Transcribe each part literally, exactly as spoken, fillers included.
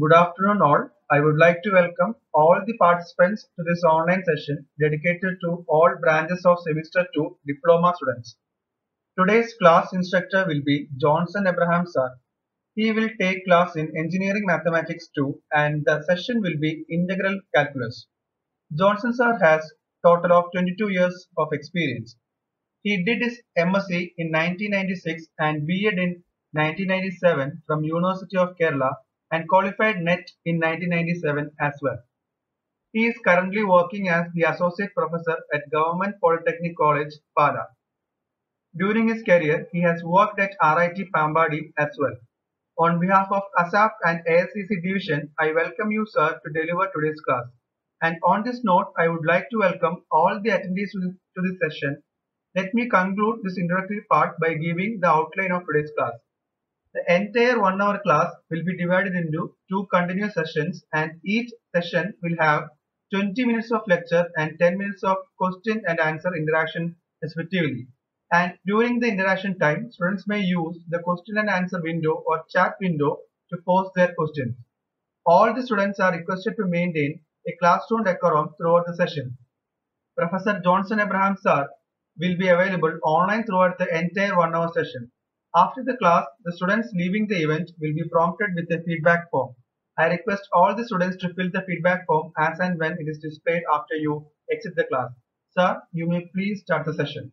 Good afternoon all. I would like to welcome all the participants to this online session dedicated to all branches of Semester two Diploma students. Today's class instructor will be Johnson Abraham sir. He will take class in Engineering Mathematics two and the session will be Integral Calculus. Johnson sir has total of twenty-two years of experience. He did his M S c in nineteen ninety-six and B Ed in nineteen ninety-seven from University of Kerala and qualified NET in nineteen ninety-seven as well. He is currently working as the Associate Professor at Government Polytechnic College, Pada. During his career, he has worked at R I T Pambadi as well. On behalf of ASAP and A S C C Division, I welcome you, sir, to deliver today's class. And on this note, I would like to welcome all the attendees to this session. Let me conclude this introductory part by giving the outline of today's class. The entire one hour class will be divided into two continuous sessions and each session will have twenty minutes of lecture and ten minutes of question and answer interaction respectively. And during the interaction time, students may use the question and answer window or chat window to post their questions. All the students are requested to maintain a classroom decorum throughout the session. Professor Johnson Abraham sir will be available online throughout the entire one hour session. After the class, the students leaving the event will be prompted with a feedback form. I request all the students to fill the feedback form as and when it is displayed after you exit the class. Sir, you may please start the session.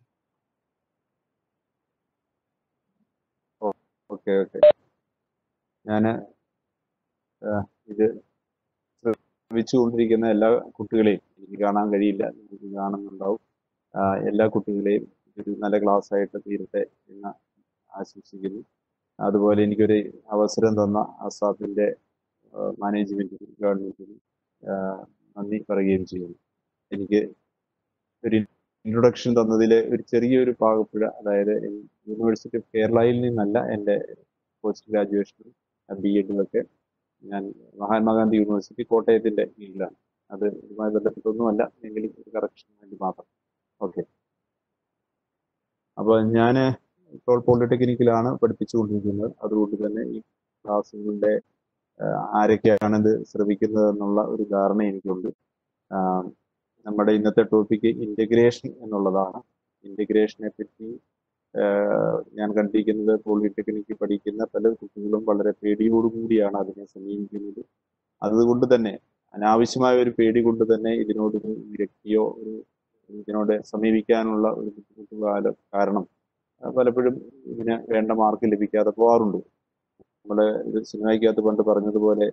Oh, okay, okay. ഞാൻ ഇത് ശ്രമിച്ചുകൊണ്ടിരിക്കുന്ന എല്ലാ കുട്ടികളെയും എനിക്ക് കാണാൻ കഴിയില്ല, എനിക്ക് കാണുന്നുണ്ടാവും. എല്ലാ കുട്ടികളെയും ഒരു നല്ല ക്ലാസ് ആയിട്ട് തീരട്ടെ എന്ന് ആശംസിക്കുന്നു. അതുപോലെ എനിക്കൊരു അവസരം തന്ന അസാഫിൻ്റെ മാനേജ്മെൻറ്റിനും ഗവൺമെൻറ്റിനും നന്ദി പറയുകയും ചെയ്യുന്നു. എനിക്ക് ഒരു ഇൻട്രൊഡക്ഷൻ തന്നതിൽ ഒരു ചെറിയൊരു പാകപ്പുഴ, അതായത് യൂണിവേഴ്സിറ്റി ഓഫ് കേരളയിൽ നിന്നല്ല എൻ്റെ പോസ്റ്റ് ഗ്രാജുവേഷനും ബി എഡുമൊക്കെ ഞാൻ മഹാത്മാഗാന്ധി യൂണിവേഴ്സിറ്റി കോട്ടയത്തിൻ്റെ കീഴിലാണ്. അത് ഇതുമായി ബന്ധപ്പെട്ടൊന്നുമല്ല, എങ്കിലും ഒരു കറക്ഷന് വേണ്ടി മാത്രം. ഓക്കെ, അപ്പോൾ ഞാൻ ഇപ്പോൾ പോളിടെക്നിക്കിലാണ് പഠിപ്പിച്ചുകൊണ്ടിരിക്കുന്നത്. അതുകൊണ്ട് തന്നെ ഈ ക്ലാസ്സുകളുടെ ആരൊക്കെയാണ് ഇത് ശ്രമിക്കുന്നത് എന്നുള്ള ഒരു ധാരണ എനിക്കുണ്ട്. നമ്മുടെ ഇന്നത്തെ ടോപ്പിക്ക് ഇൻ്റഗ്രേഷൻ എന്നുള്ളതാണ്. ഇൻ്റഗ്രേഷനെ പറ്റി ഞാൻ കണ്ടിരിക്കുന്നത് പോളിടെക്നിക്ക് പഠിക്കുന്ന പല കുട്ടികളും വളരെ പേടിയോടുകൂടിയാണ് അതിനെ സമീപിക്കുന്നത്. അതുകൊണ്ട് തന്നെ അനാവശ്യമായ ഒരു പേടി കൊണ്ട് തന്നെ ഇതിനോടൊരു വിരക്തിയോ ഒരു ഇതിനോട് സമീപിക്കാനുള്ള ഒരു ബുദ്ധിമുട്ട് കാരണം പലപ്പോഴും ഇതിന് വേണ്ട മാർക്ക് ലഭിക്കാതെ പോകാറുണ്ട്. നമ്മൾ ഇത് സിനിമയ്ക്കകത്ത് പണ്ട് പറഞ്ഞതുപോലെ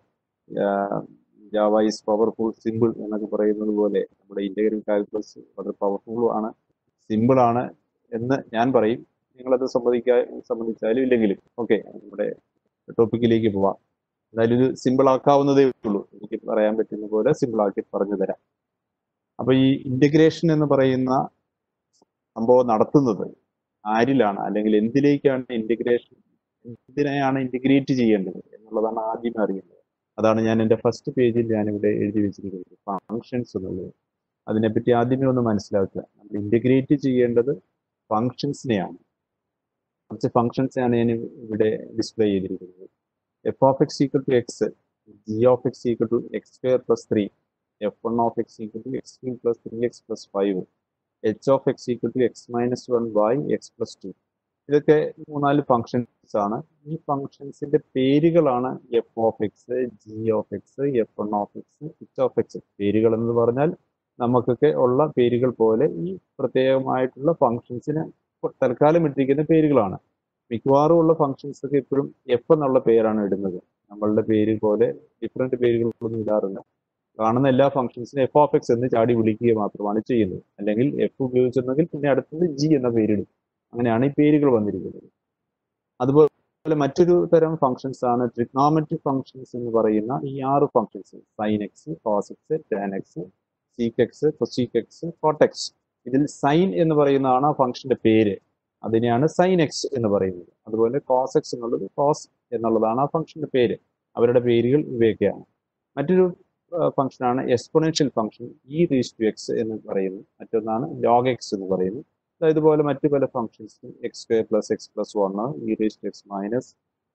ജാവ ഈസ് പവർഫുൾ സിമ്പിൾ എന്നൊക്കെ പറയുന്നത് പോലെ നമ്മുടെ ഇൻ്റഗ്രൽ കാൽക്കുലസ് വളരെ പവർഫുള്ളും ആണ്, സിമ്പിളാണ് എന്ന് ഞാൻ പറയും. നിങ്ങളത് സമ്മതിക്കാ സംബന്ധിച്ചാലും ഇല്ലെങ്കിലും. ഓക്കെ, നമ്മുടെ ടോപ്പിക്കിലേക്ക് പോവാം. എന്തായാലും ഇത് സിമ്പിൾ ആക്കാവുന്നതേ ഉള്ളൂ. എനിക്ക് പറയാൻ പറ്റുന്ന പോലെ സിമ്പിളാക്കി പറഞ്ഞു തരാം. അപ്പൊ ഈ ഇൻ്റഗ്രേഷൻ എന്ന് പറയുന്ന സംഭവം നടത്തുന്നത് ആരിലാണ്, അല്ലെങ്കിൽ എന്തിലേക്കാണ് ഇൻ്റഗ്രേഷൻ, എന്തിനെയാണ് ഇൻ്റഗ്രേറ്റ് ചെയ്യേണ്ടത് എന്നുള്ളതാണ് ആദ്യം അറിയേണ്ടത്. അതാണ് ഞാൻ എൻ്റെ ഫസ്റ്റ് പേജിൽ ഞാനിവിടെ എഴുതി വെച്ചിരിക്കുന്നത്, ഫങ്ഷൻസ് എന്നുള്ളത്. അതിനെപ്പറ്റി ആദ്യമേ ഒന്ന് മനസ്സിലാക്കുക. നമ്മൾ ഇൻ്റഗ്രേറ്റ് ചെയ്യേണ്ടത് ഫങ്ഷൻസിനെയാണ്. കുറച്ച് ഫങ്ഷൻസിനെയാണ് ഞാൻ ഇവിടെ ഡിസ്പ്ലേ ചെയ്തിരിക്കുന്നത്. F of X equal to X, G of X equal to X square plus three, F one of X equal to X cube plus three X plus five, H of X equal to X minus one by X plus two. ഇതൊക്കെ മൂന്നാല് functions ആണ്. ഈ ഫങ്ഷൻസിന്റെ പേരുകളാണ് F of X, G of X, F one of X, H of X. പേരുകൾ എന്ന് പറഞ്ഞാൽ നമുക്കൊക്കെ ഉള്ള പേരുകൾ പോലെ ഈ പ്രത്യേകമായിട്ടുള്ള ഫങ്ഷൻസിന് തൽക്കാലം ഇട്ടിരിക്കുന്ന പേരുകളാണ്. മിക്കവാറും ഉള്ള ഫങ്ഷൻസ് ഒക്കെ എപ്പോഴും എഫ് എന്നുള്ള പേരാണ് ഇടുന്നത്. നമ്മളുടെ പേര് പോലെ ഡിഫറെന്റ് പേരുകളൊന്നും ഇടാറില്ല. കാണുന്ന എല്ലാ ഫങ്ഷൻസിനും എഫ് ഓഫ് എക്സ് എന്ന് ചാടി വിളിക്കുക മാത്രമാണ് ചെയ്യുന്നത്. അല്ലെങ്കിൽ എഫ് ഉപയോഗിച്ചിരുന്നെങ്കിൽ പിന്നെ അടുത്തത് ജി എന്ന പേരിടും. അങ്ങനെയാണ് ഈ പേരുകൾ വന്നിരിക്കുന്നത്. അതുപോലെ മറ്റൊരു തരം ഫങ്ഷൻസ് ആണ് ട്രിഗ്നോമെട്രിക് ഫങ്ഷൻസ് എന്ന് പറയുന്ന ഈ ആറ് functions: sine X, cos X, tan X, sec X, cosec X, cot X. ഇതിൽ സൈൻ എന്ന് പറയുന്നതാണ് ആ ഫംഗ്ഷന്റെ പേര്, അതിനെയാണ് സൈൻ എക്സ് എന്ന് പറയുന്നത്. അതുപോലെ കോസ് എക്സ് എന്നുള്ളത് കോസ് എന്നുള്ളതാണ് ആ ഫംഗ്ഷന്റെ പേര്. അവരുടെ പേരുകൾ ഇവയൊക്കെയാണ്. മറ്റൊരു ഫംഗ്ഷനാണ് exponential function, E raise to X എന്ന് പറയുന്നത്. മറ്റൊന്നാണ് ലോഗ് എക്സ് എന്ന് പറയുന്നത്. ഇതുപോലെ മറ്റു പല ഫംഗ്ഷൻസും X square plus X plus one, E raise to X minus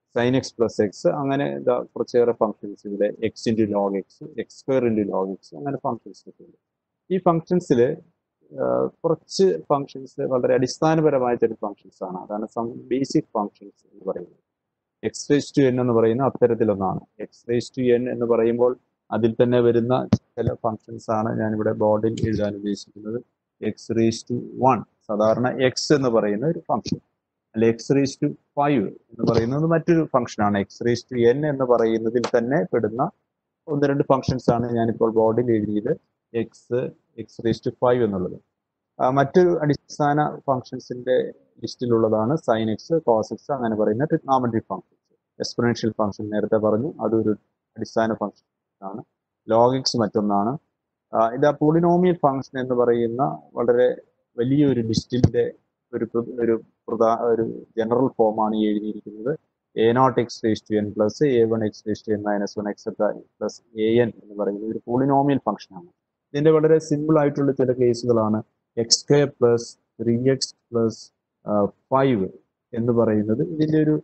sine X plus X, അങ്ങനെ ഇതാ കുറച്ചേറെ ഫംഗ്ഷൻസ് ഇവിടെ X into log X, X square into log X, അങ്ങനെ ഫംഗ്ഷൻസ് ഒക്കെ ഉണ്ട്. ഈ ഫംഗ്ഷൻസിൽ കുറച്ച് ഫംഗ്ഷൻസ് വളരെ അടിസ്ഥാനപരമായ ചില ഫംഗ്ഷൻസ് ആണ്. അതാണ് സം ബേസിക് ഫംഗ്ഷൻസ് എന്ന് പറയുന്നത്. എക്സ് റേസ് ടു എൻ എന്ന് പറയുന്ന അത്തരത്തിലൊന്നാണ്. എക്സ് റേസ് ടു എൻ എന്ന് പറയുമ്പോൾ അതിൽ തന്നെ വരുന്ന ചില ഫംഗ്ഷൻസ് ആണ് ഞാനിവിടെ ബോർഡിൽ എഴുതാൻ ഉദ്ദേശിക്കുന്നത്. എക്സ് റേസ് ടു വൺ സാധാരണ എക്സ് എന്ന് പറയുന്ന ഒരു ഫംഗ്ഷൻ, അല്ലെ എക്സ് റേസ് ടു ഫൈവ് എന്ന് പറയുന്നത് മറ്റൊരു ഫംഗ്ഷനാണ്. എക്സ് റേസ് ടു എൻ എന്ന് പറയുന്നതിൽ തന്നെ പെടുന്ന ഒന്ന് രണ്ട് ഫംഗ്ഷൻസ് ആണ് ഞാനിപ്പോൾ ബോർഡിൽ എഴുതിയത്. X X raise to five എന്നുള്ളത് മറ്റൊരു അടിസ്ഥാന ഫംഗ്ഷൻസിന്റെ ലിസ്റ്റിലുള്ളതാണ് സൈൻ എക്സ്, കോസ് എക്സ്, അങ്ങനെ പറയുന്ന ട്രിഗ്നോമെട്രിക് ഫംഗ്ഷൻസ്. എക്സ്പൊണൻഷ്യൽ ഫംഗ്ഷൻ നേരത്തെ പറഞ്ഞു, അതൊരു അടിസ്ഥാന ഫംഗ്ഷൻ ആണ്. ലോഗ് എക്സ് മറ്റൊന്നാണ്. ഇത് പോളിനോമിയൽ ഫംഗ്ഷൻ എന്ന് പറയുന്ന വളരെ വലിയൊരു ലിസ്റ്റിന്റെ ഒരു ഒരു പ്രധാന ഒരു ജനറൽ ഫോമാണ് ഈ എഴുതിയിരിക്കുന്നത്. A nought X raise to N plus A one X raise to N minus one etcetera plus A N എന്ന് പറയുന്ന ഒരു പോളിനോമിയൽ ഫംഗ്ഷനാണ്. ഇതിന്റെ വളരെ സിമ്പിൾ ആയിട്ടുള്ള ചില കേസുകളാണ് x square plus three X plus five എന്ന് പറയുന്നത്. ഇതിന്റെ ഒരു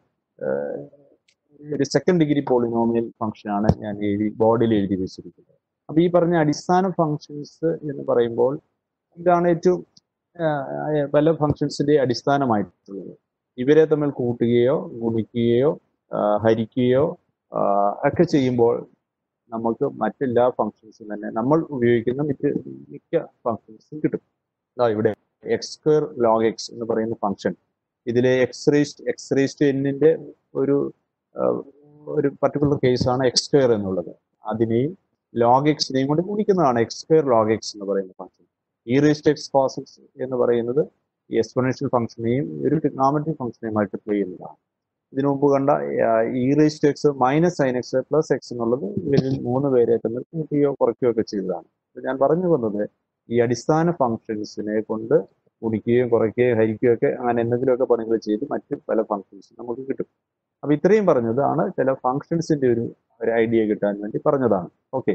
ഒരു സെക്കൻഡ് ഡിഗ്രി പോളിനോമിയൽ ഫംഗ്ഷനാണ് ഞാൻ എഴുതി ബോർഡിൽ എഴുതി വെച്ചിരിക്കുന്നത്. അപ്പൊ ഈ പറഞ്ഞ അടിസ്ഥാന ഫംഗ്ഷൻസ് എന്ന് പറയുമ്പോൾ ഇതാണ് ഏറ്റവും പല ഫംഗ്ഷൻസിന്റെ അടിസ്ഥാനമായിട്ടുള്ളത്. ഇവരെ തമ്മിൽ കൂട്ടുകയോ ഗുണിക്കുകയോ ഹരിക്കുകയോ ഒക്കെ ചെയ്യുമ്പോൾ നമുക്ക് മറ്റെല്ലാ ഫംഗ്ഷൻസും തന്നെ നമ്മൾ ഉപയോഗിക്കുന്ന മിക്ക മിക്ക ഫംഗ്ഷൻസും കിട്ടും. അതാ ഇവിടെ എക്സ് സ്ക്വയർ ലോഗ് എക്സ് എന്ന് പറയുന്ന ഫംഗ്ഷൻ, ഇതിലെ എക്സ് റേസ്റ്റ് എക്സ് റേസ്റ്റ് എന്നിന്റെ ഒരു ഒരു പർട്ടിക്കുലർ കേസാണ് എക്സ് സ്ക്വയർ എന്നുള്ളത്. അതിനെയും ലോഗ് എക്സിനെയും കൊണ്ട് ഗുണിക്കുന്നതാണ് എക്സ് സ്ക്വയർ ലോഗ് എക്സ് എന്ന് പറയുന്ന function. E raised x cos x എന്ന് പറയുന്നത് ഈ എക്സ്പൊണൻഷ്യൽ ഫംഗ്ഷനെയും ഒരു ട്രിഗ്നോമെട്രിക് ഫംഗ്ഷനെയുമായിട്ട് പ്ലേ ചെയ്യുന്നതാണ്. ഇതിനു മുമ്പ് കണ്ട e raised x minus sine X plus x എന്നുള്ളത് ഇവരിൽ മൂന്ന് പേരെ തമ്മിൽ കൂട്ടുകയോ കുറയ്ക്കുകയോ ഒക്കെ ചെയ്തതാണ്. ഞാൻ പറഞ്ഞു വന്നത് ഈ അടിസ്ഥാന ഫംഗ്ഷൻസിനെ കൊണ്ട് ഗുണിക്കുകയും കുറയ്ക്കുകയും ഹരിക്കുകയോ ഒക്കെ അങ്ങനെ എന്തെങ്കിലുമൊക്കെ പണികൾ ചെയ്ത് മറ്റ് പല ഫംഗ്ഷൻസും നമുക്ക് കിട്ടും. അപ്പൊ ഇത്രയും പറഞ്ഞതാണ് ചില ഫംഗ്ഷൻസിന്റെ ഒരു ഒരു ഐഡിയ കിട്ടാൻ വേണ്ടി പറഞ്ഞതാണ്. ഓക്കെ,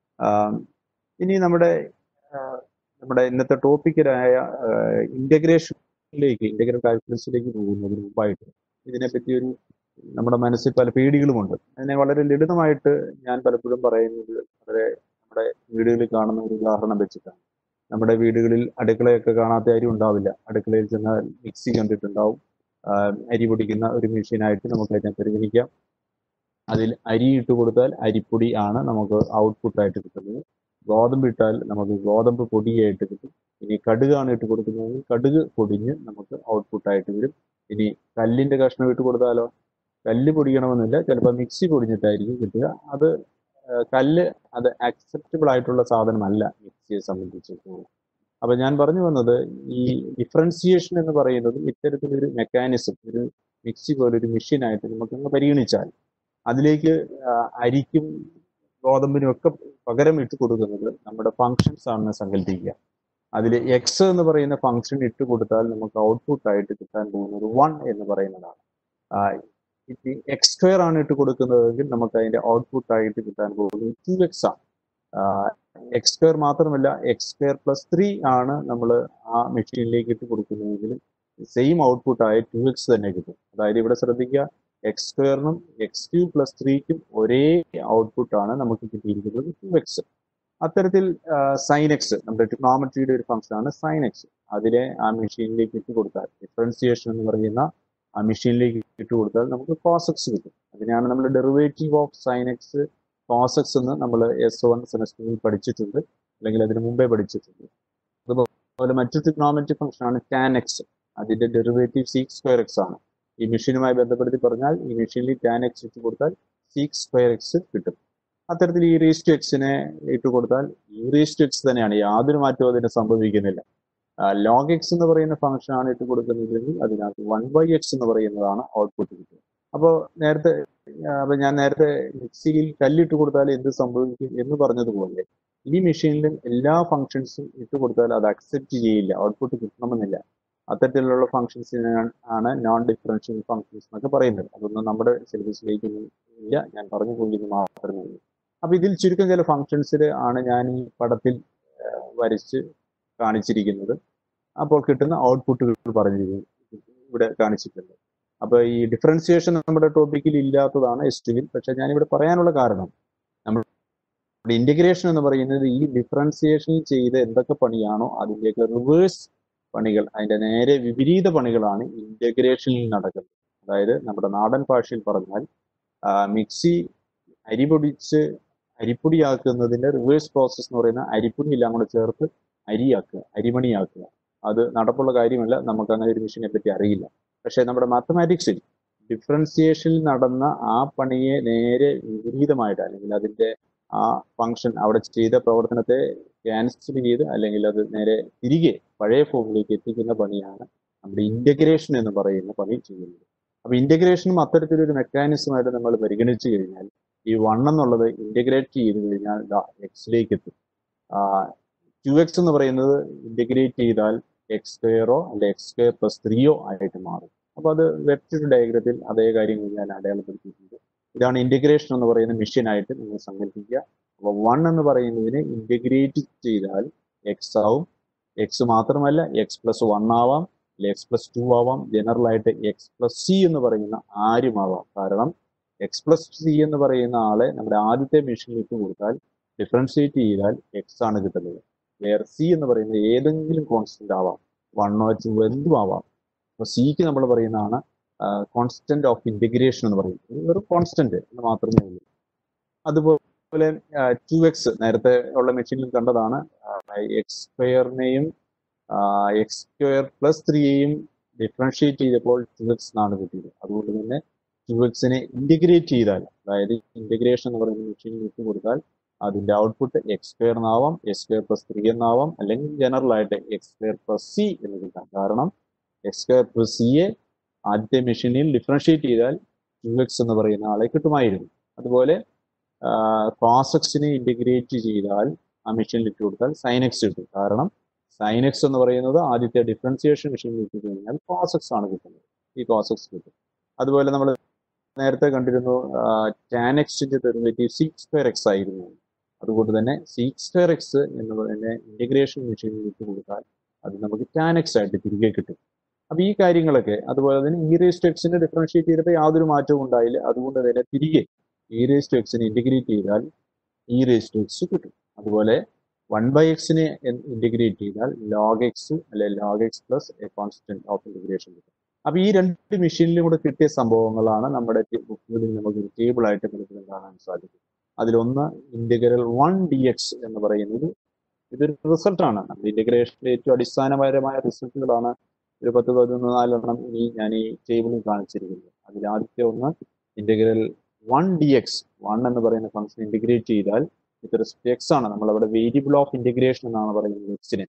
ഇനി നമ്മുടെ നമ്മുടെ ഇന്നത്തെ ടോപ്പിക്കിലായ ഇന്റഗ്രേഷനിലേക്ക് ഇന്റഗ്രൽ കാൽക്കുലസിലേക്ക് പോകുന്നതിന് മുമ്പായിട്ട് ഇതിനെപ്പറ്റി ഒരു നമ്മുടെ മനസ്സിൽ പല പേടികളുമുണ്ട്. അതിനെ വളരെ ലളിതമായിട്ട് ഞാൻ പലപ്പോഴും പറയുന്നത് വളരെ നമ്മുടെ വീടുകളിൽ കാണുന്ന ഒരു ഉദാഹരണം വെച്ചിട്ടാണ്. നമ്മുടെ വീടുകളിൽ അടുക്കളയൊക്കെ കാണാത്ത അരി ഉണ്ടാവില്ല. അടുക്കളയിൽ ചെന്നാൽ മിക്സി കണ്ടിട്ടുണ്ടാവും. അരി പൊടിക്കുന്ന ഒരു മെഷീനായിട്ട് നമുക്ക് അതിനെ പരിഗണിക്കാം. അതിൽ അരി ഇട്ട് കൊടുത്താൽ അരിപ്പൊടി ആണ് നമുക്ക് ഔട്ട്പുട്ടായിട്ട് കിട്ടുന്നത്. ഗോതമ്പ് ഇട്ടാൽ നമുക്ക് ഗോതമ്പ് പൊടിയായിട്ട് കിട്ടും. ഇനി കടുകാണ് ഇട്ട് കൊടുക്കുന്നതെങ്കിൽ കടുക് പൊടിഞ്ഞ് നമുക്ക് ഔട്ട്പുട്ടായിട്ട് വരും. ഇനി കല്ലിന്റെ കഷ്ണം ഇട്ട് കൊടുത്താലോ, കല്ല് പൊടിയണമെന്നില്ല, ചിലപ്പോൾ മിക്സി പൊടിഞ്ഞിട്ടായിരിക്കും കിട്ടുക. അത് കല്ല് അത് അക്സെപ്റ്റബിൾ ആയിട്ടുള്ള സാധനമല്ല മിക്സിയെ സംബന്ധിച്ചിടത്തോളം. അപ്പൊ ഞാൻ പറഞ്ഞു വന്നത് ഈ ഡിഫറൻസിയേഷൻ എന്ന് പറയുന്നത് ഇത്തരത്തിലൊരു മെക്കാനിസം, ഒരു മിക്സി പോലൊരു മെഷീനായിട്ട് നമുക്കൊന്ന് പരിഗണിച്ചാൽ അതിലേക്ക് അരിക്കും ഗോതമ്പിനും ഒക്കെ പകരം ഇട്ട് കൊടുക്കുന്നത് നമ്മുടെ ഫങ്ഷൻസ് ആണെന്ന് സങ്കല്പിക്കുക. അതിൽ എക്സ് എന്ന് പറയുന്ന ഫംഗ്ഷൻ ഇട്ട് കൊടുത്താൽ നമുക്ക് ഔട്ട്പുട്ട് ആയിട്ട് കിട്ടാൻ പോകുന്നത് വൺ എന്ന് പറയുന്നതാണ്. എക്സ് സ്ക്വയർ ആണ് ഇട്ട് കൊടുക്കുന്നതെങ്കിൽ നമുക്ക് അതിന്റെ ഔട്ട്പുട്ട് ആയിട്ട് കിട്ടാൻ പോകുന്നത് ടു എക്സ് ആണ്. എക്സ് സ്ക്വയർ മാത്രമല്ല, എക്സ് സ്ക്വയർ പ്ലസ് ത്രീ ആണ് നമ്മൾ ആ മെഷീനിലേക്ക് ഇട്ട് കൊടുക്കുന്നതെങ്കിൽ സെയിം ഔട്ട്പുട്ട് ആയ ടു എക്സ് തന്നെ കിട്ടും. അതായത് ഇവിടെ ശ്രദ്ധിക്കുക, എക്സ് സ്ക്വയറിനും എക്സ് ക്യൂ പ്ലസ് ത്രീക്കും ഒരേ ഔട്ട്പുട്ട് ആണ് നമുക്ക് കിട്ടിയിരിക്കുന്നത് ടു എക്സ്. അത്തരത്തിൽ സൈൻ എക്സ് നമ്മുടെ ട്രിഗ്നോമെട്രിയുടെ ഒരു ഫംഗ്ഷൻ ആണ് സൈൻ എക്സ്. അതിനെ ആ മെഷീനിലേക്ക് ഇട്ട് കൊടുത്താൽ, ഡിഫറൻസിയേഷൻ എന്ന് പറയുന്ന ആ മെഷീനിലേക്ക് ഇട്ട് കൊടുത്താൽ നമുക്ക് കോസ് എക്സ് കിട്ടും. അതിനാണ് നമ്മൾ derivative of sine X cos x എന്ന് നമ്മൾ എസ് വൺ സെമസ്റ്ററിൽ പഠിച്ചിട്ടുണ്ട്, അല്ലെങ്കിൽ അതിന് മുമ്പേ പഠിച്ചിട്ടുണ്ട്. അതുപോലെ മറ്റു ട്രിഗ്നോമെട്രിക് ഫംഗ്ഷൻ ആണ് ടാൻ എക്സ്. അതിന്റെ ഡെറിവേറ്റീവ് സീക്സ് സ്ക്വയർ എക്സ് ആണ്. ഈ മെഷീനുമായി ബന്ധപ്പെടുത്തി പറഞ്ഞാൽ ഈ മെഷീനിൽ ടാൻ എക്സ് ഇട്ട് കൊടുത്താൽ സീക്സ് സ്ക്വയർ എക്സ് കിട്ടും. അത്തരത്തിൽ ഈ റേസ് ടു എക്സിനെ ഇട്ട് കൊടുത്താൽ ഈ റേസ് ടു എക്സ് തന്നെയാണ്, യാതൊരു മാറ്റവും അതിന് സംഭവിക്കുന്നില്ല. ലോഗ് എക്സ് എന്ന് പറയുന്ന ഫംഗ്ഷൻ ആണ് ഇട്ട് കൊടുക്കുന്നതെങ്കിൽ അതിനകത്ത് വൺ ബൈ എക്സ് എന്ന് പറയുന്നതാണ് ഔട്ട്പുട്ട് കിട്ടുക. അപ്പോൾ നേരത്തെ അപ്പൊ ഞാൻ നേരത്തെ മിക്സിയിൽ കല്ലിട്ട് കൊടുത്താൽ എന്ത് സംഭവിക്കും എന്ന് പറഞ്ഞതുപോലെ ഈ മെഷീനിലും എല്ലാ ഫംഗ്ഷൻസും ഇട്ട് കൊടുത്താൽ അത് അക്സെപ്റ്റ് ചെയ്യില്ല, ഔട്ട്പുട്ട് കിട്ടണമെന്നില്ല. അത്തരത്തിലുള്ള ഫംഗ്ഷൻസിനാണ് ആണ് നോൺ ഡിഫറൻഷ്യൽ ഫംഗ്ഷൻസ് എന്നൊക്കെ പറയുന്നത്. അതൊന്നും നമ്മുടെ സിലബസിലേക്കൊന്നും ഇല്ല, ഞാൻ പറഞ്ഞു പോയിരുന്നു മാത്രമേ ഉള്ളൂ. അപ്പൊ ഇതിൽ ചുരുക്കം ചില ഫംഗ്ഷൻസിൽ ആണ് ഞാൻ ഈ പടത്തിൽ വരച്ച് കാണിച്ചിരിക്കുന്നത്. അപ്പോൾ കിട്ടുന്ന ഔട്ട്പുട്ടുകൾ പറഞ്ഞിരിക്കുന്നു ഇവിടെ കാണിച്ചിട്ടുണ്ട്. അപ്പോൾ ഈ ഡിഫറൻസിയേഷൻ നമ്മുടെ ടോപ്പിക്കിൽ ഇല്ലാത്തതാണ് എസ് ടുവിൽ. പക്ഷെ ഞാനിവിടെ പറയാനുള്ള കാരണം നമ്മൾ ഇന്റഗ്രേഷൻ എന്ന് പറയുന്നത് ഈ ഡിഫറൻസിയേഷൻ ചെയ്ത് എന്തൊക്കെ പണിയാണോ അതിൻ്റെയൊക്കെ റിവേഴ്സ് പണികൾ, അതിൻ്റെ നേരെ വിപരീത പണികളാണ് ഇന്റഗ്രേഷനിൽ നടക്കുന്നത്. അതായത് നമ്മുടെ നാടൻ ഭാഷയിൽ പറഞ്ഞാൽ മിക്സി അരി പൊടിച്ച് അരിപ്പൊടിയാക്കുന്നതിൻ്റെ റിവേഴ്സ് പ്രോസസ്സ് എന്ന് പറയുന്ന അരിപ്പൊടി എല്ലാം കൂടെ ചേർത്ത് അരിയാക്കുക, അരിമണിയാക്കുക. അത് നടപ്പുള്ള കാര്യമല്ല, നമുക്ക് അങ്ങനെ ഒരു മെഷീനെ പറ്റി അറിയില്ല. പക്ഷേ നമ്മുടെ മാത്തമാറ്റിക്സിൽ ഡിഫറൻസിയേഷനിൽ നടന്ന ആ പണിയെ നേരെ വിപരീതമായിട്ട്, അല്ലെങ്കിൽ അതിൻ്റെ ആ ഫംഗ്ഷൻ അവിടെ ചെയ്ത പ്രവർത്തനത്തെ ക്യാൻസൽ ചെയ്ത് അല്ലെങ്കിൽ അത് നേരെ തിരികെ പഴയ ഫോമിലേക്ക് എത്തിക്കുന്ന പണിയാണ് നമ്മുടെ ഇന്റഗ്രേഷൻ എന്ന് പറയുന്ന പണി ചെയ്യുന്നത്. അപ്പൊ ഇന്റഗ്രേഷനും അത്തരത്തിലൊരു മെക്കാനിസമായിട്ട് നമ്മൾ പരിഗണിച്ചു കഴിഞ്ഞാൽ ഈ വൺ എന്നുള്ളത് ഇന്റഗ്രേറ്റ് ചെയ്ത് കഴിഞ്ഞാൽ എക്സിലേക്ക് എത്തും. ടു എക്സ് എന്ന് പറയുന്നത് ഇന്റഗ്രേറ്റ് ചെയ്താൽ എക്സ് സ്ക്വയറോ അല്ലെ എക്സ് സ്ക്വയർ പ്ലസ് ത്രീയോ ആയിട്ട് മാറും. അപ്പോൾ അത് വെക്റ്റർ ഡയഗ്രത്തിൽ അതേ കാര്യം ഞാൻ അടയാളപ്പെടുത്തിയിട്ടുണ്ട്. ഇതാണ് ഇന്റഗ്രേഷൻ എന്ന് പറയുന്ന മെഷീനായിട്ട് നിങ്ങൾ സങ്കല്പിക്കുക. അപ്പോൾ വൺ എന്ന് പറയുന്നതിനെ ഇന്റഗ്രേറ്റ് ചെയ്താൽ എക്സ് ആവും. എക്സ് മാത്രമല്ല എക്സ് പ്ലസ് വൺ ആവാം, അല്ലെ എക്സ് പ്ലസ് ടു ആവാം, ജനറൽ ആയിട്ട് എക്സ് പ്ലസ് സി എന്ന് പറയുന്ന ആരുമാവാം. കാരണം എക്സ് പ്ലസ് സി എന്ന് പറയുന്ന ആളെ നമ്മുടെ ആദ്യത്തെ മെഷീനിലേക്ക് കൊടുത്താൽ ഡിഫറൻഷിയേറ്റ് ചെയ്താൽ എക്സ് ആണ് കിട്ടുന്നത്. വേറെ സി എന്ന് പറയുന്നത് ഏതെങ്കിലും കോൺസ്റ്റന്റ് ആവാം, വണ്ണോ ടു എന്തും ആവാം. അപ്പോൾ സിക്ക് നമ്മൾ പറയുന്നതാണ് കോൺസ്റ്റന്റ് ഓഫ് ഇന്റഗ്രേഷൻ എന്ന് പറയുന്നത്. ഒരു കോൺസ്റ്റന്റ് എന്ന് മാത്രമേ ഉള്ളൂ. അതുപോലെ ടു എക്സ് നേരത്തെ ഉള്ള മെഷീനിൽ കണ്ടതാണ്. എക്സ് സ്ക്വയറിനെയും എക്സ് സ്ക്വയർ പ്ലസ് ത്രീയെയും ഡിഫറൻഷിയേറ്റ് ചെയ്തപ്പോൾ ടു എക്സ് എന്നാണ് കിട്ടിയത്. അതുകൊണ്ട് തന്നെ ടു എക്സിനെ ഇന്റഗ്രേറ്റ് ചെയ്താൽ, അതായത് ഇന്റഗ്രേഷൻ എന്ന് പറയുന്ന മെഷീനിൽ ഇട്ട് കൊടുത്താൽ അതിന്റെ ഔട്ട്പുട്ട് എക്സ് സ്ക്വയർ എന്നാവാം, എക്സ് സ്ക്വയർ പ്ലസ് ത്രീ എന്നാവാം, അല്ലെങ്കിൽ ജനറൽ ആയിട്ട് എക്സ് സ്ക്വയർ പ്ലസ് സി എന്ന് കിട്ടാം. കാരണം എക്സ് സ്ക്വയർ പ്ലസ് സിയെ ആദ്യത്തെ മെഷീനിൽ ഡിഫറൻഷിയേറ്റ് ചെയ്താൽ ടു എക്സ് എന്ന് പറയുന്ന ആളെ കിട്ടുമായിരുന്നു. അതുപോലെ കോസ് എക്സിനെ ഇന്റഗ്രേറ്റ് ചെയ്താൽ ആ മെഷീനിൽ ഇട്ട് കൊടുത്താൽ സൈൻ എക്സ് കിട്ടും. കാരണം സൈൻ എക്സ് എന്ന് പറയുന്നത് ആദ്യത്തെ ഡിഫറൻസിയേഷൻ മെഷീനിൽ ഇട്ട് കഴിഞ്ഞാൽ കോസ് എക്സ് ആണ് കിട്ടുന്നത്. ഈ കോസ് എക്സ് കിട്ടും. അതുപോലെ നമ്മൾ നേരത്തെ കണ്ടിരുന്നു ടാൻ എക്സിന്റെ ഡെറിവേറ്റീവ് സിക്സ് സ്ക്വയർ എക്സ് ആയിരുന്നു. അതുകൊണ്ട് തന്നെ സിക്സ് സ്ക്വയർ എക്സ് എന്ന് പറയുന്ന ഇന്റഗ്രേഷൻ മെഷീനിൽ ഇട്ട് കൊടുത്താൽ അത് നമുക്ക് ടാൻ എക്സ് ആയിട്ട് തിരികെ കിട്ടും. അപ്പൊ ഈ കാര്യങ്ങളൊക്കെ, അതുപോലെ തന്നെ ഇ റേസ് ടു എക്സിനെ ഡിഫറൻഷിയേറ്റ് ചെയ്തപ്പോൾ യാതൊരു മാറ്റവും ഉണ്ടായില്ല. അതുകൊണ്ട് തന്നെ തിരികെ ഇ റേസ് ടു എക്സിനെ ഇന്റഗ്രേറ്റ് ചെയ്താൽ ഇ റേസ് ടു എക്സ് കിട്ടും. അതുപോലെ വൺ ബൈ എക്സിനെ ഇന്റഗ്രേറ്റ് ചെയ്താൽ ലോഗ് എക്സ് അല്ലെ log x plus a constant of integration കിട്ടും. അപ്പൊ ഈ രണ്ട് മെഷീനിലും കൂടെ കിട്ടിയ സംഭവങ്ങളാണ് നമ്മുടെ ബുക്കുകളിൽ നമുക്ക് ടേബിൾ ആയിട്ട് നമുക്ക് കാണാൻ സാധിക്കും. അതിലൊന്ന് ഇന്റഗ്രൽ വൺ ഡി എക്സ് എന്ന് പറയുന്നത് ഇതൊരു റിസൾട്ടാണ്. നമ്മുടെ ഇന്റഗ്രേഷനിലെ ഏറ്റവും അടിസ്ഥാനപരമായ റിസൾട്ടുകളാണ് ഒരു പത്ത് പതിനൊന്ന് നാലെണ്ണം ഇനി ഞാൻ ഈ ടേബിളിൽ കാണിച്ചിരിക്കുന്നത്. അതിൽ ആദ്യത്തെ ഒന്ന് integral one d x, one എന്ന് പറയുന്ന ഫംഗ്ഷൻ ഇന്റഗ്രേറ്റ് ചെയ്താൽ ഇത് റെസ്പെക്ട് എക്സ് ആണ്. നമ്മളവിടെ വേരിയബിൾ ഓഫ് ഇന്റഗ്രേഷൻ എന്നാണ് പറയുന്നത് എക്സിന്.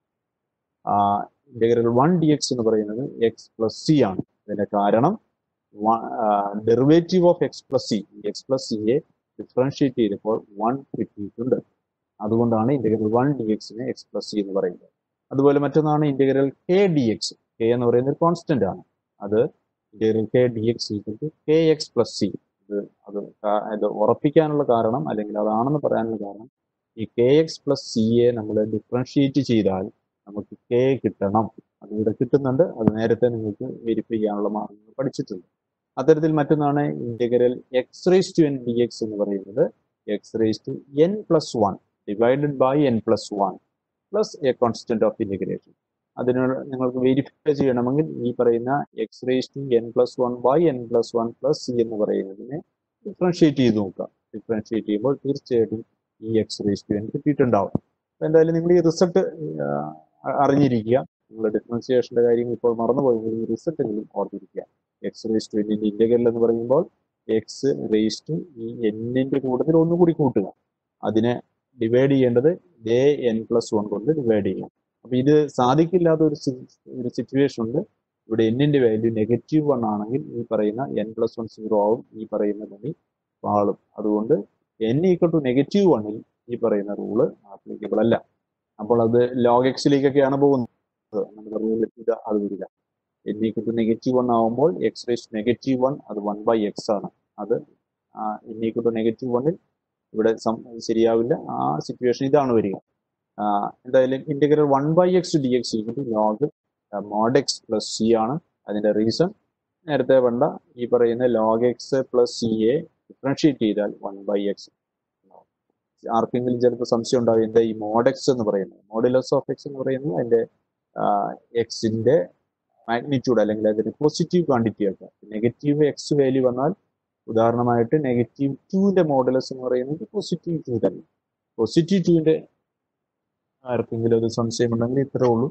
ഇന്റഗ്രൽ വൺ ഡി എക്സ് എന്ന് പറയുന്നത് എക്സ് പ്ലസ് സി ആണ്. ഇതിന്റെ കാരണം derivative of x plus c, x plus സിയെ ഡിഫറൻഷിയേറ്റ് ചെയ്തപ്പോൾ വൺ കിട്ടിയിട്ടുണ്ട്. അതുകൊണ്ടാണ് ഇന്റഗ്രൽ വൺ ഡി എക്സിനെ എക്സ് പ്ലസ് സി എന്ന് പറയുന്നത്. അതുപോലെ മറ്റൊന്നാണ് integral k d x. K എന്ന് പറയുന്നത് ഒരു കോൺസ്റ്റന്റ് ആണ്. അത് integral k d x equal to k x plus c. ഇത് അത് ഇത് ഉറപ്പിക്കാനുള്ള കാരണം, അല്ലെങ്കിൽ അതാണെന്ന് പറയാനുള്ള കാരണം, ഈ കെ എക്സ് പ്ലസ് സിയെ നമ്മൾ ഡിഫറൻഷിയേറ്റ് ചെയ്താൽ നമുക്ക് കെ കിട്ടണം. അത് ഇവിടെ കിട്ടുന്നുണ്ട്. അത് നേരത്തെ നിങ്ങൾക്ക് വെരിഫൈ ചെയ്യാനുള്ള മാർഗങ്ങൾ പഠിച്ചിട്ടുണ്ട്. അത്തരത്തിൽ മറ്റൊന്നാണ് integral x raise to n d x എന്ന് പറയുന്നത് x raise to N plus one divided by n plus one plus a constant of integration. അതിനോട് നിങ്ങൾക്ക് വെരിഫൈ ചെയ്യണമെങ്കിൽ ഈ പറയുന്ന x raise to N plus one by n plus one plus c എന്ന് പറയുന്നതിനെ differentiate ചെയ്ത് നോക്കാം. ഡിഫറൻഷിയേറ്റ് ചെയ്യുമ്പോൾ തീർച്ചയായിട്ടും ഈ എക്സ് റേസ് ടു എൻ കിട്ടിയിട്ടുണ്ടാവും. അപ്പോൾ എന്തായാലും നിങ്ങൾ ഈ റിസൾട്ട് അറിഞ്ഞിരിക്കുക. നിങ്ങളുടെ ഡിഫറൻസിയേഷന്റെ കാര്യം ഇപ്പോൾ മറന്നുപോയെങ്കിൽ ഈ റിസൾട്ട് എങ്കിലും ഓർത്തിരിക്കുക. എക്സ് റേസ് ടു എന്നിന്റെ ഇന്റഗ്രൽ എന്ന് പറയുമ്പോൾ എക്സ് റേസ് ടു ഈ എന്നിന്റെ കൂടുതൽ ഒന്നുകൂടി കൂട്ടുക. അതിനെ ഡിവൈഡ് ചെയ്യേണ്ടത് എ എൻ പ്ലസ് വൺ കൊണ്ട് ഡിവൈഡ് ചെയ്യാം. അപ്പൊ ഇത് സാധിക്കില്ലാത്ത ഒരു ഒരു സിറ്റുവേഷൻ ഉണ്ട്. ഇവിടെ എന്നിന്റെ വാല്യൂ നെഗറ്റീവ് വൺ ആണെങ്കിൽ ഈ പറയുന്ന എൻ പ്ലസ് വൺ സീറോ ആവും, ഈ പറയുന്ന പണി പാളും. അതുകൊണ്ട് എൻ ഈക്വൽ ടു നെഗറ്റീവ് വണ്ണിൽ ഈ പറയുന്ന റൂള് ആപ്ലിക്കബിൾ അല്ല. അപ്പോൾ അത് ലോഗ് എക്സിലേക്കൊക്കെയാണ് പോകുന്നത്. നമ്മുടെ റൂൾ ഇത് അത് വരില്ല. N equal to negative one ആവുമ്പോൾ x raise to negative one അത് വൺ ബൈ എക്സ് ആണ്. അത് എൻ ഈക്വൽ ടു നെഗറ്റീവ് വണ്ണിൽ ഇവിടെ ശരിയാവില്ല. ആ സിറ്റുവേഷൻ ഇതാണ് വരിക. എന്തായാലും integral one by x d x equal to log mod x plus C ആണ്. അതിന്റെ റീസൺ നേരത്തെ കണ്ട ഈ പറയുന്ന ലോഗ് എക്സ് പ്ലസ് സി എ ഡിഫറൻഷിയേറ്റ് ചെയ്താൽ വൺ ബൈ എക്സ്. ആർക്കെങ്കിലും ചിലപ്പോൾ സംശയം ഉണ്ടാവും എന്താ ഈ മോഡ് എക്സ് എന്ന് പറയുന്നത്. മോഡുലസ് ഓഫ് എക്സ് എന്ന് പറയുന്നത് അതിന്റെ എക്സിന്റെ മാഗ്നിറ്റ്യൂഡ് അല്ലെങ്കിൽ അതിന്റെ പോസിറ്റീവ് ക്വാണ്ടിറ്റി ആക്കാം. നെഗറ്റീവ് എക്സ് വാല്യൂ വന്നാൽ ഉദാഹരണമായിട്ട് നെഗറ്റീവ് ടുവിന്റെ മോഡുലസ് എന്ന് പറയുന്നത് പോസിറ്റീവ് ടു തന്നെ. പോസിറ്റീവ് ടുവിന്റെ ആർക്കെങ്കിലും അത് സംശയമുണ്ടെങ്കിൽ ഇത്രേ ഉള്ളൂ.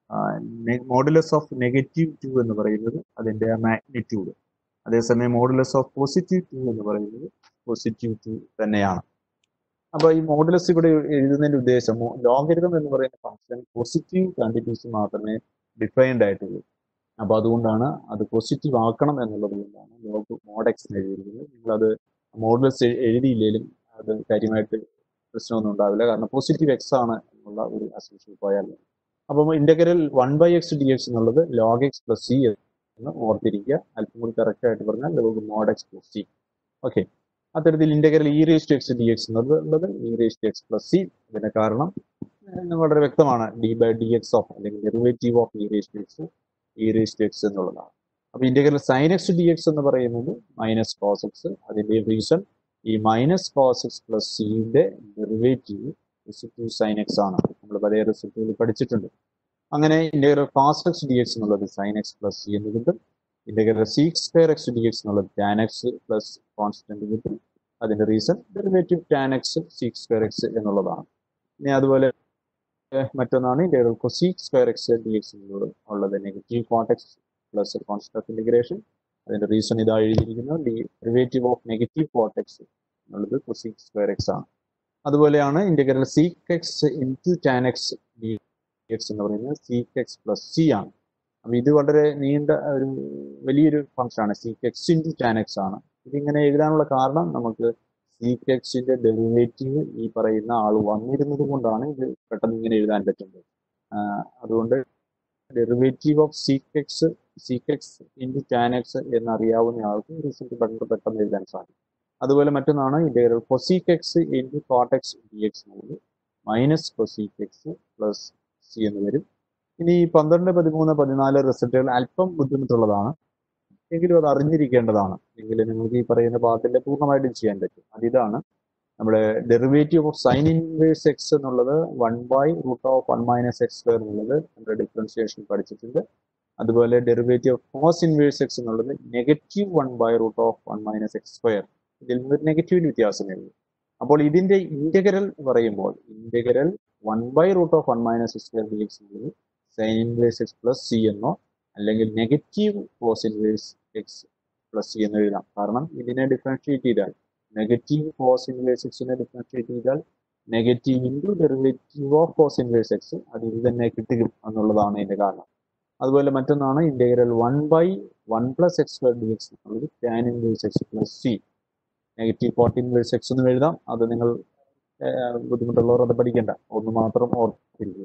മോഡുലസ് ഓഫ് നെഗറ്റീവ് ടു എന്ന് പറയുന്നത് അതിന്റെ മാഗ്നിറ്റ്യൂഡ്, അതേസമയം മോഡുലസ് ഓഫ് പോസിറ്റീവ് ടു എന്ന് പറയുന്നത് പോസിറ്റീവ് ടു തന്നെയാണ്. അപ്പൊ ഈ മോഡുലസ് ഇവിടെ എഴുതുന്നതിന്റെ ഉദ്ദേശം ലോഗരിതം എന്ന് പറയുന്ന ഫംഗ്ഷൻ പോസിറ്റീവ് ക്വാണ്ടിറ്റീസ് മാത്രമേ ഡിഫൈൻഡ് ആയിട്ടുള്ളൂ. അപ്പൊ അതുകൊണ്ടാണ് അത് പോസിറ്റീവ് ആക്കണം എന്നുള്ളത് കൊണ്ടാണ് ലോഗ് മോഡ് എക്സ് എഴുതിയിരിക്കുന്നത്. നിങ്ങളത് മോഡുലസ് എഴുതിയില്ലെങ്കിലും അത് കാര്യമായിട്ട് പ്രശ്നമൊന്നും ഉണ്ടാവില്ല, കാരണം പോസിറ്റീവ് എക്സ് ആണ് എന്നുള്ള ഒരു അസംഷൻ പോയാൽ. അപ്പം integral one by x d x എന്നുള്ളത് ലോഗ് എക്സ് പ്ലസ് സി എന്ന് ഓർത്തിരിക്കുക. അല്പം കൂടി കറക്റ്റ് ആയിട്ട് പറഞ്ഞാൽ log mod x plus c. Okay, അത്തരത്തിൽ integral e raise to x d x എന്നുള്ളത് e raise to x plus c. ഇതിന്റെ കാരണം വളരെ വ്യക്തമാണ്, d by d x of അല്ലെങ്കിൽ derivative of e raise to x e raise to x എന്നുള്ളതാണ്. അപ്പൊ integral sine x d x എന്ന് പറയുന്നത് മൈനസ് കോസ് എക്സ്. അതിന്റെ റീസൺ ഈ മൈനസ് കോസ് എക്സ് പ്ലസ് സിയുടെ ഡെറിവേറ്റീവ് സൈൻ എക്സ് ആണ്. നമ്മൾ പല റിസൾട്ടുകളിൽ പഠിച്ചിട്ടുണ്ട്. അങ്ങനെ integral cos x d x എന്നുള്ളത് സൈൻ എക്സ് പ്ലസ് സി എന്ന് കിട്ടും. Integral sec square x d x എന്നുള്ളത് ടാൻ എക്സ് പ്ലസ് കോൺസ്റ്റന്റ് കിട്ടും. അതിന്റെ reason derivative tan x sec square x എന്നുള്ളതാണ്. ഇനി അതുപോലെ മറ്റൊന്നാണ് integral cosec square x d x എന്നുള്ളത് ഉള്ളത് negative cot x plus constant of integration. അതിന്റെ റീസൺ ഇതാ എഴുതിയിരിക്കുന്നത് derivative of negative cot x എന്നുള്ളത് കൊസീക് സ്ക്വയർ എക്സ് ആണ്. അതുപോലെയാണ് integral sec x into tan x d x എന്ന് പറയുന്നത് സീക് എക്സ് പ്ലസ് സി ആണ്. അപ്പൊ ഇത് വളരെ നീണ്ട ഒരു വലിയൊരു ഫംഗ്ഷൻ ആണ്. Sec x into tan x ആണ്. ഇതിങ്ങനെ എഴുതാനുള്ള കാരണം നമുക്ക് സീക് എക്സിന്റെ ഡെറിവേറ്റീവ് ഈ പറയുന്ന ആൾ വന്നിരുന്നത് കൊണ്ടാണ് ഇത് പെട്ടെന്ന് ഇങ്ങനെ എഴുതാൻ പറ്റുന്നത്. അതുകൊണ്ട് derivative of sec x sec x into tan x എന്നറിയാവുന്ന ആൾക്ക് റിസൾട്ട് പെട്ടെന്ന് പെട്ടെന്ന് എഴുതാൻ സാധിക്കും. അതുപോലെ മറ്റൊന്നാണ് integral cosec x into cot x d x എന്നുള്ളത് minus cosec x plus c എന്ന് വരും. ഇനി പന്ത്രണ്ട് പതിമൂന്ന് പതിനാല് റിസൾട്ടുകൾ അല്പം ബുദ്ധിമുട്ടുള്ളതാണ്, എങ്കിലും അത് അറിഞ്ഞിരിക്കേണ്ടതാണ്. എങ്കിലും നിങ്ങൾക്ക് ഈ പറയുന്ന പാർട്ടിന്റെ പൂർണ്ണമായിട്ടും ചെയ്യാൻ പറ്റും. അതിതാണ് നമ്മുടെ derivative of sine inverse x എന്നുള്ളത് one by root of one minus x square എന്നുള്ളത് നമ്മുടെ ഡിഫറൻഷിയേഷൻ പഠിച്ചിട്ടുണ്ട്. അതുപോലെ derivative of cos inverse x എന്നുള്ളത് negative one by root of one minus x square. ഇതിൽ നിന്ന് നെഗറ്റീവിന് വ്യത്യാസമേ ഉള്ളൂ. അപ്പോൾ ഇതിന്റെ ഇന്റഗ്രൽ പറയുമ്പോൾ integral one by root of one minus x square d x എന്നുള്ളത് sine inverse x plus c എന്നോ അല്ലെങ്കിൽ negative cos inverse x plus c എന്ന് എഴുതാം. കാരണം ഇതിനെ ഡിഫറൻഷിയേറ്റ് ചെയ്താൽ നെഗറ്റീവ് കോസ് ഇൻവേഴ്സ് എക്സിനെ ഡിഫറൻഷിയേറ്റ് ചെയ്താൽ negative into derivative of cos inverse x അത് ഇത് തന്നെ കിട്ടും എന്നുള്ളതാണ് ഇതിന്റെ കാരണം. അതുപോലെ മറ്റൊന്നാണ് integral one by one plus x square d x എന്നുള്ളത് tan inverse x plus c. Negative cot inverse x എന്ന് എഴുതാം. അത് നിങ്ങൾ ബുദ്ധിമുട്ടുള്ളവർ അത് പഠിക്കേണ്ട, ഒന്ന് മാത്രം ഓർത്തിരിക്കുക.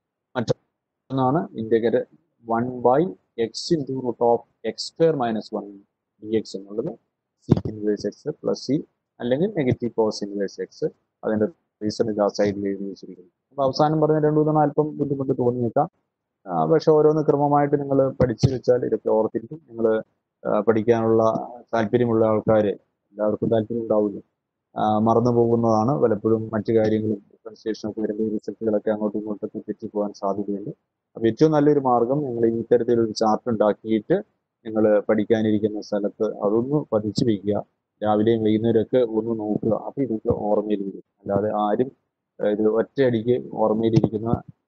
മറ്റൊന്നാണ് integral one by x into root of x square minus one d x എന്നുള്ളത് sec inverse x plus c അല്ലെങ്കിൽ നെഗറ്റീവ് കോസ് ഇൻവേഴ്സ് എക്സ്. അതിന്റെ റീസൺ ഇത് ആ സൈഡിൽ എഴുതി വെച്ചിരിക്കുന്നു. അപ്പൊ അവസാനം പറഞ്ഞ രണ്ടു മൂന്നെണ്ണം അല്പം ബുദ്ധിമുട്ട് തോന്നിയേക്കാം, പക്ഷെ ഓരോന്ന് ക്രമമായിട്ട് നിങ്ങൾ പഠിച്ചു വെച്ചാൽ ഇതൊക്കെ ഓർത്തിരിക്കും. നിങ്ങൾ പഠിക്കാനുള്ള താല്പര്യമുള്ള ആൾക്കാർ, എല്ലാവർക്കും താല്പര്യം ഉണ്ടാവില്ല, മറന്നു പോകുന്നതാണ് പലപ്പോഴും. മറ്റു കാര്യങ്ങളും ഡിഫറൻഷിയേഷനൊക്കെ വരുമ്പോൾ ഈ റിസൾട്ടുകളൊക്കെ അങ്ങോട്ടും ഇങ്ങോട്ടൊക്കെ തെറ്റിപ്പോകാൻ സാധ്യതയുണ്ട്. അപ്പൊ ഏറ്റവും നല്ലൊരു മാർഗം നിങ്ങൾ ഈ തരത്തിലൊരു ചാർട്ട് ഉണ്ടാക്കിയിട്ട് നിങ്ങൾ പഠിക്കാനിരിക്കുന്ന സ്ഥലത്ത് അതൊന്ന് പതിച്ചു വയ്ക്കുക. രാവിലെയും വൈകുന്നേരമൊക്കെ ഒന്ന് നോക്കുക. അപ്പൊ ഇതൊക്കെ ഓർമ്മയിലിരിക്കും. അല്ലാതെ ആരും ഇത് ഒറ്റയടിക്ക് ഓർമ്മയിലിരിക്കുന്ന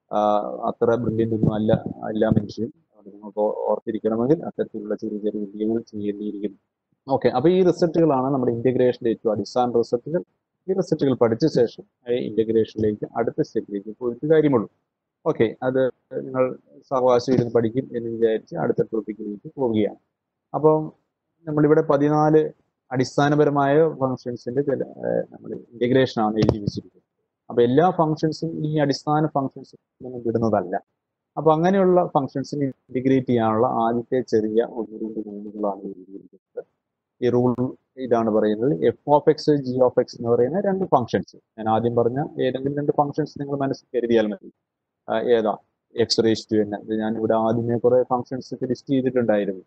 അത്ര ബ്രില്യൻ്റ് ഒന്നും അല്ല എല്ലാ മനുഷ്യരും. നിങ്ങൾക്ക് ഓർത്തിരിക്കണമെങ്കിൽ അത്തരത്തിലുള്ള ചെറിയ ചെറിയ വിദ്യകൾ ചെയ്യേണ്ടിയിരിക്കുന്നു. ഓക്കെ, അപ്പൊ ഈ റിസൾട്ടുകളാണ് നമ്മുടെ ഇന്റഗ്രേഷന്റെ ഏറ്റവും അടിസ്ഥാന റിസൾട്ടുകൾ. ഈ റിസൾട്ടുകൾ പഠിച്ച ശേഷം ഇന്റഗ്രേഷനിലേക്ക് അടുത്ത സ്റ്റെപ്പിലേക്ക് പോയിട്ട് കാര്യമുള്ളൂ. ഓക്കെ, അത് നിങ്ങൾ സാവകാശം ഇരുന്ന് പഠിക്കും എന്ന് വിചാരിച്ച് അടുത്ത ടോപ്പിക്കിലേക്ക് പോവുകയാണ്. അപ്പം നമ്മളിവിടെ പതിനാല് അടിസ്ഥാനപരമായ ഫങ്ഷൻസിന്റെ ചില നമ്മൾ ഇന്റഗ്രേഷൻ ആണ് എഴുതി വെച്ചിരിക്കുന്നത്. അപ്പൊ എല്ലാ ഫങ്ഷൻസും ഈ അടിസ്ഥാന ഫങ്ഷൻസ് ഒന്നും വിടുന്നതല്ല. അപ്പൊ അങ്ങനെയുള്ള ഫങ്ഷൻസിനെ ഇന്റഗ്രേറ്റ് ചെയ്യാനുള്ള ആദ്യത്തെ ചെറിയ ഒന്ന് രണ്ട് റൂളുകളാണ് എഴുതിയിരിക്കുന്നത്. ഈ റൂൾ ഇതാണ് പറയുന്നത്, f of X G of x എന്ന് പറയുന്ന രണ്ട് ഫങ്ഷൻസ്. ഞാൻ ആദ്യം പറഞ്ഞ ഏതെങ്കിലും രണ്ട് ഫങ്ഷൻസ് നിങ്ങൾ മനസ്സിൽ കരുതിയാൽ മതി. ഏതാ? X raise to n. ഞാൻ ഇവിടെ ആദ്യമേ കുറെ ഫങ്ഷൻസ് ലിസ്റ്റ് ചെയ്തിട്ടുണ്ടായിരുന്നു.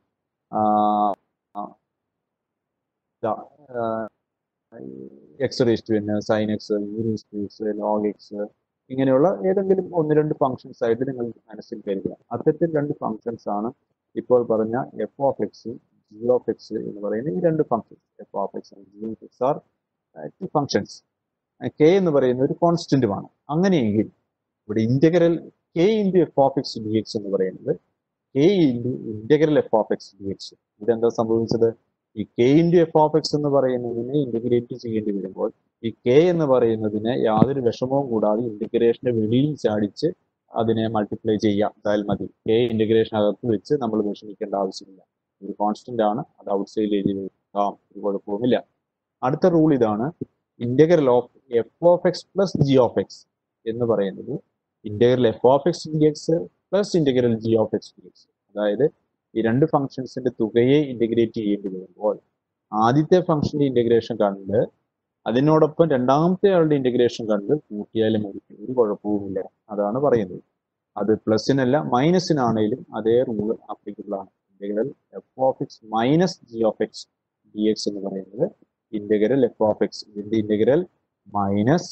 X raise to n, sine x, e raise to x, log x, ഇങ്ങനെയുള്ള ഏതെങ്കിലും ഒന്ന് രണ്ട് ഫംഗ്ഷൻസ് ആയിട്ട് നിങ്ങൾ മനസ്സിൽ കരുതുക. അത്തരത്തിൽ രണ്ട് ഫംഗ്ഷൻസ് ആണ് ഇപ്പോൾ പറഞ്ഞ f of X, G of x എന്ന് പറയുന്ന ഈ രണ്ട് functions. F of x and g of x are two functions. K എന്ന് പറയുന്ന ഒരു കോൺസ്റ്റന്റുമാണ്. അങ്ങനെയെങ്കിൽ ഇവിടെ integral k into f of x d x എന്ന് പറയുന്നത് k into integral f of x d x. ഇതെന്താ സംഭവിച്ചത്? ഈ k into f of x എന്ന് പറയുന്നതിനെ ഇന്റഗ്രേറ്റ് ചെയ്യേണ്ടി വരുമ്പോൾ ഈ കെ എന്ന് പറയുന്നതിനെ യാതൊരു വിഷമവും കൂടാതെ ഇന്റഗ്രേഷന്റെ വെളിയിൽ ചാടിച്ച് അതിനെ മൾട്ടിപ്ലൈ ചെയ്യാം എന്തായാൽ മതി. കെ ഇന്റഗ്രേഷൻ അകത്ത് വെച്ച് നമ്മൾ വിഷമിക്കേണ്ട ആവശ്യമില്ല. ഒരു കോൺസ്റ്റന്റ് ആണ്, അത് ഔട്ട് സൈഡിൽ എഴുതി വെക്കാം, ഒരു കുഴപ്പവുമില്ല. അടുത്ത റൂൾ ഇതാണ്. Integral of f of x plus g of x എന്ന് പറയുന്നത് integral f of x d x plus integral g of x d x. അതായത് ഈ രണ്ട് ഫംഗ്ഷൻസിന്റെ തുകയെ ഇന്റഗ്രേറ്റ് ചെയ്യേണ്ടി വരുമ്പോൾ ആദ്യത്തെ ഫംഗ്ഷന്റെ ഇന്റഗ്രേഷൻ കണ്ട് അതിനോടൊപ്പം രണ്ടാമത്തെ ആളുടെ ഇന്റഗ്രേഷൻ കണ്ട് കൂട്ടിയാലും ഒരു കുഴപ്പവുമില്ല. അതാണ് പറയുന്നത്. അത് പ്ലസിനല്ല മൈനസിനാണെങ്കിലും അതേ റൂൾ ആപ്ലിക്കബിൾ ആണ്. Integral f of x minus g of x d x എന്ന് പറയുന്നത് ഇന്റഗ്രൽ എഫ് ഓഫ് എക്സ് ഇതിന്റെ ഇന്റഗ്രൽ മൈനസ്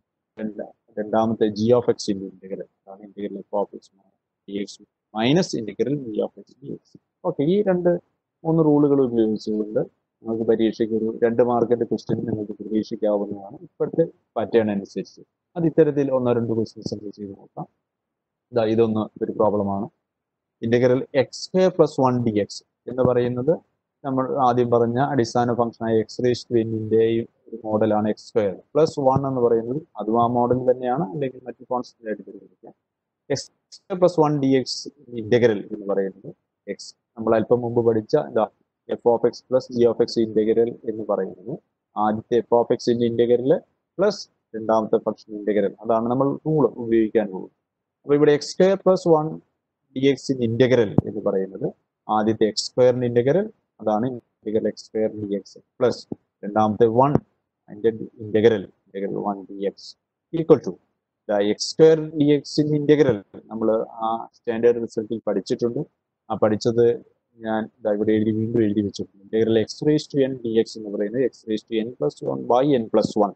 രണ്ടാമത്തെ ജി ഓഫ് എക്സ് ഇന്റഗ്രൽ അതാണ് integral f of x d x minus integral g of x d x. Okay, ഈ രണ്ട് മൂന്ന് റൂളുകൾ ഉപയോഗിച്ചുകൊണ്ട് നമുക്ക് പരീക്ഷയ്ക്ക് ഒരു രണ്ട് മാർക്കിന്റെ ക്വസ്റ്റ്യൻ നിങ്ങൾക്ക് പ്രതീക്ഷിക്കാവുന്നതാണ് ഇപ്പോഴത്തെ പാറ്റേൺ അനുസരിച്ച്. അത് ഇത്തരത്തിൽ ഒന്നോ രണ്ടോ ക്വസ്റ്റ്യൻസ് നമുക്ക് ചെയ്ത് നോക്കാം. ഇതാ ഇതൊന്ന് ഒരു പ്രോബ്ലമാണ്. Integral x square plus one d x എന്ന് പറയുന്നത് നമ്മൾ ആദ്യം പറഞ്ഞ അടിസ്ഥാന ഫംഗ്ഷനായ എക്സ് റേസ് ടു എന്നിന്റെയും ഒരു മോഡലാണ് എക്സ് സ്ക്വയർ. പ്ലസ് വൺ എന്ന് പറയുന്നത് അതും ആ മോഡൽ തന്നെയാണ്, അല്ലെങ്കിൽ മറ്റു കോൺസ്റ്റന്റ് ആയിട്ട് പരിഗണിക്കാം. X square plus one d x integral എന്ന് പറയുന്നത് എക്സ് നമ്മൾ അല്പം മുമ്പ് പഠിച്ച എന്താ f of x plus g of x integral എന്ന് പറയുന്നത് ആദ്യത്തെ എഫ് ഓഫ് എക്സിന്റെ ഇന്റഗ്രൽ പ്ലസ് രണ്ടാമത്തെ ഫംഗ്ഷൻ ഇന്റഗ്രൽ. അതാണ് നമ്മൾ റൂൾ ഉപയോഗിക്കാൻ പോകുന്നത്. അപ്പൊ ഇവിടെ x square plus one d എക്സിന്റെ ഇന്റഗ്രൽ എന്ന് പറയുന്നത് ആദ്യത്തെ എക്സ് സ്ക്വയറിന്റെ ഇന്റഗ്രൽ അതാണ് integral x square d x plus രണ്ടാമത്തെ വൺ അതിന്റെ integral integral one d x equal to X square d എക്സിന്റെ ഇന്റഗ്രൽ നമ്മൾ ആ സ്റ്റാൻഡേർഡ് റിസൾട്ടിൽ പഠിച്ചിട്ടുണ്ട്. ആ പഠിച്ചത് ഞാൻ ഇവിടെ എഴുതി വീണ്ടും എഴുതി വെച്ചിട്ടുണ്ട്. Integral x raise to n d x എന്ന് പറയുന്നത് x raise to N plus one by n plus one.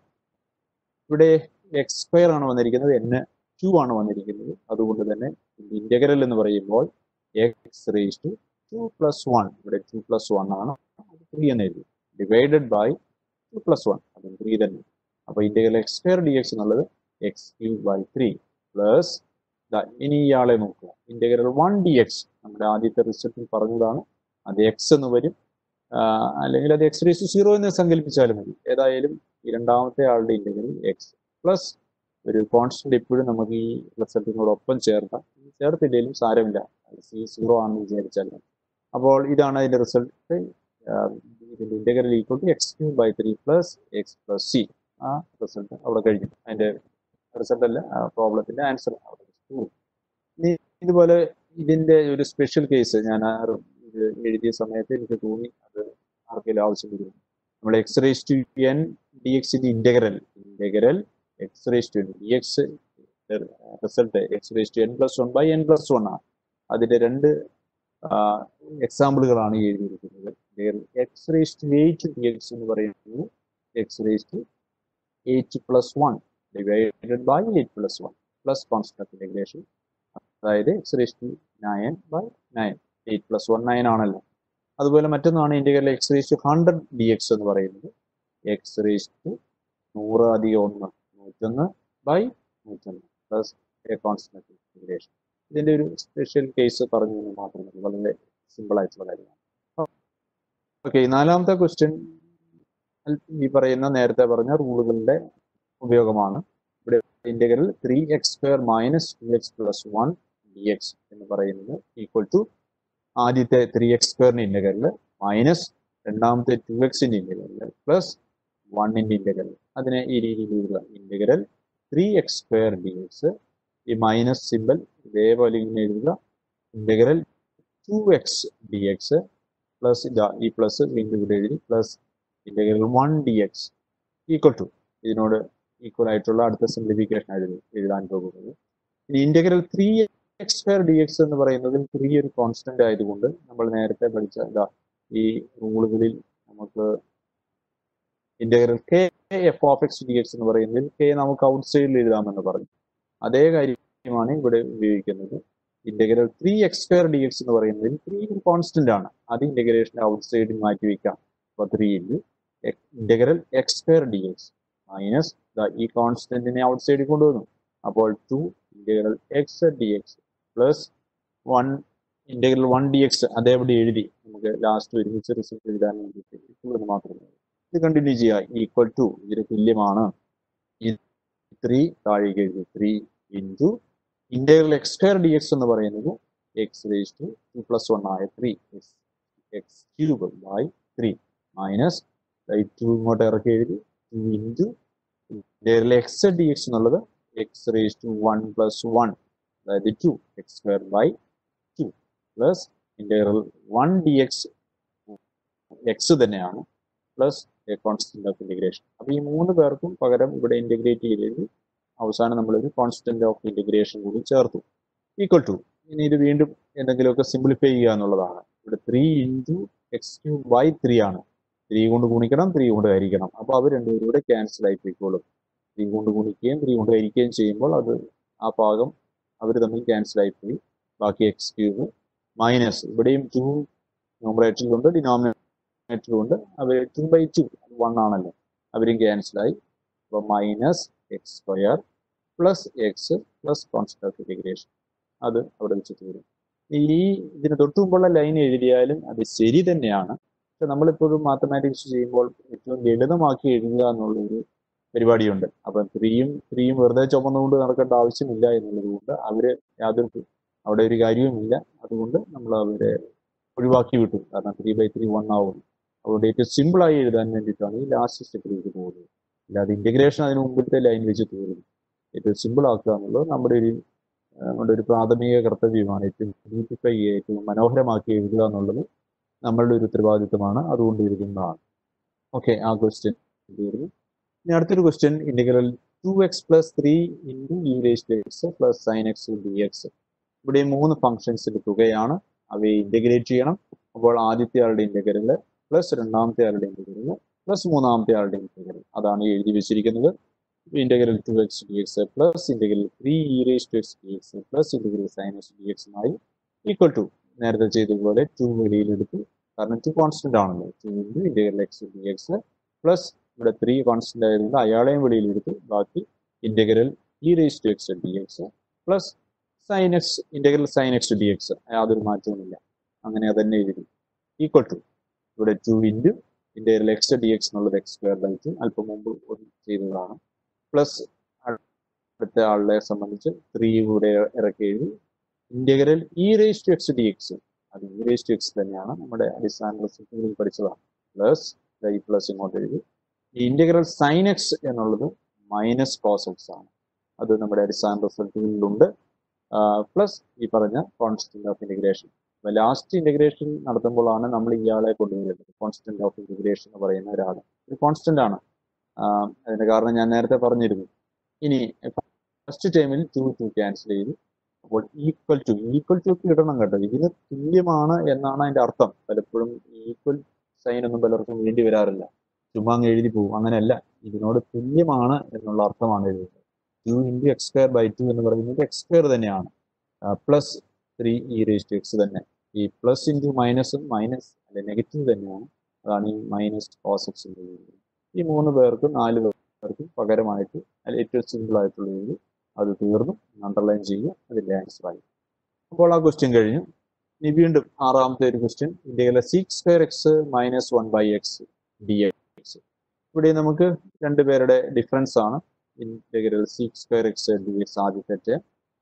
ഇവിടെ എക്സ് സ്ക്വയർ ആണ് വന്നിരിക്കുന്നത്, എൻ ടു ആണ് വന്നിരിക്കുന്നത്. അതുകൊണ്ട് തന്നെ ഇന്റഗ്രൽ എന്ന് പറയുമ്പോൾ x raise to two plus one, ഇവിടെ ടു പ്ലസ് വൺ ആണ്, ത്രീ എന്ന് എഴുതി, divided by two plus one, അതും ത്രീ തന്നെ. അപ്പൊ integral x square d x എന്നുള്ളത് x cube by three plus ഇനി ഇയാളെ നോക്കുക ഇന്റഗ്രൽ വൺ ഡി എക്സ് നമ്മുടെ ആദ്യത്തെ റിസൾട്ടിൽ പറഞ്ഞതാണ്. അത് എക്സ് എന്ന് വരും, അല്ലെങ്കിൽ അത് എക്സ് റേസ് ടു സീറോ എന്ന് സങ്കല്പിച്ചാലും മതി. ഏതായാലും ഈ രണ്ടാമത്തെ ആളുടെ ഇന്റഗ്രൽ എക്സ് പ്ലസ് ഒരു കോൺസ്റ്റന്റ് എപ്പോഴും നമുക്ക് ഈ റിസൾട്ടിനോടൊപ്പം ചേർക്കാം. ചേർത്തില്ലെങ്കിലും സാരമില്ല, സി സീറോ ആണെന്ന് വിചാരിച്ചാൽ മതി. അപ്പോൾ ഇതാണ് അതിന്റെ റിസൾട്ട്. ഇതിന്റെ integral equal to X cube by three plus X plus c. ആ റിസൾട്ട് അവിടെ കഴിഞ്ഞു. അതിന്റെ റിസൾട്ട് അല്ല, പ്രോബ്ലത്തിന്റെ ആൻസർ അവിടെ. ഇതുപോലെ ഇതിന്റെ ഒരു സ്പെഷ്യൽ കേസ് ഞാൻ ഇത് എഴുതിയ സമയത്ത് എനിക്ക് തോന്നി അത് ആർക്കെങ്കിലും ആവശ്യം വരും. നമ്മൾ x raise to n d എക്സിന്റെ integral integral x raise to d x result x raise to N plus one by n plus one ആണ്. അതിന്റെ രണ്ട് എക്സാമ്പിളുകളാണ് എഴുതിയിരിക്കുന്നത്. X raise to eight d x എന്ന് പറയുന്നത് x raise to eight plus one divided by eight plus one plus constant integration, അതായത് x raise to nine by nine. Eight plus one nine ആണല്ലോ. അതുപോലെ മറ്റൊന്നാണ് integral x raise to hundred d x എന്ന് പറയുന്നത് x raise to നൂറ് അധികം ഒന്ന് നൂറ്റൊന്ന് ബൈ നൂറ്റൊന്ന് പ്ലസ് എ കോൺസ്റ്റന്റ് ഇന്റഗ്രേഷൻ. ഇതിന്റെ ഒരു സ്പെഷ്യൽ കേസ് പറഞ്ഞു എന്ന് മാത്രമല്ല, വളരെ സിമ്പിൾ ആയിട്ടുള്ള കാര്യമാണ്. ഓക്കെ, നാലാമത്തെ ക്വസ്റ്റ്യൻ ഈ പറയുന്ന നേരത്തെ പറഞ്ഞ റൂളുകളുടെ ഉപയോഗമാണ്. ഇവിടെ integral three x square minus two x plus one d x എന്ന് പറയുന്നത് ഈക്വൽ ടു ആദ്യത്തെ ത്രീ എക്സ് സ്ക്വയറിന്റെ ഇന്റഗ്രൽ മൈനസ് രണ്ടാമത്തെ ടു എക്സിന്റെ ഇന്റഗ്രൽ പ്ലസ് വണ്ണിന്റെ ഇന്റഗ്രൽ. അതിനെ ഈ രീതിയിൽ എഴുതുക. Integral three x square d x, ഈ മൈനസ് സിമ്പിൾ ഇതേപോലെ ഇങ്ങനെ എഴുതുക. Integral two x d x plus ഇതാ ഈ പ്ലസ് വീണ്ടും ഇവിടെ എഴുതി plus integral one d x equal to ഇതിനോട് ഈക്വൽ ആയിട്ടുള്ള അടുത്ത സിംപ്ലിഫിക്കേഷൻ ആയിരുന്നു എഴുതാൻ പോകുന്നത്. ഇനി integral three x square d x എന്ന് പറയുന്നതിൽ ത്രീ ഒരു കോൺസ്റ്റന്റ് ആയതുകൊണ്ട് നമ്മൾ നേരത്തെ പഠിച്ച ഇതാ ഈ റൂളുകളിൽ നമുക്ക് integral k f of x d x എന്ന് പറയുന്നതിൽ കെ നമുക്ക് ഔട്ട് സൈഡിൽ എഴുതാമെന്ന് പറഞ്ഞു. അതേ കാര്യമാണ് ഇവിടെ ഉപയോഗിക്കുന്നത്. Integral three x square d x എന്ന് പറയുന്നതിൽ ത്രീ ഒരു കോൺസ്റ്റന്റ് ആണ്. അത് ഇന്റഗ്രേഷൻ ഔട്ട് സൈഡിൽ മാറ്റി വയ്ക്കാം. അപ്പൊ three into integral x square d x minus ഈ കോൺസ്റ്റന്റിനെ ഔട്ട് സൈഡിൽ കൊണ്ടുവന്നു. അപ്പോൾ two integral x d x plus one integral one d x അതേപടി എഴുതി നമുക്ക് ലാസ്റ്റ് ഒരുമിച്ച് റിസൾട്ട് എഴുതാൻ വേണ്ടിയിട്ട് മാത്രമേ ഇത് കണ്ടിന്യൂ ചെയ്യാം. ഈക്വൽ ടു ഇതിന് തുല്യമാണ് ഈ ത്രീ താഴേക്ക് എഴുതി three into integral x square d x എന്ന് പറയുന്നത് x raise to two plus one ആയ three x cube by three minus two ഇങ്ങോട്ട് ഇറക്കി എഴുതി two into integral x d x എന്നുള്ളത് x raise to one plus one അതായത് two X square by two plus integral one d x x തന്നെയാണ് plus a constant of integration. അപ്പോൾ ഈ മൂന്ന് പേർക്കും പകരം ഇവിടെ ഇന്റഗ്രേറ്റ് ചെയ്ത് അവസാനം നമ്മളൊരു കോൺസ്റ്റന്റ് ഓഫ് ഇന്റഗ്രേഷൻ കൂടി ചേർത്തു ഈക്വൽ ടു. ഇനി ഇത് വീണ്ടും എന്തെങ്കിലുമൊക്കെ സിംപ്ലിഫൈ ചെയ്യുക എന്നുള്ളതാണ്. ഇവിടെ three into x cube by three ആണ്. ത്രീ കൊണ്ട് ഗുണിക്കണം, ത്രീ കൊണ്ട് ഹരിക്കണം. അപ്പോൾ അവർ രണ്ടുപേരും കൂടെ ക്യാൻസൽ ആയി പോയിക്കോളും. ത്രീ കൊണ്ട് ഗുണിക്കുകയും ത്രീ കൊണ്ട് ഹരിക്കുകയും ചെയ്യുമ്പോൾ അത് ആ ഭാഗം അവർ തമ്മിൽ ക്യാൻസൽ ആയിപ്പോയി. ബാക്കി എക്സ് ക്യൂബ് മൈനസ് ഇവിടെയും ടു ന്യൂമറേറ്ററിലുണ്ട് ഡിനോമിനേറ്ററിലുണ്ട്. അവർ ടു ബൈ ടു വൺ ആണല്ലോ, അവരും ക്യാൻസലായി. അപ്പോൾ minus x square plus X plus constant of integration അത് അവിടെ വെച്ച് തീരും. ഈ ഇതിന് തൊട്ട് മുമ്പുള്ള ലൈൻ എഴുതിയാലും അത് ശരി തന്നെയാണ്. പക്ഷെ നമ്മളിപ്പോഴും മാത്തമാറ്റിക്സ് ചെയ്യുമ്പോൾ ഏറ്റവും ലളിതമാക്കി എഴുതുക എന്നുള്ളൊരു പരിപാടിയുണ്ട്. അപ്പം ത്രീയും ത്രീയും വെറുതെ ചുമന്നുകൊണ്ട് നടക്കേണ്ട ആവശ്യമില്ല എന്നുള്ളത് കൊണ്ട് അവര് യാതൊരു അവിടെ ഒരു കാര്യവുമില്ല. അതുകൊണ്ട് നമ്മൾ അവരെ ഒഴിവാക്കി വിട്ടു. കാരണം ത്രീ ബൈ ത്രീ വൺ ആവും. അതുകൊണ്ട് ഏറ്റവും സിമ്പിളായി എഴുതാൻ വേണ്ടിയിട്ടാണ് ഈ ലാസ്റ്റ് സ്റ്റെപ്പിലേക്ക് പോകുന്നത്. അല്ലാതെ ഇന്റഗ്രേഷൻ അതിന് മുമ്പിലത്തെ ലൈൻ വെച്ച് തീർന്നു. ഏറ്റവും സിമ്പിൾ ആക്കുക എന്നുള്ളത് നമ്മുടെ ഒരു നമ്മുടെ ഒരു പ്രാഥമിക കർത്തവ്യമാണ്. ഏറ്റവും ബ്യൂട്ടിഫൈ ഏറ്റവും മനോഹരമാക്കി എഴുതുക എന്നുള്ളത് നമ്മളുടെ ഒരു ഉത്തരവാദിത്വമാണ്. അതുകൊണ്ട് എഴുതുന്നതാണ്. ഓക്കെ, ആ ക്വസ്റ്റ്യൻ തീർന്നു. ഇനി അടുത്തൊരു question integral two x plus three into e raise to x plus sine x d x. ഇവിടെ മൂന്ന് ഫംഗ്ഷൻസിന്റെ തുകയാണ്. അവയെ ഇന്റഗ്രേറ്റ് ചെയ്യണം. അപ്പോൾ ആദ്യത്തെ ആളുടെ ഇന്റഗ്രല് പ്ലസ് രണ്ടാമത്തെ ആളുടെ ഇന്റഗ്രല് പ്ലസ് മൂന്നാമത്തെ ആളുടെ ഇന്റഗ്രൽ അതാണ് എഴുതി വെച്ചിരിക്കുന്നത്. Integral two x d x plus integral three e raise to x d x plus integral sine x d എക്സുമായി ഈക്വൽ ടു നേരത്തെ ചെയ്തതുപോലെ ടു വെളിയിലെടുത്തു. കാരണം ടു കോൺസ്റ്റന്റ് ആണല്ലോ. Two into integral x d x plus ഇവിടെ three constant ആയതുകൊണ്ട് അയാളെയും വെളിയിലെടുത്തു. ബാക്കി integral e raise to x d x plus sine x integral sine x d x യാതൊരു മാറ്റവുമില്ല. അങ്ങനെ അതന്നെ എഴുതി ഈക്വൽ ടു ഇവിടെ two into integral x d x എന്നുള്ളത് എക്സ് സ്ക്വയർ ബൈ ടു അല്പം മുമ്പ് ചെയ്തതാണ്. പ്ലസ് അടുത്ത ആളെ സംബന്ധിച്ച് ത്രീ കൂടെ ഇറക്കി എഴുതി integral e raise to x d x അത് ഇ റേസ് ടു എക്സ് തന്നെയാണ്, നമ്മുടെ അടിസ്ഥാന റിസൾട്ടുകളിൽ പഠിച്ചതാണ്. പ്ലസ് ഈ പ്ലസ് ഇങ്ങോട്ട് എഴുതി. ഈ ഇന്റഗ്രൽ സൈൻ എക്സ് എന്നുള്ളത് മൈനസ് കോസ് എക്സ് ആണ്. അത് നമ്മുടെ അടിസ്ഥാന റിസൾട്ടുകളിലുണ്ട്. പ്ലസ് ഈ പറഞ്ഞ കോൺസ്റ്റന്റ് ഓഫ് ഇന്റഗ്രേഷൻ. അപ്പോൾ ലാസ്റ്റ് ഇന്റഗ്രേഷൻ നടത്തുമ്പോഴാണ് നമ്മൾ ഇയാളെ കൊണ്ടുവരുന്നത്. കോൺസ്റ്റന്റ് ഓഫ് ഇന്റഗ്രേഷൻ എന്ന് പറയുന്ന ഒരാൾ ഒരു കോൺസ്റ്റന്റ് ആണ്. അതിന്റെ കാരണം ഞാൻ നേരത്തെ പറഞ്ഞിരുന്നു. ഇനി ഫസ്റ്റ് ടൈമിൽ ടു ടു ക്യാൻസൽ ചെയ്തു. അപ്പോൾ ഈക്വൽ ടു ഈക്വൽ ടു ഒക്കെ ഇടണം കേട്ടോ. ഇതിന് തുല്യമാണ് എന്നാണ് അതിന്റെ അർത്ഥം. പലപ്പോഴും ഈക്വൽ സൈൻ ഒന്നും പലർക്കും വേണ്ടി വരാറില്ല, ചുമ്മാ അങ്ങ് എഴുതി പോകും. അങ്ങനെയല്ല, ഇതിനോട് തുല്യമാണ് എന്നുള്ള അർത്ഥമാണ് എഴുതുന്നത്. Two into x square by two എന്ന് പറയുന്നത് എക്സ് സ്ക്വയർ തന്നെയാണ്. Plus three e raise to x തന്നെ. ഈ പ്ലസ് ഇൻറ്റു മൈനസും മൈനസ് അല്ലെ നെഗറ്റീവ് തന്നെയാണ്. അതാണ് ഈ മൈനസ് കോസ് എക്സ് എന്ന് പറയുന്നത്. ഈ മൂന്ന് പേർക്കും നാല് പേർക്കും പകരമായിട്ട് അതിൽ ഏറ്റവും സിമ്പിൾ ആയിട്ടുള്ള എഴുതി അത് തീർന്നു. അണ്ടർലൈൻ ചെയ്യുക, അതിൻ്റെ ആൻസർ ആയി. അപ്പോൾ ആ ക്വസ്റ്റ്യൻ കഴിഞ്ഞു. ഇനി വീണ്ടും ആറാമത്തെ ഒരു question integral sec square x minus one by x d x. ഇവിടെ നമുക്ക് രണ്ടുപേരുടെ ഡിഫറൻസ് ആണ്. Integral sec square x d x ആദ്യത്തെ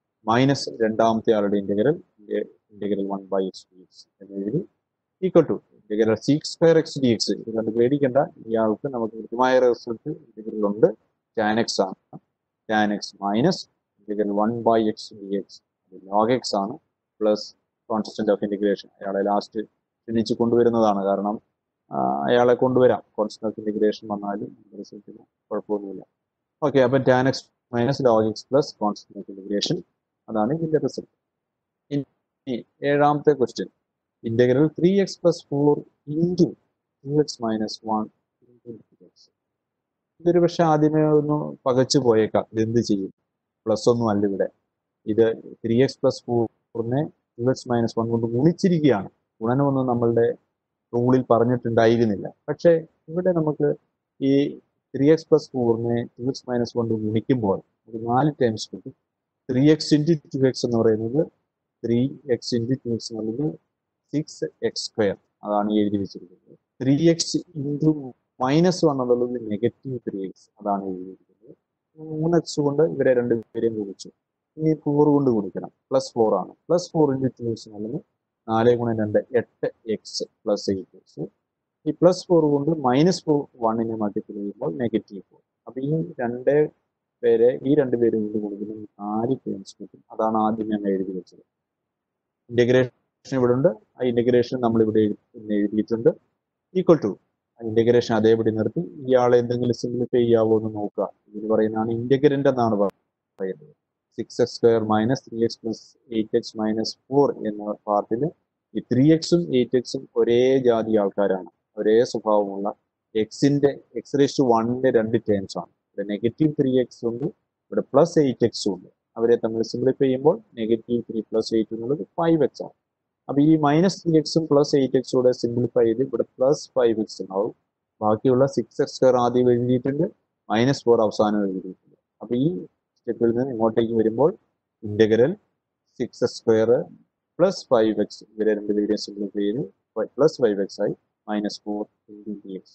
മൈനസ് രണ്ടാമത്തെ ആളുടെ integral integral one by x d x എന്ന് എഴുതി equal to integral sec square x d x. ഇത് കണ്ട് പേടിക്കേണ്ട, ഇയാൾക്ക് നമുക്ക് കൃത്യമായ റിസൾട്ട് ഇന്റഗ്രൽ ഉണ്ട്. ടാൻ എക്സ് ആണ്. Tan x minus integral one by x d x log x ആണ് പ്ലസ് കോൺസ്റ്റന്റ് ഓഫ് ഇന്റഗ്രേഷൻ. അയാളെ ലാസ്റ്റ് ക്ഷണിച്ച് കൊണ്ടുവരുന്നതാണ്. കാരണം അയാളെ കൊണ്ടുവരാം, കോൺസ്റ്റന്റ് ഓഫ് ഇന്റഗ്രേഷൻ വന്നാലും റിസൾട്ടില്ല, കുഴപ്പമൊന്നുമില്ല. ഓക്കെ, അപ്പം tan x minus log x plus constant of integration അതാണ് ഇതിന്റെ റിസൾട്ട്. ഏഴാമത്തെ question integral three X plus four into two X minus one into x. ഇതൊരു പക്ഷെ ആദ്യമേ ഒന്ന് പകച്ചു പോയേക്കാം. ഇതെന്ത് ചെയ്യും? പ്ലസ് ഒന്നും അല്ല ഇവിടെ. ഇത് ത്രീ എക്സ് പ്ലസ് ഫോറിനെ ടു എക്സ് മൈനസ് വൺ കൊണ്ട് ഗുണിച്ചിരിക്കുകയാണ്. ഗുണനമൊന്നും നമ്മളുടെ റൂളിൽ പറഞ്ഞിട്ടുണ്ടായിരുന്നില്ല. പക്ഷേ ഇവിടെ നമുക്ക് ഈ ത്രീ എക്സ് പ്ലസ് ഫോറിനെ ടു എക്സ് മൈനസ് കൊണ്ട് ഗുണിക്കുമ്പോൾ ഒരു നാല് ടൈംസ് കിട്ടും. Three x into two X എന്ന് പറയുന്നത് three x into two X എന്ന് പറയുന്നത് സിക്സ് എക്സ് സ്ക്വയർ. അതാണ് എഴുതി വെച്ചിരിക്കുന്നത്. Three x into minus one എന്നുള്ളത് നെഗറ്റീവ് ത്രീ എക്സ്. അതാണ് എഴുതിയിരിക്കുന്നത്. മൂന്ന് എക്സ് കൊണ്ട് ഇവരെ രണ്ടുപേരെയും ഗുണിച്ചു. ഇനി ഫോർ കൊണ്ട് ഗുണിക്കണം. പ്ലസ് ഫോർ ആണ്. Plus four into two x എന്നുള്ളത് നാല് ഗുണം രണ്ട് എട്ട് എക്സ് പ്ലസ് എയ്റ്റ് എക്സ്. ഈ പ്ലസ് ഫോർ കൊണ്ട് മൈനസ് ഫോർ വണ്ണിനെ മൾട്ടിപ്ലൈ ചെയ്യുമ്പോൾ നെഗറ്റീവ് ഫോർ. അപ്പം ഈ രണ്ട് പേരെ ഈ രണ്ട് പേരും കൊണ്ട് കൊടുക്കുന്നത് നാല് ടേംസ് കിട്ടും. അതാണ് ആദ്യം ഞാൻ എഴുതി വെച്ചത്. ഇന്റഗ്രേഷൻ ഇവിടെ ഉണ്ട്. ആ ഇന്റഗ്രേഷൻ നമ്മൾ ഇവിടെ എഴുതിയിട്ടുണ്ട്. ഈക്വൽ ടു ഇന്റഗ്രേഷൻ അതേപടി നിർത്തി ഇയാളെ എന്തെങ്കിലും സിംപ്ലിഫൈ ചെയ്യാവോ എന്ന് നോക്കുക. ഇത് പറയുന്നതാണ് ഇന്റഗ്രന്റ് എന്നാണ് പറയുന്നത്. Six x square minus three X plus eight x minus four എന്ന പാർട്ടിൽ ഈ ത്രീ എക്സും എയ്റ്റ് എക്സും ഒരേ ജാതി ആൾക്കാരാണ്, ഒരേ സ്വഭാവമുള്ള. എക്സിന്റെ എക്സ് റേസ് ടു വണ്ണിന്റെ രണ്ട് ടേംസ് ആണ്. ഇവിടെ നെഗറ്റീവ് ത്രീ എക്സ് ഉണ്ട്, ഇവിടെ പ്ലസ് എയ്റ്റ് എക്സും ഉണ്ട്. അവരെ തമ്മിൽ സിംപ്ലിഫൈ ചെയ്യുമ്പോൾ നെഗറ്റീവ് ത്രീ പ്ലസ് എയ്റ്റ് എന്നുള്ളത് ഫൈവ് എക്സ് ആണ്. അപ്പൊ ഈ മൈനസ് ത്രീ എക്സും പ്ലസ് എയ്റ്റ് എക്സൂടെ സിംപ്ലിഫൈ ചെയ്ത് ഇവിടെ പ്ലസ് ഫൈവ് എക്സ് ഉണ്ടാവും. ബാക്കിയുള്ള സിക്സ് എക്സ് സ്ക്വയർ ആദ്യം എഴുതിയിട്ടുണ്ട്, മൈനസ് ഫോർ അവസാനം എഴുതിയിട്ടുണ്ട്. അപ്പൊ ഈ സ്റ്റെപ്പിൽ നിന്ന് ഇങ്ങോട്ടേക്ക് വരുമ്പോൾ integral six x square plus five x ഇവരെ രണ്ടുപേരെയും സിംപ്ലിഫൈ ചെയ്ത് പ്ലസ് ഫൈവ് എക്സ് ആയി minus four into three x.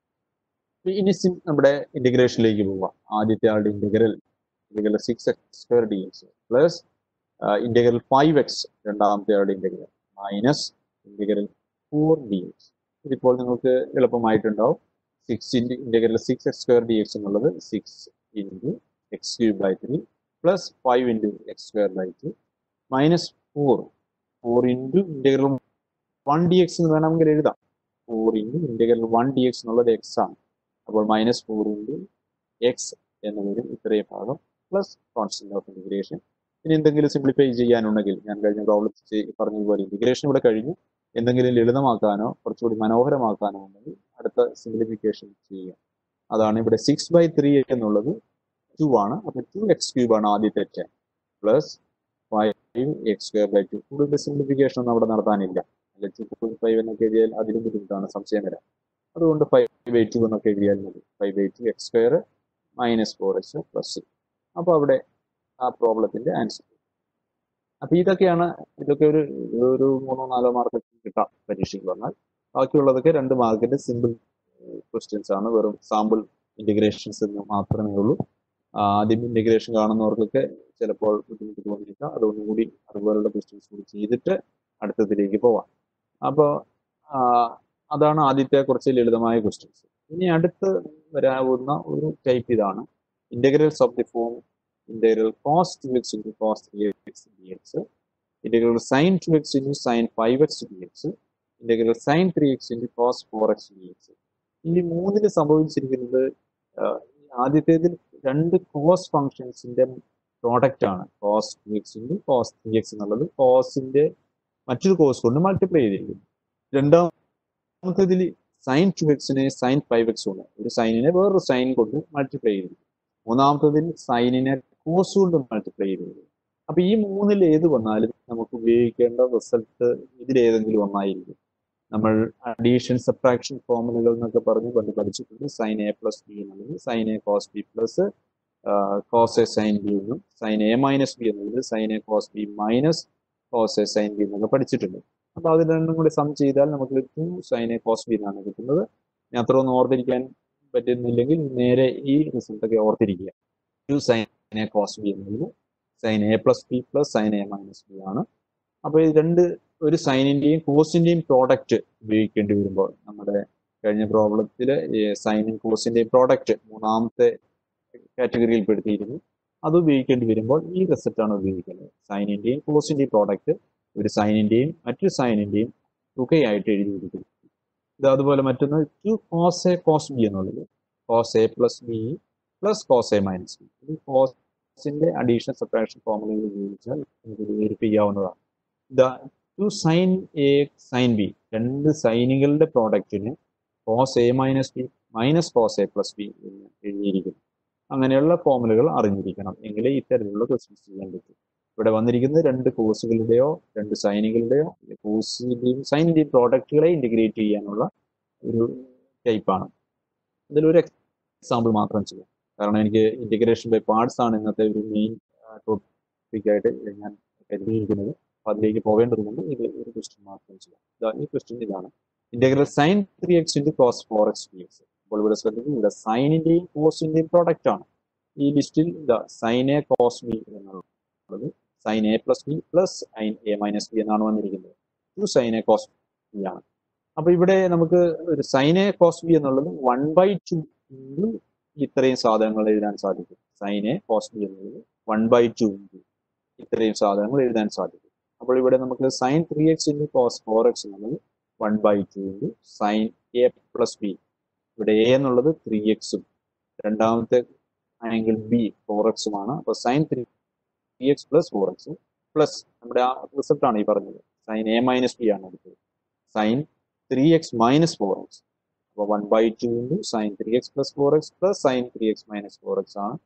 ഇനി നമ്മുടെ ഇന്റഗ്രേഷനിലേക്ക് പോവാം. ആദ്യത്തെ ആളുടെ integral integral six x square d x plus integral five x രണ്ടാമത്തെ ആളുടെ integral minus integral four d x. ഇതിപ്പോൾ നിങ്ങൾക്ക് എളുപ്പമായിട്ടുണ്ടാവും. Six into integral six x square d x എന്നുള്ളത് six into x cube by three plus five into x square by two minus four four into integral one d x എന്ന് വേണമെങ്കിൽ എഴുതാം. Four into integral one d x എന്നുള്ളത് x ആണ്. അപ്പോൾ minus four into X എന്ന് വരും ഇത്രയും ഭാഗം പ്ലസ് കോൺസ്റ്റന്റ് ഓഫ് ഇന്റഗ്രേഷൻ. ഇനി എന്തെങ്കിലും സിംപ്ലിഫൈ ചെയ്യാനുണ്ടെങ്കിൽ ഞാൻ കഴിഞ്ഞ പ്രോബ്ലത്തിൽ പറഞ്ഞതുപോലെ ഇന്റഗ്രേഷൻ ഇവിടെ കഴിഞ്ഞു. എന്തെങ്കിലും ലളിതമാക്കാനോ കുറച്ചുകൂടി മനോഹരമാക്കാനോ ഉണ്ടെങ്കിൽ അടുത്ത സിംപ്ലിഫിക്കേഷൻ ചെയ്യുക. അതാണ് ഇവിടെ സിക്സ് ബൈ ത്രീ എന്നുള്ളത് ടു ആണ്. അപ്പോൾ ടു എക്സ് ക്യൂബ് ആണ് ആദ്യത്തെ term plus five x square by two. കൂടുതൽ സിംപ്ലിഫിക്കേഷൻ ഒന്നും അവിടെ നടത്താനില്ല. അല്ലെ ടു പോയിന്റ് ഫൈവ് എന്നൊക്കെ എഴുതിയാൽ അതിലും ബുദ്ധിമുട്ടാണ്, സംശയം വരാം. അതുകൊണ്ട് ഫൈവ് ബൈ ടു എന്നൊക്കെ എഴുതിയാൽ മതി. Five by two X square minus four x plus c. അപ്പോൾ അവിടെ ആ പ്രോബ്ലത്തിന്റെ ആൻസർ. അപ്പൊ ഇതൊക്കെയാണ്. ഇതൊക്കെ ഒരു ഒരു മൂന്നോ നാലോ മാർക്ക് കിട്ടാം പരീക്ഷയ്ക്ക് വന്നാൽ. ബാക്കിയുള്ളതൊക്കെ രണ്ട് മാർക്കിന്റെ സിമ്പിൾ ക്വസ്റ്റ്യൻസ് ആണ്, വെറും സാമ്പിൾ ഇന്റഗ്രേഷൻസ് എന്ന് മാത്രമേ ഉള്ളൂ. ആദ്യം ഇന്റഗ്രേഷൻ കാണുന്നവർക്കൊക്കെ ചിലപ്പോൾ ബുദ്ധിമുട്ട് തോന്നിയിരിക്കാം. അതൊന്നുകൂടി അതുപോലുള്ള ക്വസ്റ്റ്യൻസ് കൂടി ചെയ്തിട്ട് അടുത്തതിലേക്ക് പോവാം. അപ്പോൾ അതാണ് ആദ്യത്തെ കുറച്ച് ലളിതമായ ക്വസ്റ്റ്യൻസ്. ഇനി അടുത്ത് വരാവുന്ന ഒരു ടൈപ്പ് ഇതാണ്. Integrals of the form integral cos two x into cos three x dx, integral sin two x into sin five x dx, integral sin three x into cos four x dx. ഈ മൂന്നില് സംഭവിച്ചിരിക്കുന്നത് ആദ്യത്തേതിൽ രണ്ട് cos ഫംഗ്ഷൻസിന്റെ product ആണ്. Cos two x into cos three x എന്നുള്ളത് കോസിന്റെ മറ്റൊരു കോസ് കൊണ്ട് മൾട്ടിപ്ലൈ ചെയ്തിരിക്കുന്നു. രണ്ടാമത്തേതിൽ സൈൻ ടു എക്സിനെ സൈൻ ഫൈവ് എക്സ് കൊണ്ട്, ഒരു സൈനിനെ വേറൊരു സൈൻ കൊണ്ട് മൾട്ടിപ്ലൈ ചെയ്തിരിക്കുന്നു. മൂന്നാമത്തതിൽ സൈനിനെ കോസ് കൊണ്ട് മൾട്ടിപ്ലൈ ചെയ്തിരിക്കുന്നു. അപ്പൊ ഈ മൂന്നിൽ ഏത് വന്നാലും നമുക്ക് ഉപയോഗിക്കേണ്ട റിസൾട്ട് ഇതിലേതെങ്കിലും ഒന്നായിരിക്കും. നമ്മൾ അഡീഷൻ സബ്ട്രാക്ഷൻ ഫോർമുലകൾ എന്നൊക്കെ പറഞ്ഞ് പണ്ട് പഠിച്ചിട്ടുണ്ട്. സൈൻ എ പ്ലസ് ബി എന്നുള്ളത് sine a cos b plus cos a sine b എന്നും, സൈൻ എ മൈനസ് ബി എന്നുള്ളത് sine a cos b minus cos a sine b എന്നൊക്കെ പഠിച്ചിട്ടുണ്ട്. അപ്പൊ അത് രണ്ടും കൂടി സം ചെയ്താൽ നമുക്ക് two sine a cos b എന്നാണ് കിട്ടുന്നത്. ഞാൻ അത്ര ഒന്നും ഓർത്തിരിക്കാൻ പറ്റുന്നില്ലെങ്കിൽ നേരെ ഈ റിസൾട്ടൊക്കെ ഓർത്തിരിക്കുക. Two sine a cos b എന്നുള്ളത് sine A plus b plus sine a minus B ആണ്. അപ്പോൾ ഈ രണ്ട് ഒരു സൈനിന്റെയും കോസിന്റെയും പ്രോഡക്റ്റ് ഉപയോഗിക്കേണ്ടി വരുമ്പോൾ നമ്മുടെ കഴിഞ്ഞ പ്രോബ്ലത്തിൽ സൈനും കോസിന്റെയും പ്രോഡക്റ്റ് മൂന്നാമത്തെ കാറ്റഗറിയിൽ പെടുത്തിയിരുന്നു. അത് ഉപയോഗിക്കേണ്ടി വരുമ്പോൾ ഈ റിസൾട്ടാണ് ഉപയോഗിക്കുന്നത്. സൈനിന്റെയും കോസിന്റെയും പ്രോഡക്റ്റ് ഒരു സൈനിന്റെയും മറ്റൊരു സൈനിന്റെയും തുകയായിട്ട് എഴുതിയിരിക്കുന്നു. ഇത് അതുപോലെ മറ്റൊന്ന് two cos a cos b എന്നുള്ളത് cos a plus b plus cos a minus b. ഇത് കോസിന്റെ അഡീഷണൽ സബ്ട്രാക്ഷൻ ഫോർമുലയിൽ ഉപയോഗിച്ചാൽ നമുക്ക് വെരിഫൈ ചെയ്യാവുന്നതാണ്. The two sine a sine b, രണ്ട് സൈനുകളുടെ പ്രോഡക്റ്റിന് cos a minus b minus cos a plus b എന്ന് എഴുതിയിരിക്കുന്നു. അങ്ങനെയുള്ള ഫോമുലകൾ അറിഞ്ഞിരിക്കണം, എങ്കിലേ ഇത്തരത്തിലുള്ള ക്വസ്റ്റ്യൻസ് ചെയ്യാൻ പറ്റും. ഇവിടെ വന്നിരിക്കുന്നത് രണ്ട് കോഴ്സുകളുടെയോ രണ്ട് സൈനുകളുടെയോ കോഴ്സിന്റെയും സൈനിന്റെയും പ്രോഡക്റ്റുകളെ ഇന്റഗ്രേറ്റ് ചെയ്യാനുള്ള ഒരു ടൈപ്പാണ്. ഇതിലൊരു എക്സാമ്പിൾ മാത്രം ചെയ്യാം, കാരണം എനിക്ക് ഇന്റഗ്രേഷൻ ബൈ പാർട്സ് ആണ് ഇന്നത്തെ ഒരു മെയിൻ ടോപ്പിക്കായിട്ട് ഞാൻ കരുതിയിരിക്കുന്നത്. അപ്പോൾ അതിലേക്ക് പോകേണ്ടതുകൊണ്ട് ഇത് ഒരു ക്വസ്റ്റ്യൻ മാത്രം ചെയ്യാം. ഈ ക്വസ്റ്റ്യൻ ഇതാണ്, integral sine three x into cos four x d x. അപ്പോൾ ഇവിടെ ശ്രദ്ധിക്കും, ഇവിടെ സൈനിന്റെയും കോസിന്റെയും പ്രോഡക്റ്റ് ആണ്. ഈ ലിസ്റ്റിൽ സൈൻ എ കോസ് ബി എന്നുള്ളത് sine A plus b plus sine a minus b എന്നാണ് വന്നിരിക്കുന്നത്. Two sine a cos b ആണ്. അപ്പൊ ഇവിടെ നമുക്ക് ഒരു സൈൻ എ കോസ് ബി എന്നുള്ളത് വൺ ബൈ ടു ഇൻറ്റു ഇത്രയും സാധനങ്ങൾ എഴുതാൻ സാധിക്കും. സൈൻ എ കോസ് ബി എന്നുള്ളത് വൺ ബൈ ടു ഇൻറ്റു ഇത്രയും സാധനങ്ങൾ എഴുതാൻ സാധിക്കും. അപ്പോൾ ഇവിടെ നമുക്ക് sine three x into cos four x എന്നുള്ളത് one by two into sine A plus B. ഇവിടെ എ എന്നുള്ളത് ത്രീ എക്സും രണ്ടാമത്തെ ആംഗിൾ ബി ഫോർ എക്സുമാണ്. അപ്പോൾ sine three X plus four x plus നമ്മുടെ ആ റിസൾട്ട് ആണ് ഈ പറഞ്ഞത്, സൈൻ എ മൈനസ് ബി ആണ് എടുത്തത്, sine three x minus four x. അപ്പോൾ one by two into sine three X plus four x plus sine three x minus four x ആണ്.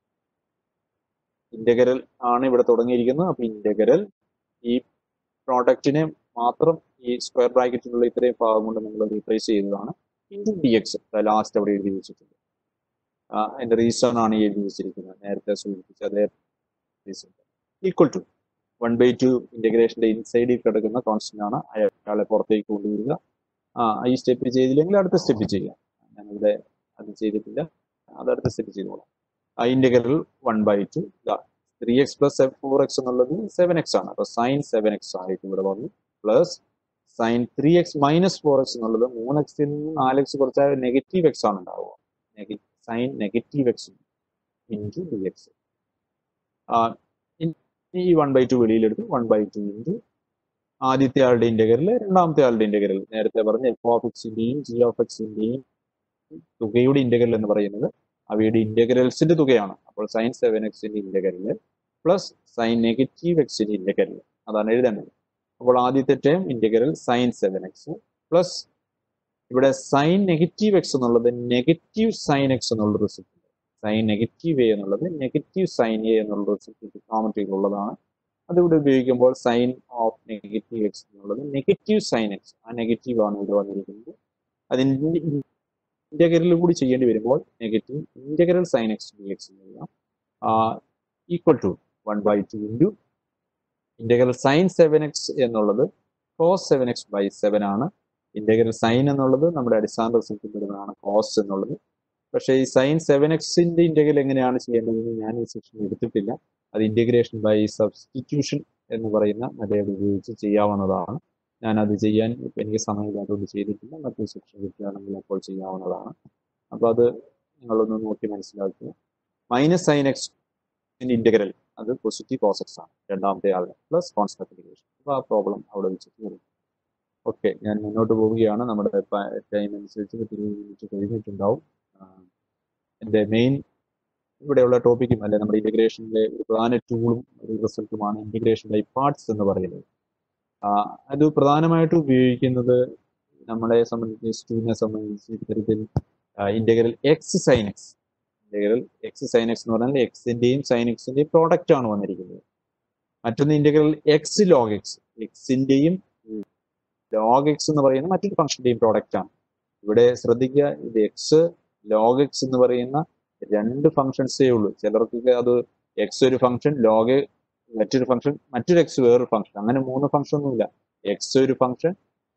Integral ആണ് ഇവിടെ തുടങ്ങിയിരിക്കുന്നത്. അപ്പോൾ ഇന്റഗ്രൽ ഈ പ്രോഡക്റ്റിനെ മാത്രം ഈ സ്ക്വയർ ബ്രാക്കറ്റിലുള്ള ഇത്രയും ഭാഗം കൊണ്ട് നമ്മൾ റീപ്ലേസ് ചെയ്തതാണ്. ഇൻറ്റു ഡി എക്സ് ലാസ്റ്റ് അവിടെ എഴുതി വെച്ചിട്ടുണ്ട്. അതിന്റെ റീസൺ ആണ് എഴുതി വെച്ചിരിക്കുന്നത്, നേരത്തെ സൂചിപ്പിച്ച അതേ reason. Equal to one by two ഇന്റഗ്രേഷന്റെ ഇൻസൈഡിൽ കിടക്കുന്ന കോൺസ്റ്റന്റ് ആണ്, അയാളെ പുറത്തേക്ക് കൊണ്ടുവരിക. ആ ഈ സ്റ്റെപ്പ് ചെയ്തില്ലെങ്കിൽ അടുത്ത സ്റ്റെപ്പ് ചെയ്യാം. ഞാനിവിടെ അത് ചെയ്തിട്ടില്ല, അത് അടുത്ത സ്റ്റെപ്പ് ചെയ്തോളാം. ആ integral one by two three X plus four x എന്നുള്ളത് സെവൻ എക്സ് ആണ്. അപ്പൊ സൈൻ സെവൻ എക്സ് ആയിട്ട് ഇവിടെ വന്നു, plus sine three x minus four x എന്നുള്ളത് മൂന്ന് എക്സിൽ നിന്ന് നാല് എക്സ് കുറച്ചാൽ നെഗറ്റീവ് എക്സ് ആണ് ഉണ്ടാവുക. Sine negative x into d x. ഈ വൺ ബൈ ടു വെളിയിലെടുത്ത് വൺ ബൈ ടു ഇൻറ്റു ആദ്യത്തെ ആളുടെ ഇന്റഗ്രൽ രണ്ടാമത്തെ ആളുടെ ഇന്റഗ്രൽ, നേരത്തെ പറഞ്ഞ എഫ് ഓഫ് എക്സിന്റെയും ജി ഓഫ് എക്സിന്റെയും തുകയുടെ ഇന്റഗ്രൽ എന്ന് പറയുന്നത് അവയുടെ ഇന്റഗ്രൽസിന്റെ തുകയാണ്. അപ്പോൾ സൈൻ സെവൻ എക്സിന്റെ ഇന്റഗ്രൽ പ്ലസ് സൈൻ നെഗറ്റീവ് എക്സിന്റെ ഇന്റഗ്രൽ, അതാണ് എഴുതേണ്ടത്. അപ്പോൾ ആദ്യത്തെ term integral sine seven x plus ഇവിടെ സൈൻ നെഗറ്റീവ് എക്സ് എന്നുള്ളത് നെഗറ്റീവ് സൈൻ എക്സ് എന്നുള്ള റിസൾട്ട്, സൈൻ നെഗറ്റീവ് എ എന്നുള്ളത് നെഗറ്റീവ് സൈൻ എ എന്നുള്ള റിസൾട്ട് ട്രിഗണോമെട്രിയിലുള്ളതാണ്. അതിവിടെ ഉപയോഗിക്കുമ്പോൾ സൈൻ ഓഫ് നെഗറ്റീവ് എക്സ് എന്നുള്ളത് നെഗറ്റീവ് സൈൻ എക്സ്, ആ നെഗറ്റീവ് ആണ് ഇവിടെ വന്നിരിക്കുന്നത്. അതിൻ്റെ ഇന്റഗ്രൽ കൂടി ചെയ്യേണ്ടി വരുമ്പോൾ negative integral sine x d x എഴുതാം, equal to one by two into integral sine seven x എന്നുള്ളത് cos seven x by seven ആണ്. ഇന്റഗ്രൽ സൈൻ എന്നുള്ളത് നമ്മുടെ അടിസ്ഥാന റിസൾട്ടിൽ വരുന്നതാണ് കോസ് എന്നുള്ളത്. പക്ഷേ ഈ സൈൻ സെവൻ എക്സിന്റെ ഇന്റഗ്രൽ എങ്ങനെയാണ് ചെയ്യേണ്ടതെന്ന് ഞാൻ ഈ സെക്ഷൻ എടുത്തിട്ടില്ല. അത് ഇന്റഗ്രേഷൻ ബൈ സബ്സ്റ്റിറ്റ്യൂഷൻ എന്ന് പറയുന്ന മെത്തേഡ് ഉപയോഗിച്ച് ചെയ്യാവുന്നതാണ്. ഞാൻ അത് ചെയ്യാൻ ഇപ്പം എനിക്ക് സമയമില്ലാത്തതുകൊണ്ട് ചെയ്തിട്ടില്ല, മറ്റൊരു സെക്ഷൻ കിട്ടുകയാണെങ്കിൽ അപ്പോൾ ചെയ്യാവുന്നതാണ്. അപ്പോൾ അത് നിങ്ങളൊന്ന് നോക്കി മനസ്സിലാക്കുക. മൈനസ് സൈൻ എക്സ് ഇന്റഗ്രൽ അത് പോസിറ്റീവ് കോസ് എക്സ് ആണ് രണ്ടാമത്തെ ആളുടെ, പ്ലസ് കോൺസ്റ്റന്റ് ഇന്റഗ്രേഷൻ. അപ്പോൾ ആ പ്രോബ്ലം അവിടെ വെച്ചിട്ട് വരും. ഓക്കെ, ഞാൻ മുന്നോട്ട് പോവുകയാണ്. നമ്മുടെ ടൈം അനുസരിച്ച് ഇരുപത് മിനിറ്റ് കഴിഞ്ഞിട്ടുണ്ടാവും. എൻ്റെ മെയിൻ ഇവിടെയുള്ള ടോപ്പിക്കും അല്ലെ നമ്മുടെ ഇന്റഗ്രേഷനിലെ ഒരു പ്രധാന ടൂളും ഒരു റിസൾട്ടുമാണ് ഇന്റഗ്രേഷൻ ബൈ പാർട്സ് എന്ന് പറയുന്നത്. അത് പ്രധാനമായിട്ടും ഉപയോഗിക്കുന്നത് നമ്മളെ സംബന്ധിച്ച് സ്റ്റുഡിനെ സംബന്ധിച്ച് ഇത്തരത്തിൽ integral x sine x, integral x sine x എന്ന് പറഞ്ഞാൽ എക്സിന്റെയും സൈൻ എക്സിന്റെയും പ്രോഡക്റ്റ് ആണ് വന്നിരിക്കുന്നത്. മറ്റൊന്ന് ഇന്റഗ്രൽ എക്സ് ലോഗ് എക്സ്, എക്സിന്റെയും ലോഗ് എക്സ് എന്ന് പറയുന്ന മറ്റൊരു ഫംഗ്ഷന്റെയും പ്രോഡക്റ്റ് ആണ്. ഇവിടെ ശ്രദ്ധിക്കുക, ഇത് എക്സ് ലോഗ് എക്സ് എന്ന് പറയുന്ന രണ്ട് ഫംഗ്ഷൻസേ ഉള്ളൂ. ചിലർക്ക് അത് എക്സ് ഒരു ഫംഗ്ഷൻ, ലോഗ് മറ്റൊരു ഫംഗ്ഷൻ, മറ്റൊരു എക്സ് വേറൊരു ഫംഗ്ഷൻ, അങ്ങനെ മൂന്ന് ഫംഗ്ഷൻ ഒന്നുമില്ല. എക്സ് ഒരു ഫംഗ്ഷൻ,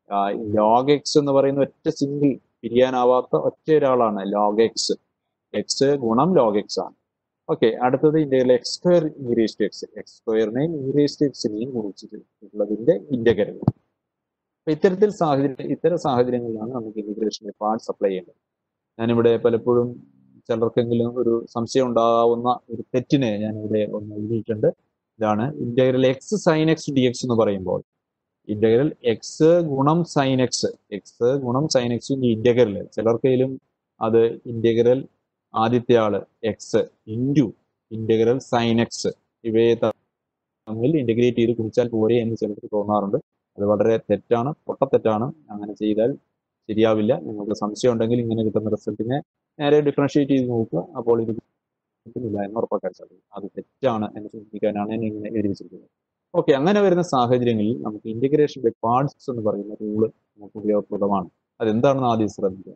ലോഗ് എക്സ് എന്ന് പറയുന്ന ഒറ്റ സിംഗിൾ പിരിയാനാവാത്ത ഒറ്റ ഒരാളാണ് ലോഗ് എക്സ്. എക്സ് ഗുണം ലോഗ് എക്സ് ആണ്. ഓക്കെ, അടുത്തത് integral x square increase to x, x സ്ക്വയറിനെയും ഇൻക്രീസ് ടു എക്സിനെയും ഗുണിച്ചിട്ടുള്ളതിന്റെ ഇന്റഗ്രൽ. അപ്പൊ ഇത്തരത്തിൽ സാഹചര്യം ഇത്തരം സാഹചര്യങ്ങളിലാണ് നമുക്ക് ഇന്റഗ്രേഷന്റെ പാർട്സ് അപ്ലൈ ചെയ്യേണ്ടത്. ഞാനിവിടെ പലപ്പോഴും ചിലർക്കെങ്കിലും ഒരു സംശയം ഉണ്ടാവുന്ന ഒരു തെറ്റിനെ ഞാനിവിടെ ഒന്ന് എഴുതിയിട്ടുണ്ട്. ഇതാണ് integral x sine x d x എന്ന് പറയുമ്പോൾ ഇന്റഗ്രൽ എക്സ് ഗുണം സൈൻ എക്സ്, എക്സ് ഗുണം സൈൻ എക്സിന്റെ ഇന്റഗ്രൽ ചിലർക്കെങ്കിലും അത് ഇന്റഗ്രൽ ആദ്യത്തെ ആള് x into integral sine x ഇവയെ തമ്മിൽ ഇൻ്റഗ്രേറ്റ് ചെയ്ത് കുറിച്ചാൽ പോരെ എന്ന് ചിലർക്ക് തോന്നാറുണ്ട്. അത് വളരെ തെറ്റാണ്, പൊട്ടത്തെറ്റാണ്. അങ്ങനെ ചെയ്താൽ ശരിയാവില്ല. നിങ്ങൾക്ക് സംശയം ഉണ്ടെങ്കിൽ ഇങ്ങനെ കിട്ടുന്ന റിസൾട്ടിനെ നേരെ ഡിഫറൻഷിയേറ്റ് ചെയ്ത് നോക്കുക. അപ്പോൾ ഇത് കിട്ടുന്നില്ല എന്ന് ഉറപ്പാക്കാൻ സാധിക്കും. അത് തെറ്റാണ് എന്ന് സൂചിപ്പിക്കാനാണ് ഞാൻ ഇങ്ങനെ എഴുതി വെച്ചിരിക്കുന്നത്. ഓക്കെ, അങ്ങനെ വരുന്ന സാഹചര്യങ്ങളിൽ നമുക്ക് ഇൻ്റഗ്രേഷൻ ബൈ പാർട്സ് എന്ന് പറയുന്ന റൂള് നമുക്ക് ഉപയോഗപ്രദമാണ്. അതെന്താണെന്ന് ആദ്യം ശ്രദ്ധിക്കുക.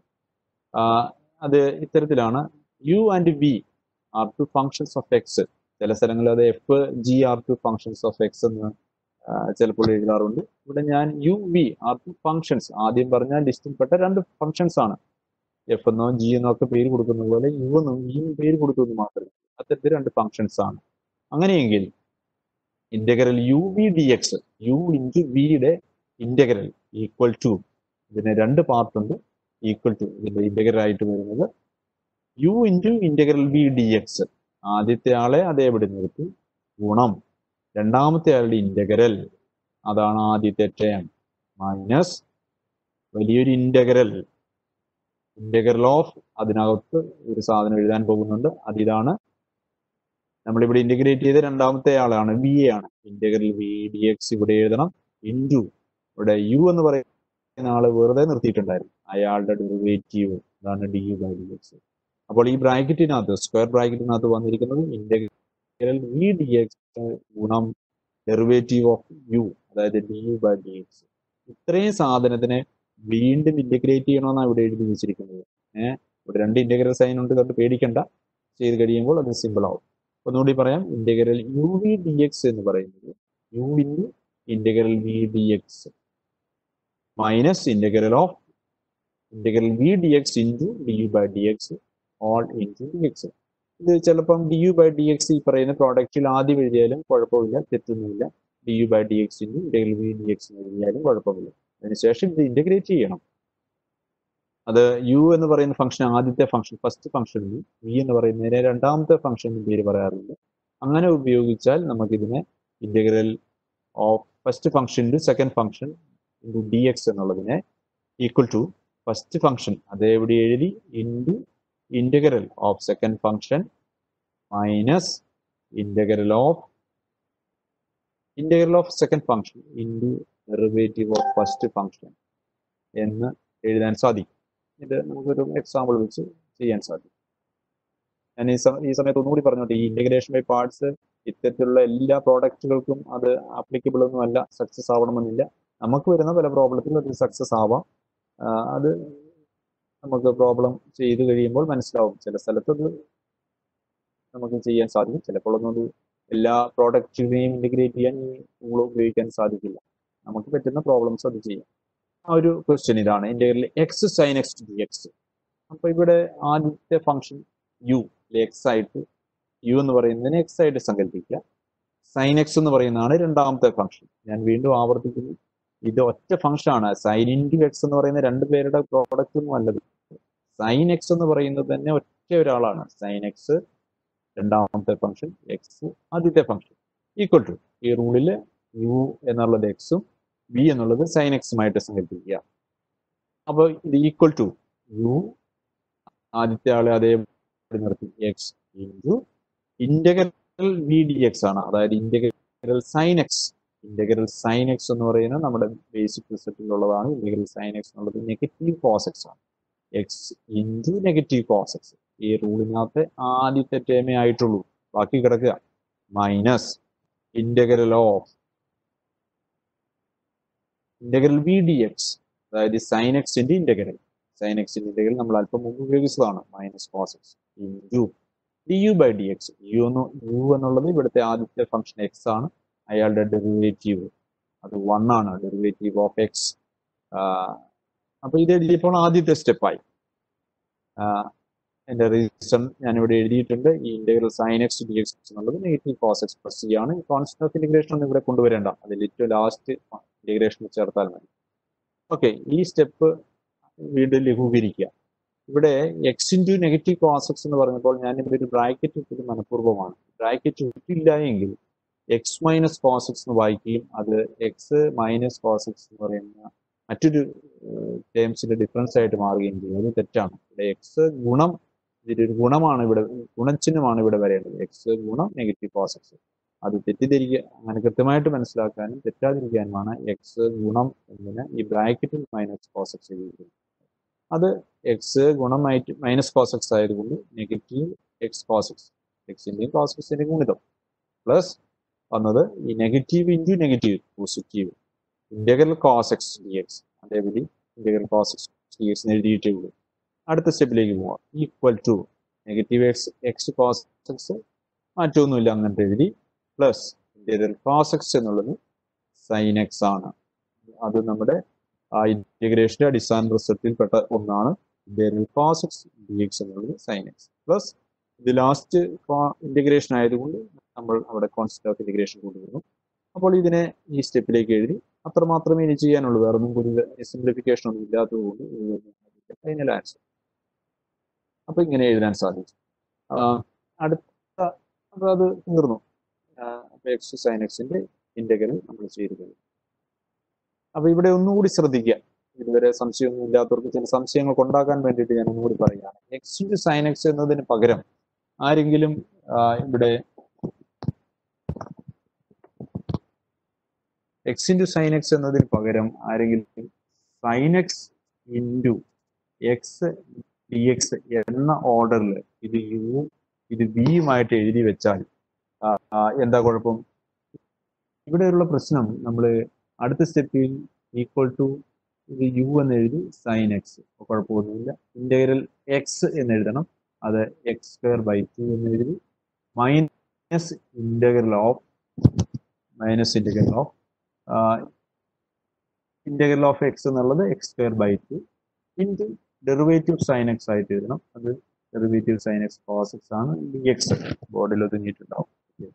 അത് ഇത്തരത്തിലാണ്: u and v are two functions of x. ചില സ്ഥലങ്ങളിൽ അത് f g are two functions of x എന്ന് ചിലപ്പോൾ എഴുതാറുണ്ട്. ഇവിടെ ഞാൻ u v are two functions, ആദ്യം പറഞ്ഞ ലിസ്റ്റിൽപ്പെട്ട രണ്ട് ഫങ്ഷൻസ് ആണ്. എഫ് എന്നോ ജി എന്നോ ഒക്കെ പേര് കൊടുക്കുന്ന പോലെ യു എന്നും വിയും പേര് കൊടുക്കുന്നു മാത്രമേ. അത്തരത്തിൽ രണ്ട് ഫങ്ഷൻസ് ആണ്. അങ്ങനെയെങ്കിൽ integral u v d x, u into വിയുടെ ഇന്റഗ്രൽ ഈക്വൽ ടു, ഇതിന് രണ്ട് പാർട്ട് ഉണ്ട്, ഈക്വൽ ടു ഇതിന്റെ ഇന്റഗ്രൽ ആയിട്ട് വരുന്നത് u into integral v d x. ആദ്യത്തെ ആളെ അതേപടി നിർത്തി ഗുണം രണ്ടാമത്തെ ആളുടെ ഇന്റഗ്രൽ, അതാണ് ആദ്യത്തെ ടേം, മൈനസ് വലിയൊരു ഇന്റഗ്രൽ, ഇന്റഗ്രൽ ഓഫ്, അതിനകത്ത് ഒരു സാധനം എഴുതാൻ പോകുന്നുണ്ട്. അതിതാണ് നമ്മളിവിടെ ഇന്റഗ്രേറ്റ് ചെയ്ത രണ്ടാമത്തെ ആളാണ്, വി എ ആണ്. ഇന്റഗ്രൽ വി ഡി എക്സ് ഇവിടെ എഴുതണം. ഇൻറ്റു ഇവിടെ യു എന്ന് പറയുന്ന ആള് വെറുതെ നിർത്തിയിട്ടുണ്ടായിരുന്നു, അയാളുടെ ഡെറിവേറ്റീവ്, അതാണ് d u by d x. അപ്പോൾ ഈ ബ്രാക്കറ്റിനകത്ത്, സ്ക്വയർ ബ്രാക്കറ്റിനകത്ത് വന്നിരിക്കുന്നത് ഇന്റഗ്രൽ വി ഡി എക്സ് ഗുണം ഡെറിവേറ്റീവ് ഓഫ് യു, അതായത് d u by d x. ഇത്രയും സാധനത്തിനെ വീണ്ടും ഇന്റഗ്രേറ്റ് ചെയ്യണമെന്നാണ് ഇവിടെ എഴുതി വെച്ചിരിക്കുന്നത്. ഏഹ് ഇവിടെ രണ്ട് ഇന്റഗ്രൽ സൈൻ ഉണ്ട്, കണ്ട് പേടിക്കണ്ട, ചെയ്ത് കഴിയുമ്പോൾ അത് സിമ്പിൾ ആവും. ഒന്നുകൂടി പറയാം, integral u v d x എന്ന് പറയുന്നത് u into integral v d x minus integral of integral v d x into d u by d x all into d x. ഇത് ചിലപ്പം d u by d x ഈ പറയുന്ന പ്രോഡക്റ്റിൽ ആദ്യം എഴുതിയാലും കുഴപ്പമില്ല, തെറ്റൊന്നുമില്ല. D u by d x into integral v d x എഴുതിയാലും കുഴപ്പമില്ല. അതിനുശേഷം ഇത് ഇന്റഗ്രേറ്റ് ചെയ്യണം. അത് യു എന്ന് പറയുന്ന ഫംഗ്ഷൻ ആദ്യത്തെ ഫംഗ്ഷൻ, ഫസ്റ്റ് ഫംഗ്ഷനും വി എന്ന് പറയുന്നതിനെ രണ്ടാമത്തെ ഫംഗ്ഷനും പേര് പറയാറുണ്ട്. അങ്ങനെ ഉപയോഗിച്ചാൽ നമുക്കിതിനെ integral of first function into second function into d x എന്നുള്ളതിനെ ഈക്വൽ ടു ഫസ്റ്റ് ഫംഗ്ഷൻ അതേപടി എഴുതി into integral of second function minus integral of integral of second function into derivative of first function എന്ന് എഴുതാൻ സാധിക്കും. ഇത് നമുക്കൊരു example വെച്ച് ചെയ്യാൻ സാധിക്കും. ഞാൻ ഈ ഈ സമയത്ത് ഒന്നുകൂടി പറഞ്ഞോട്ടെ, ഈ ഇന്റഗ്രേഷൻ ബൈ പാർട്സ് ഇത്തരത്തിലുള്ള എല്ലാ പ്രോഡക്റ്റുകൾക്കും അത് ആപ്ലിക്കബിൾ ഒന്നും അല്ല, സക്സസ് ആവണമെന്നില്ല. നമുക്ക് വരുന്ന പല പ്രോബ്ലത്തിലും അത് സക്സസ് ആവാം. അത് നമുക്ക് പ്രോബ്ലം ചെയ്ത് കഴിയുമ്പോൾ മനസ്സിലാവും. ചില സ്ഥലത്തത് നമുക്ക് ചെയ്യാൻ സാധിക്കും, ചിലപ്പോഴൊന്നും അത് എല്ലാ പ്രോഡക്റ്റിനെയും ഇന്റഗ്രേറ്റ് ചെയ്യാൻ ഈ ടൂൾ ഉപയോഗിക്കാൻ സാധിക്കില്ല. നമുക്ക് പറ്റുന്ന പ്രോബ്ലംസ് അത് ചെയ്യാം. ആ ഒരു ക്വസ്റ്റ്യൻ ഇതാണ്, integral x sine x d x. അപ്പൊ ഇവിടെ ആദ്യത്തെ ഫംഗ്ഷൻ യു എക്സ് ആയിട്ട്, യു എന്ന് പറയുന്നതിന് എക്സ് ആയിട്ട് സങ്കല്പിക്കുക. സൈൻ എക്സ് എന്ന് പറയുന്നതാണ് രണ്ടാമത്തെ ഫംഗ്ഷൻ. ഞാൻ വീണ്ടും ആവർത്തിക്കുന്നു, ഇത് ഒറ്റ ഫംഗ്ഷൻ ആണ്. സൈൻ ഇൻറ്റു എക്സ് എന്ന് പറയുന്ന രണ്ട് പേരുടെ പ്രോഡക്റ്റ് ഒന്നും അല്ലത്. സൈൻ എക്സ് എന്ന് പറയുന്നത് തന്നെ ഒറ്റ ഒരാളാണ്. സൈൻ എക്സ് രണ്ടാമത്തെ ഫംഗ്ഷൻ, എക്സ് ആദ്യത്തെ ഫംഗ്ഷൻ, ഈക്വൽ ടു ഈ റൂളിൽ യു എന്നുള്ളത് എക്സും വി എന്നുള്ളത് സൈൻ എക്സുമായിട്ട് സങ്കല്പിക്കുക. അപ്പോൾ ഇത് ഈക്വൽ ടു യു ആദ്യത്തെ ആളെ അതേ നിർത്തി x into integral v d x ആണ്, അതായത് integral sine x. Integral sine x എന്ന് പറയുന്നത് നമ്മുടെ ബേസിക് റിസൾട്ടിലുള്ളതാണ്. ഇന്റഗ്രൽ സൈൻ എക്സ് എന്നുള്ളത് നെഗറ്റീവ് കോസ് എക്സ് ആണ്. X into negative cos x ഈ റൂളിനകത്ത് ആദ്യത്തെ ടേമേ ആയിട്ടുള്ളൂ, ബാക്കി കിടക്കുക. Minus integral of integral v d x, അതായത് സൈൻ എക്സിന്റെ ഇന്റഗ്രൽ. സൈൻ എക്സിന്റെ ഇന്റഗ്രൽ നമ്മൾ അല്പം മുമ്പ് ഉപയോഗിച്ചതാണ്, minus cos x into d u by d x. U എന്ന് യു എന്നുള്ളത് ഇവിടുത്തെ ആദ്യത്തെ ഫംഗ്ഷൻ എക്സ് ആണ്, അയാളുടെ ഡെറിവേറ്റീവ് അത് വൺ ആണ്, ഡെറിവേറ്റീവ് ഓഫ് എക്സ്. അപ്പൊ ഇത് എഴുതിയപ്പോൾ ആദ്യത്തെ സ്റ്റെപ്പായി. എന്റെ റീസൺ ഞാനിവിടെ എഴുതിയിട്ടുണ്ട്. ഈ integral sine x d x എന്നുള്ളത് negative cos x plus C ആണ്. ഈ കോൺസ്റ്റന്റ് ഓഫ് ഇന്റഗ്രേഷൻ ഒന്നും ഇവിടെ കൊണ്ടുവരേണ്ട, അതിൽ ഏറ്റവും ലാസ്റ്റ് ഇന്റഗ്രേഷൻ ചേർത്താൽ മതി. ഓക്കെ, ഈ സ്റ്റെപ്പ് വീണ്ടും ലഘൂകരിക്കുക. ഇവിടെ X into negative cos x എന്ന് പറഞ്ഞപ്പോൾ ഞാൻ ഇവിടെ ഒരു ബ്രാക്കറ്റ് ഇട്ടത് മനഃപൂർവ്വമാണ്. ബ്രാക്കറ്റ് ഇട്ടില്ല എങ്കിൽ എക്സ് മൈനസ് കോസ് എക്സ് എന്ന് വായിക്കുകയും അത് എക്സ് മൈനസ് കോസ് എക്സ് എന്ന് പറയുന്ന മറ്റൊരു ടേംസിന്റെ ഡിഫറൻസ് ആയിട്ട് മാറുകയും ചെയ്യും. അത് തെറ്റാണ്. ഇവിടെ എക്സ് ഗുണം, ഇതിന്റെ ഒരു ഗുണമാണ് ഇവിടെ, ഗുണചിഹ്നമാണ് ഇവിടെ വരേണ്ടത്. എക്സ് ഗുണം നെഗറ്റീവ് കോസ് എക്സ്. അത് തെറ്റിദ്ധരിക്കുക അങ്ങനെ കൃത്യമായിട്ട് മനസ്സിലാക്കാനും തെറ്റാതിരിക്കാനുമാണ് എക്സ് ഗുണം എന്നിന് ഈ ബ്രാക്കറ്റിൽ മൈനസ് കോസ് എക്സ് എഴുതിയിരിക്കുന്നത്. അത് എക്സ് ഗുണം മൈനസ് കോസ് എക്സ് ആയതുകൊണ്ട് നെഗറ്റീവ് എക്സ് കോസ് എക്സ്, എക്സിന്റെയും കോസ് എക്സിന്റെയും ഗുണിതം പ്ലസ് വന്നത് ഈ negative into negative positive integral cos x d x, അതേപടി integral cos x d x എഴുതിയിട്ടേ ഉള്ളൂ. അടുത്ത സ്റ്റെപ്പിലേക്ക് പോവാം. Equal to negative x x cos x മാറ്റമൊന്നുമില്ല അങ്ങനത്തെ എഴുതി പ്ലസ് ഇന്റഗ്രൽ കോസ് എക്സ് എന്നുള്ളത് സൈൻ എക്സ് ആണ്. അത് നമ്മുടെ ആ ഇന്റഗ്രേഷന്റെ അടിസ്ഥാന റിസൾട്ടിൽ പെട്ട ഒന്നാണ്. Integral cos x d x എന്നുള്ളത് സൈൻ എക്സ് പ്ലസ് ഇത് ലാസ്റ്റ് ഇന്റഗ്രേഷൻ ആയതുകൊണ്ട് നമ്മൾ അവിടെ കോൺസ്റ്റന്റ് ഓഫ് ഇന്റഗ്രേഷൻ കൊണ്ടുവരുന്നു. അപ്പോൾ ഇതിനെ ഈ സ്റ്റെപ്പിലേക്ക് എഴുതി അത്ര മാത്രമേ ഇനി ചെയ്യാനുള്ളൂ. വേറെ ഒന്നും കൂടുതൽ സിംപ്ലിഫിക്കേഷൻ ഒന്നും ഇല്ലാത്തതുകൊണ്ട് ഫൈനൽ ആൻസർ. അപ്പൊ ഇങ്ങനെ എഴുതാൻ സാധിച്ചു. അടുത്ത അപ്പൊ അത് തീർന്നു. അപ്പൊ എക്സ് സൈൻ എക്സിന്റെ ഇന്റഗ്രൽ നമ്മൾ ചെയ്തിരിക്കുന്നു. അപ്പൊ ഇവിടെ ഒന്നുകൂടി ശ്രദ്ധിക്കുക, ഇതുവരെ സംശയമൊന്നും ഇല്ലാത്തവർക്ക് ചില സംശയങ്ങൾ ഉണ്ടാക്കാൻ വേണ്ടിയിട്ട് ഞാൻ ഒന്നുകൂടി പറയുകയാണ്. എക്സ് ഇൻറ്റു സൈൻ എക്സ് എന്നതിന് പകരം ആരെങ്കിലും ഇവിടെ എക്സ് ഇൻറ്റു സൈൻ എക്സ് എന്നതിന് പകരം ആരെങ്കിലും sine x into x d x എന്ന ഓർഡറിൽ ഇത് യു ഇത് വിയുമായിട്ട് എഴുതി വെച്ചാൽ എന്താ കുഴപ്പം? ഇവിടെയുള്ള പ്രശ്നം നമ്മൾ അടുത്ത സ്റ്റെപ്പിൽ ഈക്വൽ ടു ഇത് യു എന്ന് എഴുതി സൈൻ എക്സ്, കുഴപ്പമൊന്നുമില്ല. ഇന്റഗ്രൽ എക്സ് എന്ന് എഴുതണം, അത് എക്സ് സ്ക്വയർ ബൈ ടു എന്ന് എഴുതി minus integral of minus integral of integral of x എന്നുള്ളത് x square by two into derivative sine x ആയിട്ട് എഴുതണം. അത് derivative sine X cos x ആണ്. ഡി എക്സ് ബോർഡിൽ ഒതുങ്ങിയിട്ടുണ്ടാവും.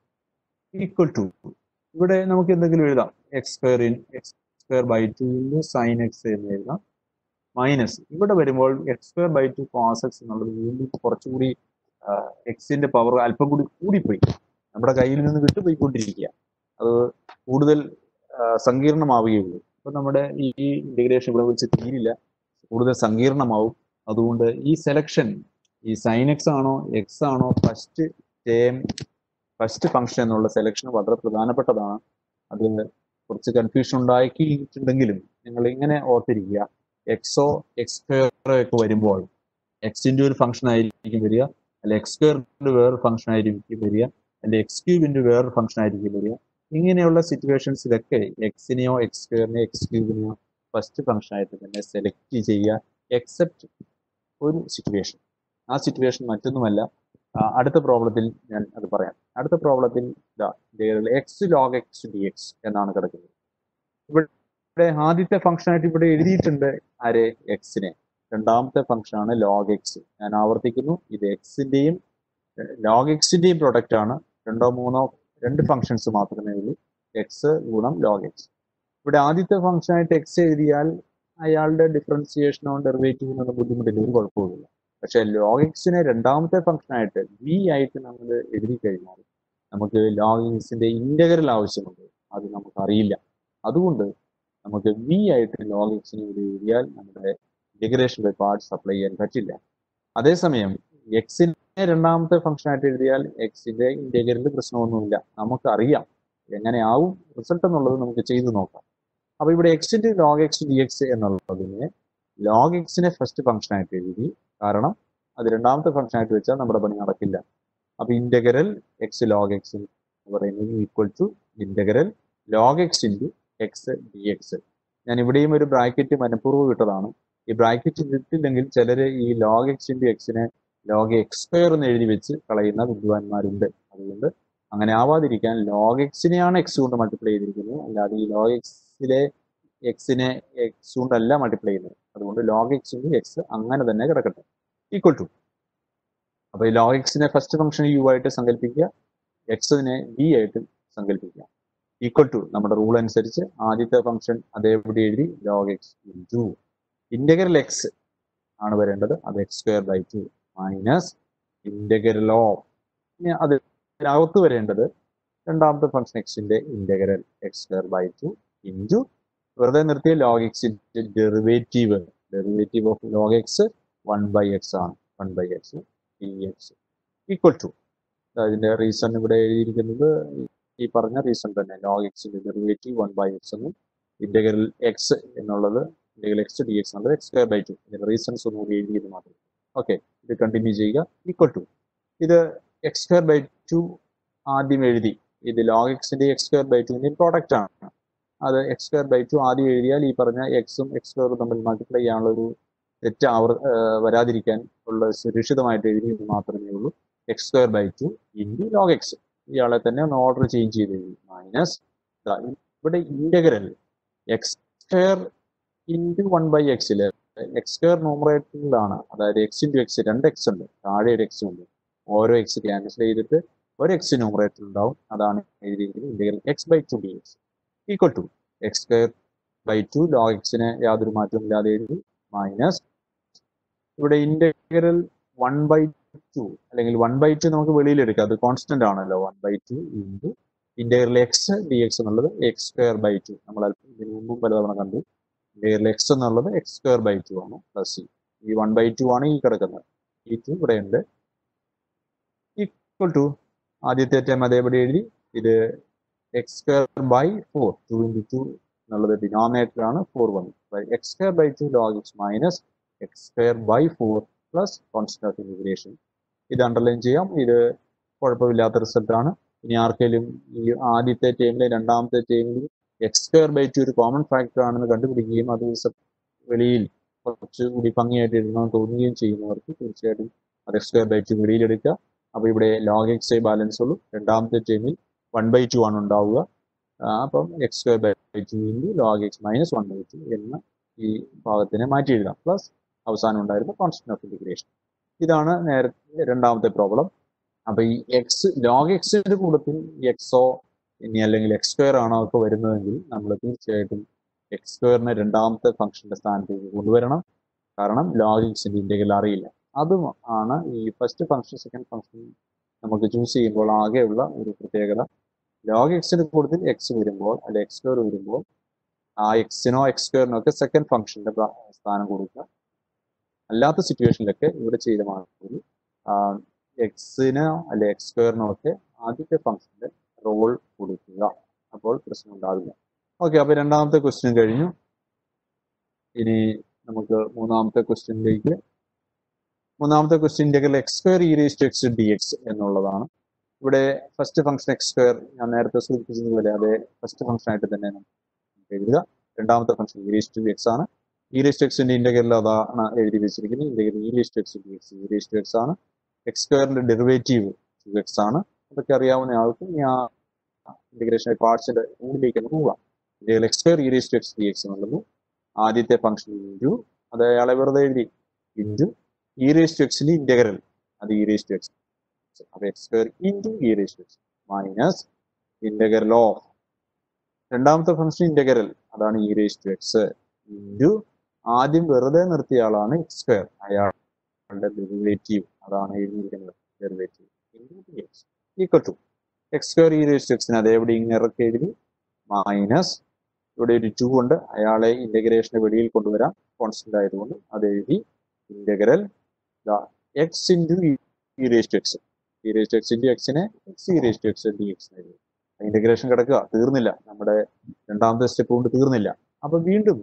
ഈക്വൽ ടു ഇവിടെ നമുക്ക് എന്തെങ്കിലും എഴുതാം, x square in x square by two into sine x എന്ന് എഴുതാം മൈനസ് ഇവിടെ വരുമ്പോൾ X square by two cos x എന്നുള്ളത് വീണ്ടും കുറച്ചുകൂടി എക്സിന്റെ പവർ അല്പം കൂടി കൂടിപ്പോയി, നമ്മുടെ കയ്യിൽ നിന്ന് വിട്ടുപോയിക്കൊണ്ടിരിക്കുക. അത് കൂടുതൽ സങ്കീർണമാവുകയുള്ളൂ. അപ്പൊ നമ്മുടെ ഈ ഇന്റഗ്രേഷൻ ഇവിടെ വെച്ച് തീരില്ല, കൂടുതൽ സങ്കീർണമാവും. അതുകൊണ്ട് ഈ സെലക്ഷൻ ഈ സൈൻ എക്സ് ആണോ എക്സ് ആണോ ഫസ്റ്റ് ടേം ഫസ്റ്റ് ഫംഗ്ഷൻ എന്നുള്ള സെലക്ഷൻ വളരെ പ്രധാനപ്പെട്ടതാണ്. അത് കുറച്ച് കൺഫ്യൂഷൻ ഉണ്ടാക്കിയിട്ടുണ്ടെങ്കിലും നിങ്ങൾ ഇങ്ങനെ ഓർത്തിരിക്കുക, എക്സോ എക്സ് സ്ക്വയറോ ഒക്കെ വരുമ്പോൾ എക്സിന്റെ ഒരു ഫംഗ്ഷൻ ആയിരിക്കും വരിക, അല്ലെ എക്സ് സ്ക്വയറിന്റെ വേറൊരു ഫംഗ്ഷൻ ആയിരിക്കും വരിക, അല്ലെ എക്സ് ക്യൂബിന്റെ വേറൊരു ഫംഗ്ഷൻ ആയിരിക്കും വരിക. ഇങ്ങനെയുള്ള സിറ്റുവേഷൻസിലൊക്കെ എക്സിനെയോ എക്സ് സ്ക്വയറിനെയോ എക്സ് ക്യൂബിനെയോ ഫസ്റ്റ് ഫംഗ്ഷൻ ആയിട്ട് തന്നെ സെലക്ട് ചെയ്യുക, എക്സെപ്റ്റ് ഒരു സിറ്റുവേഷൻ. ആ സിറ്റുവേഷൻ മറ്റൊന്നുമല്ല, അടുത്ത പ്രോബ്ലത്തിൽ ഞാൻ അത് പറയാം. അടുത്ത പ്രോബ്ലത്തിൽ x log x d x എന്നാണ് കിടക്കുന്നത്. ഇവിടെ ആദ്യത്തെ ഫംഗ്ഷൻ ആയിട്ട് ഇവിടെ എഴുതിയിട്ടുണ്ട് ആരെ? എക്സിനെ. രണ്ടാമത്തെ ഫംഗ്ഷൻ ആണ് ലോഗ് എക്സ്. ഞാൻ ആവർത്തിക്കുന്നു, ഇത് എക്സിന്റെയും ലോഗ് എക്സിന്റെയും പ്രൊഡക്റ്റ് ആണ്. രണ്ടോ മൂന്നോ രണ്ട് ഫംഗ്ഷൻസ് മാത്രമേ ഉള്ളൂ, എക്സ് ഗുണം ലോഗ് എക്സ്. ഇവിടെ ആദ്യത്തെ ഫംഗ്ഷൻ ആയിട്ട് എക്സ് എഴുതിയാൽ അയാളുടെ ഡിഫറൻസിയേഷനോ ഡെറിവേറ്റീവിനോ ഒന്നും ബുദ്ധിമുട്ടില്ല, ഒരു കുഴപ്പമില്ല. പക്ഷെ ലോഗ് എക്സിനെ രണ്ടാമത്തെ ഫംഗ്ഷൻ ആയിട്ട് വി ആയിട്ട് നമ്മൾ എഴുതി കഴിഞ്ഞാൽ നമുക്ക് ലോഗ് എക്സിന്റെ ഇന്റഗ്രൽ ആവശ്യമുണ്ട്, അത് നമുക്ക് അറിയില്ല. അതുകൊണ്ട് നമുക്ക് വി ആയിട്ട് ലോഗ് എക്സിനെ എഴുതിയാൽ നമ്മുടെ ഇന്റഗ്രേഷൻ ബൈ പാർട്സ് അപ്ലൈ ചെയ്യാൻ പറ്റില്ല. അതേസമയം എക്സിനെ രണ്ടാമത്തെ ഫംഗ്ഷൻ ആയിട്ട് എഴുതിയാൽ എക്സിന്റെ ഇന്റഗ്രലിൽ പ്രശ്നമൊന്നുമില്ല, നമുക്കറിയാം എങ്ങനെയാവും റിസൾട്ട് എന്നുള്ളത് നമുക്ക് ചെയ്തു നോക്കാം. അപ്പൊ ഇവിടെ എക്സിന്റെ ലോഗ് എക്സ് ഡി എക്സ് എന്നുള്ളതിനെ ലോഗ് എക്സിനെ ഫസ്റ്റ് ഫംഗ്ഷൻ ആയിട്ട് എഴുതി, കാരണം അത് രണ്ടാമത്തെ ഫംഗ്ഷൻ ആയിട്ട് വെച്ചാൽ നമ്മുടെ പണി നടക്കില്ല. അപ്പൊ ഇന്റഗ്രൽ എക്സ് ലോഗ് എക്സ് എന്ന് പറയുന്നത് equal to integral log x into x d x. ഞാൻ ഇവിടെയും ഒരു ബ്രാക്കറ്റ് മനഃപൂർവ്വം ഇട്ടതാണ്. ഈ ബ്രാക്കറ്റ് ഇട്ടില്ലെങ്കിൽ ചിലര് ഈ ലോഗ് എക്സ് ഇൻറ്റു എക്സിനെ ലോഗ് എക്സ് സ്ക്വയർ എന്ന് എഴുതി വെച്ച് കളയുന്ന വിദ്വാൻമാരുണ്ട്. അതുകൊണ്ട് അങ്ങനെ ആവാതിരിക്കാൻ ലോഗ് എക്സിനെയാണ് എക്സ് കൊണ്ട് മൾട്ടിപ്ലൈ ചെയ്തിരിക്കുന്നത്, അല്ലാതെ ഈ ലോഗ് എക്സിലെ എക്സിനെ എക്സ് കൊണ്ടല്ല മൾട്ടിപ്ലൈ ചെയ്യുന്നത്. അതുകൊണ്ട് ലോഗ് എക്സ് ഇൻറ്റു എക്സ് അങ്ങനെ തന്നെ കിടക്കട്ടെ, ഈക്വൽ ടു. അപ്പൊ ഈ ലോഗ് എക്സിനെ ഫസ്റ്റ് ഫംഗ്ഷൻ യു ആയിട്ട് സങ്കല്പിക്കുക, എക്സിനെ വി ആയിട്ട് സങ്കല്പിക്കുക, ഈക്വൽ ടു. നമ്മുടെ റൂൾ അനുസരിച്ച് ആദ്യത്തെ ഫംഗ്ഷൻ അതേപടി എഴുതി log x into integral x ആണ് വരേണ്ടത്, അത് x square by two minus integral of അത് അതിനകത്ത് വരേണ്ടത് രണ്ടാമത്തെ ഫംഗ്ഷൻ എക്സിന്റെ ഇന്റഗ്രൽ x square by two into വെറുതെ നിർത്തിയ ലോഗ് എക്സിന്റെ derivative derivative of log x one by x ആണ്, one by x d x equal to. അതിന്റെ റീസൺ ഇവിടെ എഴുതിയിരിക്കുന്നത് ഈ പറഞ്ഞ റീസൺ തന്നെ ലോഗ് എക്സിന്റെ ഡെറിവേറ്റീവ് വൺ ബൈ എക്സ് എന്നും ഇന്റഗ്രൽ എക്സ് എന്നുള്ളത് ഇന്റഗ്രൽ എക്സ് ഡി എക്സ് എന്നുള്ളത് എക്സ് സ്ക്വയർ ബൈ ടു ഇതിന്റെ റീസൺസ് ഒന്നും എഴുതിയത് മാത്രം. ഓക്കെ, ഇത് കണ്ടിന്യൂ ചെയ്യുക. ഈക്വൽ ടു ഇത് എക്സ് സ്ക്വയർ ബൈ ടു ആദ്യം എഴുതി. ഇത് ലോഗ് എക്സിന്റെ എക്സ് സ്ക്വയർ ബൈ ടുവിന്റെ പ്രോഡക്റ്റ് ആണ്. അത് എക്സ് സ്ക്വയർ ബൈ ടു ആദ്യം എഴുതിയാൽ ഈ പറഞ്ഞ എക്സും എക്സ് സ്ക്വയറും തമ്മിൽ മൾട്ടിപ്ലൈ ചെയ്യാനുള്ള ഒരു തെറ്റ് ആവർ വരാതിരിക്കാൻ ഉള്ള സുരക്ഷിതമായിട്ട് എഴുതിയത് മാത്രമേ ഉള്ളൂ. X square by two into log x. ഇയാളെ തന്നെ ഒന്ന് ഓർഡർ ചേഞ്ച് ചെയ്ത് എഴുതി. മൈനസ് ഇവിടെ integral x square into one by എക്സില് എക്സ് സ്ക്വയർ ന്യൂമറേറ്ററിലാണ്. അതായത് എക്സ് ഇൻറ്റു എക്സ് രണ്ട് എക്സ് ഉണ്ട്, താഴെ ഒരു എക്സ് ഉണ്ട്. ഓരോ എക്സ് ക്യാൻസൽ ചെയ്തിട്ട് ഒരു എക്സ് ന്യൂമറേറ്റർ ഉണ്ടാവും. അതാണ് എഴുതിയിരിക്കുന്നത് integral x by two d x equal to X square by two log എക്സിന് യാതൊരു മാറ്റവും ഇല്ലാതെ എഴുതി. മൈനസ് ഇവിടെ ഇന്റഗ്രൽ വൺ ബൈ ടു അല്ലെങ്കിൽ വൺ ബൈ ടു നമുക്ക് വെളിയിലെടുക്കാം, അത് കോൺസ്റ്റന്റ് ആണല്ലോ. One by two into integral x d x എന്നുള്ളത് എക്സ് സ്ക്വയർ ബൈ ടു. നമ്മൾ അല്പം ഇതിന് മുമ്പും പലതവണ കണ്ടു. ഇന്റഗ്രൽ എക്സ് എന്നുള്ളത് എക്സ് സ്ക്വയർ ബൈ ടു ആണ് പ്ലസ് ഈ വൺ ബൈ ടു ആണ് ഈ കിടക്കുന്നത്. ഈ ടു ഇവിടെ ഉണ്ട്. ഈക്വൽ ടു ആദ്യത്തെ ടൈം അതേപടി എഴുതി. ഇത് x square by four two into two എന്നുള്ളത് ഡിനോമിനേറ്റർ ആണ്. Four one by x square by two log x minus x square by four plus constant of integration. ഇത് അണ്ടർലൈൻ ചെയ്യാം. ഇത് കുഴപ്പമില്ലാത്ത റിസൾട്ടാണ്. ഇനി ആർക്കെങ്കിലും ഈ ആദ്യത്തെ ടൈമിലെ രണ്ടാമത്തെ ടൈമിൽ എക്സ് സ്ക്വയർ ബൈ ടു ഒരു കോമൺ ഫാക്ടർ ആണെന്ന് കണ്ടുപിടിക്കുകയും അത് വെളിയിൽ കുറച്ചുകൂടി ഭംഗിയായിട്ട് എഴുതണമെന്ന് തോന്നുകയും ചെയ്യുന്നവർക്ക് തീർച്ചയായിട്ടും അത് എക്സ് സ്ക്വയർ ബൈ ടു വെളിയിലെടുക്കുക. അപ്പോൾ ഇവിടെ ലോഗ് എക്സ് ബാലൻസ് ഉള്ളൂ. രണ്ടാമത്തെ ടൈമിൽ വൺ ബൈ ടു ആണ് ഉണ്ടാവുക. അപ്പം x square by two into log x minus one by two എന്ന ഈ ഭാഗത്തിനെ മാറ്റി എഴുതാം. പ്ലസ് അവസാനം ഉണ്ടായിരുന്ന കോൺസ്റ്റന്റ് ഓഫ് ഇന്റഗ്രേഷൻ. ഇതാണ് നേരത്തെ രണ്ടാമത്തെ പ്രോബ്ലം. അപ്പൊ ഈ എക്സ് ലോഗ് എക്സിന്റെ കൂട്ടത്തിൽ എക്സോ ഇനി അല്ലെങ്കിൽ എക്സ് സ്ക്വയർ ആണോ ഒക്കെ വരുന്നതെങ്കിൽ നമ്മൾ തീർച്ചയായിട്ടും എക്സ് സ്ക്വയറിനെ രണ്ടാമത്തെ ഫംഗ്ഷന്റെ സ്ഥാനത്തേക്ക് കൊണ്ടുവരണം. കാരണം ലോഗ് എക്സിന്റെ ഇന്റഗ്രൽ അറിയില്ല. അതും ആണ് ഈ ഫസ്റ്റ് ഫംഗ്ഷൻ സെക്കൻഡ് ഫംഗ്ഷൻ നമുക്ക് ചൂസ് ചെയ്യുമ്പോൾ ആകെയുള്ള ഒരു പ്രത്യേകത. ലോഗ് എക്സിന് കൂടുതൽ എക്സ് വരുമ്പോൾ അല്ലെ എക്സ് സ്ക്വയർ വരുമ്പോൾ ആ എക്സിനോ എക്സ് സ്ക്വയറിനോ ഒക്കെ സെക്കൻഡ് ഫംഗ്ഷന്റെ സ്ഥാനം കൊടുക്കുക. അല്ലാത്ത സിറ്റുവേഷനിലൊക്കെ ഇവിടെ ചെയ്ത മാതിരി എക്സിനോ അല്ലെ എക്സ് സ്ക്വയറിനോ ഒക്കെ ആദ്യത്തെ ഫംഗ്ഷന്റെ റോൾ കൊടുക്കുക. അപ്പോൾ പ്രശ്നം ഉണ്ടാവില്ല. ഓക്കെ, അപ്പൊ രണ്ടാമത്തെ ക്വസ്റ്റ്യൻ കഴിഞ്ഞു. ഇനി നമുക്ക് മൂന്നാമത്തെ ക്വസ്റ്റ്യനിലേക്ക്. മൂന്നാമത്തെ question integral x square e raise to x d x എന്നുള്ളതാണ്. ഇവിടെ ഫസ്റ്റ് ഫംഗ്ഷൻ എക്സ് സ്ക്വയർ ഞാൻ നേരത്തെ സൂചിപ്പിച്ചതുപോലെ അതേ ഫസ്റ്റ് ഫംഗ്ഷൻ ആയിട്ട് തന്നെ എഴുതുക. രണ്ടാമത്തെ function e raise to x ആണ്. ഇ റേസ് ടു എക്സിന്റെ ഇന്റഗ്രൽ അതാണ് എഴുതി വെച്ചിരിക്കുന്നത്. Integral e raise to x d x e raise to x ആണ്. എക്സ് സ്ക്വയറിന്റെ ഡെറിവേറ്റീവ് ടു എക്സ് ആണ്. അതൊക്കെ അറിയാവുന്ന ആൾക്ക് ഞാൻ ഇന്റഗ്രേഷൻ പാർട്സിന്റെ മുകളിലേക്കൊന്ന് പോവാം. Integral x square e raise to x d x എന്നുള്ളത് ആദ്യത്തെ ഫംഗ്ഷൻ ഇൻറ്റു അത് അയാളെ വെറുതെ എഴുതി ഇൻറ്റു ഇ റേസ് ടു എക്സിന്റെ ഇന്റഗ്രൽ അത് ഇ റേസ് ടു എക്സ് അപ്പൊ x square into e raise to X minus integral of രണ്ടാമത്തെ ഫംഗ്ഷൻ ഇന്റഗ്രൽ അതാണ് e raise to x into ആദ്യം വെറുതെ നിർത്തിയ ആളാണ് എക്സ് സ്ക്വയർ അയാളുടെ ഡെറിവേറ്റീവ് അതാണ് എഴുതിയിരിക്കുന്നത്. Derivative into x equal to X square e raise to എക്സിന് അതേപടി ഇങ്ങനെയൊക്കെ എഴുതി മൈനസ് ഇവിടെ ഒരു ടു ഉണ്ട്. അയാളെ ഇന്റഗ്രേഷനെ വെളിയിൽ കൊണ്ടുവരാം കോൺസ്റ്റന്റ് ആയതുകൊണ്ട് അത് എഴുതി integral x into e raise to x e raise to x into എക്സിനെ x e raise to x d x എഴുതി. ഇന്റഗ്രേഷൻ കിടക്കുക, തീർന്നില്ല. നമ്മുടെ രണ്ടാമത്തെ സ്റ്റെപ്പ് കൊണ്ട് തീർന്നില്ല. അപ്പൊ വീണ്ടും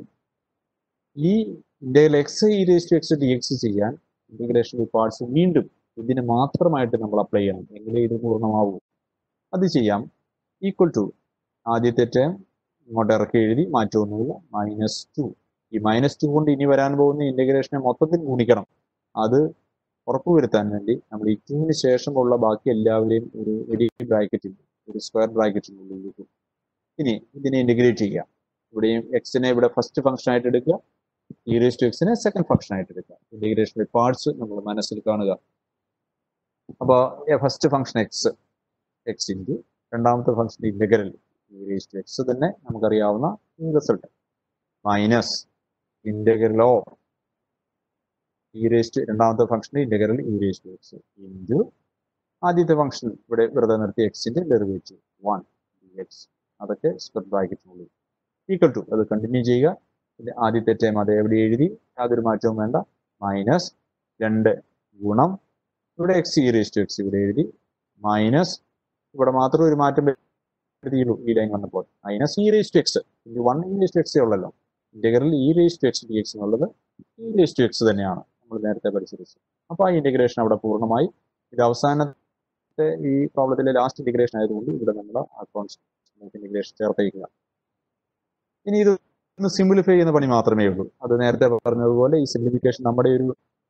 ഈ integral x e raise to x d x ചെയ്യാൻ ഇന്റഗ്രേഷൻ പാർട്സ് വീണ്ടും ഇതിന് മാത്രമായിട്ട് നമ്മൾ അപ്ലൈ ചെയ്യണം. എങ്കിലേ ഇത് പൂർണ്ണമാവൂ. അത് ചെയ്യാം. ഈക്വൽ ടു ആദ്യത്തെ ടേം ഇങ്ങോട്ട് ഇറക്കി എഴുതി, മാറ്റമൊന്നുമില്ല. മൈനസ് ടു ഈ മൈനസ് ടു കൊണ്ട് ഇനി വരാൻ പോകുന്ന ഇന്റഗ്രേഷനെ മൊത്തത്തിൽ ഗുണിക്കണം. അത് ഉറപ്പുവരുത്താൻ വേണ്ടി നമ്മൾ ഈ ടൂവിന് ശേഷമുള്ള ബാക്കി എല്ലാവരെയും ഒരു വലിയ ബ്രാക്കറ്റിൽ ഒരു സ്ക്വയർ ബ്രാക്കറ്റിനുള്ളിൽ ഇനി ഇതിനെ ഇന്റഗ്രേറ്റ് ചെയ്യാം. ഇവിടെയും എക്സിനെ ഇവിടെ ഫസ്റ്റ് ഫംഗ്ഷൻ ആയിട്ട് എടുക്കുക, ഇ റേസ് ടു എക്സിനെ സെക്കൻഡ് ഫംഗ്ഷൻ ആയിട്ട് എടുക്കുക. ഇന്റഗ്രേഷന്റെ പാർട്സ് നമ്മൾ മനസ്സിൽ കാണുക. അപ്പോൾ first function x x into രണ്ടാമത്തെ function integral e raise to x തന്നെ നമുക്കറിയാവുന്ന result minus integral of e raise to രണ്ടാമത്തെ function integral e raise to x into ആദ്യത്തെ ഫംഗ്ഷൻ ഇവിടെ വെറുതെ നിർത്തി എക്സിന്റെ ഡെറിവേറ്റീവ് വൺ ഡി എക്സ് അതൊക്കെ സ്ക്വയർ ബ്രാക്കറ്റിനുള്ളിൽ ഈക്വൽ ടു അത് കണ്ടിന്യൂ ചെയ്യുക. പിന്നെ ആദ്യത്തെ ടൈം അത് എവിടെ എഴുതി, യാതൊരു മാറ്റവും വേണ്ട. മൈനസ് രണ്ട് ഗുണം ഇവിടെ x e raise to x ഇവിടെ എഴുതി മൈനസ് ഇവിടെ മാത്രം ഒരു മാറ്റം എഴുതിയുള്ളൂ ഈ ലൈൻ വന്നപ്പോൾ. Minus e raise to x into one e raise to എക്സേ ഉള്ളല്ലോ. Integral e raise to x d x എന്നുള്ളത് ഇ റേസ് ടു എക്സ് തന്നെയാണ് നമ്മൾ നേരത്തെ പരിശോധിച്ചത്. അപ്പോൾ ആ ഇന്റഗ്രേഷൻ അവിടെ പൂർണ്ണമായി. ഇത് അവസാനത്തെ ഈ പ്രോബ്ലത്തിലെ ലാസ്റ്റ് ഇന്റഗ്രേഷൻ ആയതുകൊണ്ട് ഇവിടെ നമ്മൾ ആ കോൺസ്റ്റന്റ് ഇന്റഗ്രേഷൻ ചേർത്തേക്കുക. ഇനി ഇത് ഒന്ന് സിംപ്ലിഫൈ ചെയ്യുന്ന പണി മാത്രമേ ഉള്ളൂ. അത് നേരത്തെ പറഞ്ഞതുപോലെ ഈ സിംപ്ലിഫിക്കേഷൻ നമ്മുടെ ഒരു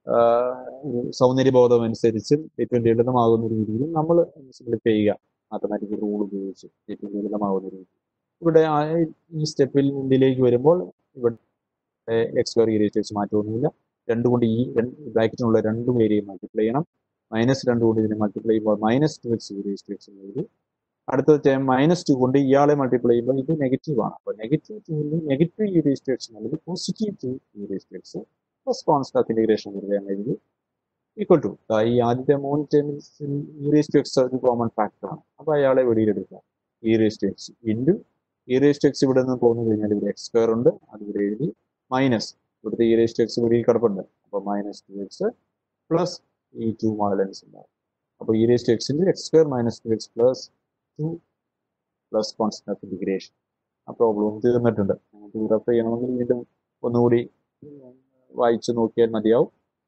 സൗന്ദര്യബോധം അനുസരിച്ച് ഏറ്റവും ലളിതമാകുന്ന രീതിയിൽ നമ്മൾ സിംപ്ലിഫൈ ചെയ്യുക. മാത്തമാറ്റിക്കൽ റൂൾ ഉപയോഗിച്ച് ഏറ്റവും ലളിതമാകുന്ന രീതി. ഇവിടെ ഈ സ്റ്റെപ്പിൽ മുന്നിലേക്ക് വരുമ്പോൾ ഇവിടെ x square e raise to x മാറ്റമൊന്നുമില്ല. രണ്ട് കൊണ്ട് ഈ ബ്രാക്കറ്റിനുള്ള രണ്ട് പേരെയും മൾട്ടിപ്ലൈ ചെയ്യണം. മൈനസ് രണ്ട് കൊണ്ട് ഇതിനെ മൾട്ടിപ്ലൈ ചെയ്യുമ്പോൾ minus two x e raise to x എന്നുള്ളത്. അടുത്ത ടൈം മൈനസ് ടു കൊണ്ട് ഇയാളെ മൾട്ടിപ്ലൈ ചെയ്യുമ്പോൾ ഇത് നെഗറ്റീവ് ആണ്. അപ്പോൾ negative two negative e raise to x എന്നുള്ളത് positive two e raise to x plus constant of integration വരികയാണ് എഴുതി ഈക്വൽ ടു ഈ ആദ്യത്തെ മൂന്ന് ടൈമിൽ ഇ റേസ് ടു എക്സ് ഒരു കോമൺ ഫാക്ടർ ആണ്. അപ്പോൾ അയാളെ വെളിയിലെടുക്കുക. E raise to x into e raise to x ഇവിടെ നിന്ന് പോന്നു കഴിഞ്ഞാൽ ഇവിടെ എക്സ് സ്ക്വയർ ഉണ്ട്, അത് ഇവിടെ എഴുതി. മൈനസ് ഇവിടുത്തെ ഇ റേസ് ടു എക്സ് വെളിയിൽ കിടപ്പുണ്ട്. അപ്പോൾ മൈനസ് ടു എക്സ് പ്ലസ് ഈ ടു മോഡലൻസ് ഉണ്ടാവും. അപ്പോൾ e raise to x into x square minus two x plus two plus constant of integration. ആ പ്രോബ്ലം തീർന്നിട്ടുണ്ട്. നമുക്ക് റെഫർ ചെയ്യണമെങ്കിൽ വീണ്ടും ഒന്നുകൂടി വായിച്ചു നോക്കിയാൽ മതിയാവും.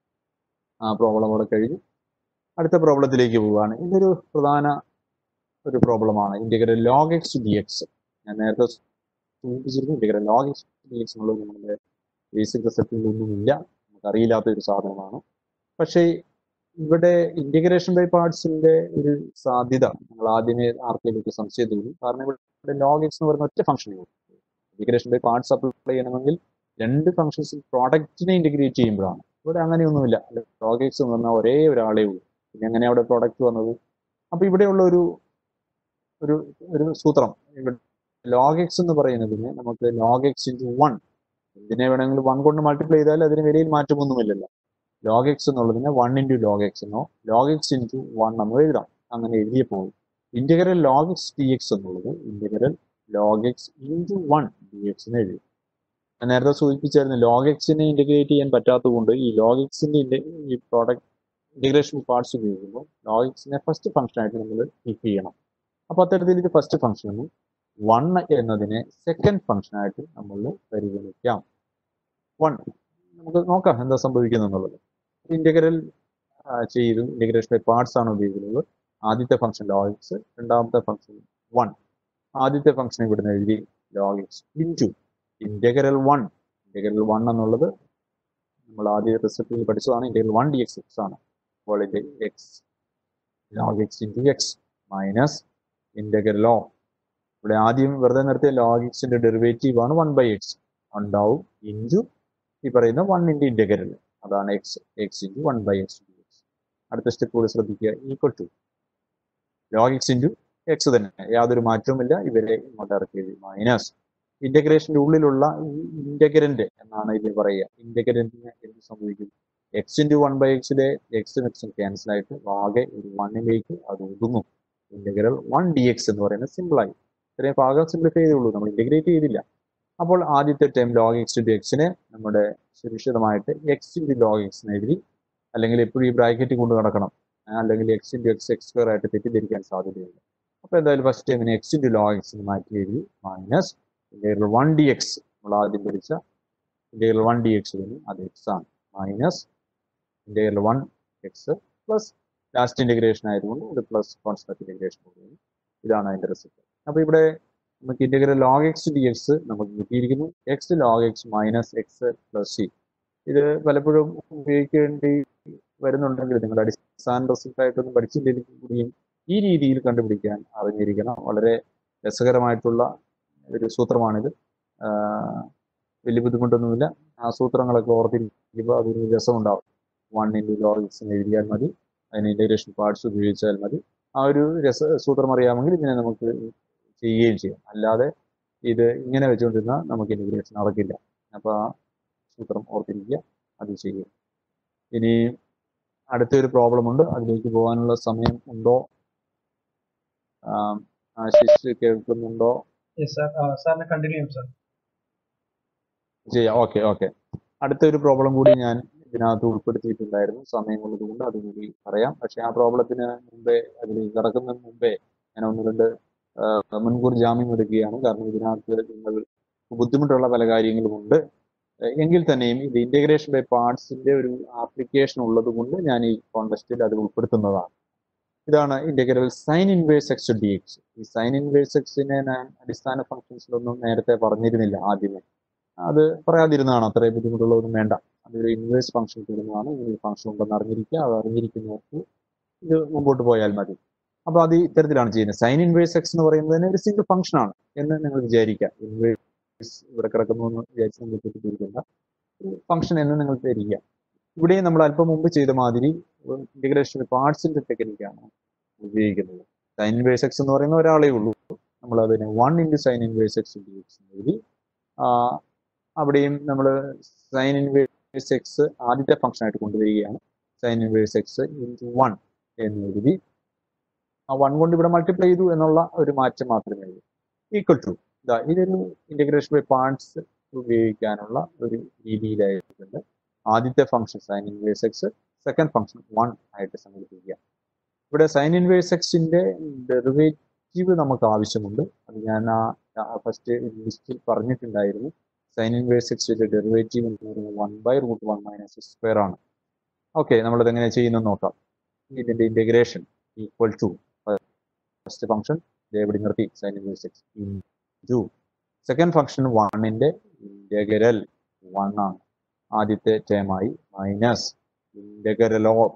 ആ പ്രോബ്ലം അവിടെ കഴിഞ്ഞു. അടുത്ത പ്രോബ്ലത്തിലേക്ക് പോവുകയാണ്. ഇതൊരു പ്രധാന ഒരു പ്രോബ്ലമാണ്. Integral log x d x. ഞാൻ നേരത്തെ സൂചിപ്പിച്ചിരുന്നു integral log x d x എന്നുള്ളത് നമ്മുടെ ബേസിക് റിസൾട്ടിലൊന്നുമില്ല, നമുക്കറിയില്ലാത്ത ഒരു സാധനമാണ്. പക്ഷേ ഇവിടെ ഇന്റഗ്രേഷൻ ബൈ പാർട്സിന്റെ ഒരു സാധ്യത നമ്മൾ ആദ്യമേ ആർക്കെങ്കിലും സംശയം തോന്നി. കാരണം ഇവിടെ ലോഗ് എക്സ് എന്ന് പറയുന്ന ഒറ്റ ഫംഗ്ഷനേ ഉള്ളൂ. ഇന്റഗ്രേഷൻ ബൈ പാർട്സ് അപ്ലൈ ചെയ്യണമെങ്കിൽ രണ്ട് ഫംഗ്ഷൻസ് പ്രോഡക്റ്റിനെ ഇന്റഗ്രേറ്റ് ചെയ്യുമ്പോഴാണ്. ഇവിടെ അങ്ങനെയൊന്നുമില്ല. ലോഗ് എക്സ് എന്ന് പറഞ്ഞാൽ ഒരേ ഒരാളേ ഉള്ളൂ. പിന്നെ എങ്ങനെ അവിടെ പ്രോഡക്റ്റ് വന്നത്? അപ്പൊ ഇവിടെയുള്ള ഒരു ഒരു ഒരു സൂത്രം, ഇവിടെ ലോഗ് എക്സ് എന്ന് പറയുന്നതിന് നമുക്ക് ലോഗ് എക്സ് ഇൻറ്റു വൺ, ഇതിനെ വേണമെങ്കിൽ വൺ കൊണ്ട് മൾട്ടിപ്ലൈ ചെയ്താൽ അതിന് വിലയിൽ മാറ്റമൊന്നുമില്ലല്ലോ. ലോഗ് എക്സ് എന്നുള്ളതിനെ വൺ ഇൻറ്റു ലോഗ് എക്സ് എന്നോ ലോഗ് എക്സ് ഇൻറ്റു വൺ നമ്മൾ എഴുതാം. അങ്ങനെ എഴുതിയപ്പോൾ integral log x d x എന്നുള്ളത് integral log x into one d x എന്ന് എഴുതി. ഞാൻ നേരത്തെ സൂചിപ്പിച്ചായിരുന്നു ലോഗ് എക്സിനെ ഇന്റഗ്രേറ്റ് ചെയ്യാൻ പറ്റാത്തത് കൊണ്ട് ഈ ലോഗ് എക്സിന്റെ ഈ പ്രോഡക്റ്റ് ഇന്റഗ്രേഷൻ പാർട്സ് ഉപയോഗിക്കുമ്പോൾ ലോഗ് എക്സിനെ ഫസ്റ്റ് ഫംഗ്ഷൻ ആയിട്ട് നമ്മൾ കീപ്പ് ചെയ്യണം. അപ്പോൾ അത്തരത്തിൽ ഇത് ഫസ്റ്റ് ഫംഗ്ഷനും വൺ എന്നതിനെ സെക്കൻഡ് ഫംഗ്ഷൻ ആയിട്ട് നമ്മൾ പരിഗണിക്കാം. വൺ നമുക്ക് നോക്കാം എന്താ സംഭവിക്കുന്നത് എന്നുള്ളത്. ഇന്റഗ്രൽ ചെയ്തു ഇന്റഗ്രേഷൻ ബൈ പാർട്സ് ആണ് ഉപയോഗിക്കുന്നത്. ആദ്യത്തെ ഫംഗ്ഷൻ ലോഗ് എക്സ്, രണ്ടാമത്തെ ഫംഗ്ഷൻ വൺ. ആദ്യത്തെ ഫംഗ്ഷൻ ഇവിടുന്ന് എഴുതി log x into integral one. Integral one എന്നുള്ളത് നമ്മൾ ആദ്യ റിസൾട്ടിൽ പഠിച്ചതാണ്. Integral one d x x ആണ്. അപ്പോൾ ഇത് x log x into x minus integral ഓ, ഇവിടെ ആദ്യം വെറുതെ നിർത്തിയ ലോഗ് എക്സിന്റെ ഡെറിവേറ്റീവ് ആണ് വൺ ബൈ എക്സ് ഉണ്ടാവും ഇൻറ്റു ഈ പറയുന്ന വൺ ഇൻറ്റു ഇന്റഗ്രൽ, അതാണ് x x into one by x d x. അടുത്ത സ്റ്റെപ്പ് കൂടി ശ്രദ്ധിക്കുക. Equal to log x into x തന്നെ, യാതൊരു മാറ്റവുമില്ല. ഇവരെ ഇങ്ങോട്ട് ഇറക്കി മൈനസ് ഇന്റഗ്രേഷന്റെ ഉള്ളിലുള്ള ഈ ഇന്റഗ്രന്റ് എന്നാണ് ഇതിൽ പറയുക. ഇന്റഗ്രന്റിന് എന്ത് സംഭവിക്കും? എക്സ് ഇൻറ്റു വൺ ബൈ എക്സിലെ എക്സും എക്സും ക്യാൻസൽ ആയിട്ട് ആകെ ഒരു വണ്ണിലേക്ക് അത് ഒതുങ്ങും. ഇന്റഗ്രൽ വൺ ഡി എക്സ് എന്ന് പറയുന്നത് സിമ്പിളായി. ഇത്രയും ഭാഗം സിംപ്ലിഫൈ ചെയ്തുള്ളൂ, നമ്മൾ ഇന്റഗ്രേറ്റ് ചെയ്തില്ല. അപ്പോൾ ആദ്യത്തെ ടൈം ലോഗ് എക്സ് ഇൻറ്റു എക്സിനെ നമ്മുടെ സുരക്ഷിതമായിട്ട് എക്സ് ഇൻറ്റു ലോഗ് എക്സ് എന്ന് എഴുതി. അല്ലെങ്കിൽ എപ്പോഴും ഈ ബ്രാക്കറ്റ് കൊണ്ട് നടക്കണം, അല്ലെങ്കിൽ x into x X square ആയിട്ട് തെറ്റിദ്ധരിക്കാൻ സാധ്യതയുണ്ട്. അപ്പോൾ എന്തായാലും ഫസ്റ്റ് ടൈമിന് എക്സ് ഇൻറ്റു ലോഗ് എക്സിന് മാറ്റി എഴുതി minus integral one d x, നമ്മൾ ആദ്യം പഠിച്ച ഇന്റഗ്രൽ വൺ ഡി എക്സ് തന്നെ അത് എക്സ് ആണ്, minus integral one x plus last integration ആയതുകൊണ്ട് ഇത് പ്ലസ് കോൺസ്റ്റന്റ് ഇന്റഗ്രേഷൻ കൊടുക്കുന്നു. ഇതാണ് അതിന്റെ റിസൾട്ട്. അപ്പോൾ ഇവിടെ നമുക്ക് integral log x d x നമുക്ക് കിട്ടിയിരിക്കുന്നു. X log x minus x plus c. ഇത് പലപ്പോഴും ഉപയോഗിക്കേണ്ടി വരുന്നുണ്ടെങ്കിൽ നിങ്ങൾ അടിസ്ഥാന റിസൾട്ടായിട്ടൊന്നും പഠിച്ചില്ലെങ്കിൽ കൂടിയും ഈ രീതിയിൽ കണ്ടുപിടിക്കാൻ അറിഞ്ഞിരിക്കണം. വളരെ രസകരമായിട്ടുള്ള ഒരു സൂത്രമാണിത്. വലിയ ബുദ്ധിമുട്ടൊന്നുമില്ല. ആ സൂത്രങ്ങളൊക്കെ ഓർത്തിരിക്കുമ്പോൾ അതൊരു രസമുണ്ടാവും. വൺ ഇൻറ്റു ലോഗ് എക്സ് എന്ന് എഴുതിയാൽ മതി, അതിന് ഇന്റഗ്രേഷൻ പാർട്സ് ഉപയോഗിച്ചാൽ മതി. ആ ഒരു രസ സൂത്രം അറിയാമെങ്കിൽ ഇതിനെ നമുക്ക് ചെയ്യുകയും ചെയ്യാം. അല്ലാതെ ഇത് ഇങ്ങനെ വെച്ചുകൊണ്ടിരുന്നാൽ നമുക്ക് ഇന്റഗ്രേഷൻ നടക്കില്ല. അപ്പോൾ ആ സൂത്രം ഓർത്തിരിക്കുക, അത് ചെയ്യുക. ഇനി അടുത്തൊരു പ്രോബ്ലം ഉണ്ട്, അതിലേക്ക് പോകാനുള്ള സമയം ഉണ്ടോ? ആശിഷ് കേൾക്കുന്നുണ്ടോ? ചെയ്യാം. ഓക്കെ ഓക്കെ അടുത്തൊരു പ്രോബ്ലം കൂടി ഞാൻ ഇതിനകത്ത് ഉൾപ്പെടുത്തിയിട്ടുണ്ടായിരുന്നു. സമയം ഉള്ളത് കൊണ്ട് അതുകൂടി പറയാം. പക്ഷെ ആ പ്രോബ്ലത്തിന് മുമ്പേ അതിൽ കിടക്കുന്നതിന് മുമ്പേ ഞാൻ ഒന്ന് രണ്ട് മുൻകൂർ ജാമ്യം എടുക്കുകയാണ്. കാരണം ഇതിനകത്ത് നിങ്ങൾ ബുദ്ധിമുട്ടുള്ള പല കാര്യങ്ങളുമുണ്ട്. എങ്കിൽ തന്നെയും ഇത് ഇന്റഗ്രേഷൻ ബൈ പാർട്സിന്റെ ഒരു ആപ്ലിക്കേഷൻ ഉള്ളത് കൊണ്ട് ഞാൻ ഈ കോൺടെസ്റ്റിൽ അത് ഉൾപ്പെടുത്തുന്നതാണ്. ഇതാണ് integral sine inverse x d x. ഈ സൈൻ ഇൻവേഴ്സ് എക്സിനെ ഞാൻ അടിസ്ഥാന ഫംഗ്ഷൻസിലൊന്നും നേരത്തെ പറഞ്ഞിരുന്നില്ല. ആദ്യമേ അത് പറയാതിരുന്നതാണ്. അത്രയും ബുദ്ധിമുട്ടുള്ളതൊന്നും വേണ്ട. അതൊരു ഇൻവേഴ്സ് ഫംഗ്ഷൻ തരുന്നതാണ്. ഇങ്ങനെ ഫംഗ്ഷൻ ഉണ്ടെന്ന് അറിഞ്ഞിരിക്കുക. അത് അറിഞ്ഞിരിക്കുന്നവർക്ക് ഇത് മുമ്പോട്ട് പോയാൽ മതി. അപ്പൊ അത് ഇത്തരത്തിലാണ് ചെയ്യുന്നത്. സൈൻ ഇൻവേഴ്സ് എക്സ് എന്ന് പറയുന്നതിന് ഒരു സിംഗിൾ ഫംഗ്ഷൻ ആണ് എന്ന് നിങ്ങൾ വിചാരിക്കുക. ഇൻവേഴ്സ് ഇവിടെ കിടക്കുന്നു എന്ന് വിചാരിച്ച് നിങ്ങൾ തെറ്റിദ്ധരിക്കേണ്ട. ഒരു ഫംഗ്ഷൻ എന്ന് നിങ്ങൾ ധരിക്കുക. ഇവിടെ നമ്മൾ അല്പം മുമ്പ് ചെയ്ത മാതിരി ഇന്റഗ്രേഷൻ പാർട്സിന്റെ ടെക്നിക്കാണ് ഉപയോഗിക്കുന്നത്. സൈൻ ഇൻവേഴ്സ് എക്സ് എന്ന് പറയുന്ന ഒരാളേ ഉള്ളൂ. നമ്മൾ അതിനെ one into sine inverse x d x എഴുതി. അവിടെയും നമ്മൾ സൈൻ ഇൻവേഴ്സ് എക്സ് ആദ്യത്തെ ഫംഗ്ഷൻ ആയിട്ട് കൊണ്ടുവരികയാണ്. Sine inverse x into one എന്ന് എഴുതി. ആ വൺ കൊണ്ട് ഇവിടെ മൾട്ടിപ്ലൈ ചെയ്തു എന്നുള്ള ഒരു മാറ്റം മാത്രമേ ഉള്ളൂ. ഈക്വൽ ടു ഇതാ ഇതൊരു ഇന്റഗ്രേഷൻ ബൈ പാർട്സ് ഉപയോഗിക്കാനുള്ള ഒരു രീതിയിലായിട്ടുണ്ട്. ആദ്യത്തെ function sine inverse x, second function one ആയിട്ട് സങ്കല്പിക്കുക. ഇവിടെ സൈൻ ഇൻവേഴ്സ് എക്സിന്റെ ഡെറിവേറ്റീവ് നമുക്ക് ആവശ്യമുണ്ട്. അത് ഞാൻ ആ ഫസ്റ്റ് ലിസ്റ്റിൽ പറഞ്ഞിട്ടുണ്ടായിരുന്നു. സൈൻ ഇൻവേഴ്സ് എക്സിന്റെ ഡെറിവേറ്റീവ് എന്ന് പറയുന്നത് one by root one minus square ആണ്. ഓക്കെ, നമ്മളത് എങ്ങനെ ചെയ്യുന്നത് നോക്കാം. ഇതിന്റെ integration equal to first function ഇവിടെ നിർത്തി sine inverse x into second function വണ്ണിന്റെ ഇന്റഗ്രൽ വൺ ആണ്. ആദ്യത്തെ ടേമായി minus integral of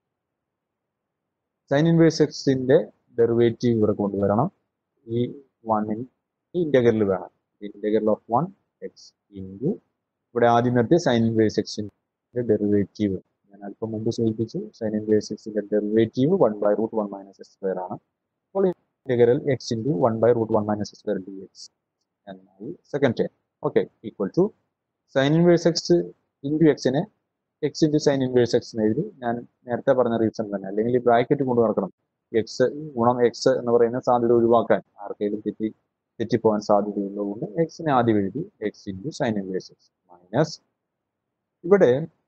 sine inverse എക്സിന്റെ ഡെറിവേറ്റീവ് ഇവിടെ കൊണ്ടുവരണം. ഈ വണ്ണിന് ഇന്റഗ്രൽ വേണം. Integral of one x into ഇവിടെ ആദ്യം നിർത്തി സൈൻ ഇൻവേഴ്സ് എക്സിന്റെ ഡെറിവേറ്റീവ് ഞാൻ അല്പം മുമ്പ് സൂചിപ്പിച്ചു. സൈൻ ഇൻവേഴ്സ് എക്സിന്റെ derivative one by root one minus square ആണ്. അപ്പോൾ integral x into one by root one minus square d x എന്നായി second term. Okay, equal to sine inverse x into എക്സിനെ x into sine inverse x എന്ന് എഴുതി. ഞാൻ നേരത്തെ പറഞ്ഞ reason തന്നെ, അല്ലെങ്കിൽ ബ്രാക്കറ്റ് കൊണ്ട് നടക്കണം. എക്സ് ഗുണം എക്സ് എന്ന് പറയുന്ന സാധ്യത ഒഴിവാക്കാൻ ആർക്കെങ്കിലും തെറ്റി തെറ്റിപ്പോകാൻ സാധ്യതയുള്ളതുകൊണ്ട് എക്സിനെ ആദ്യം എഴുതി. X into sine inverse x minus ഇവിടെ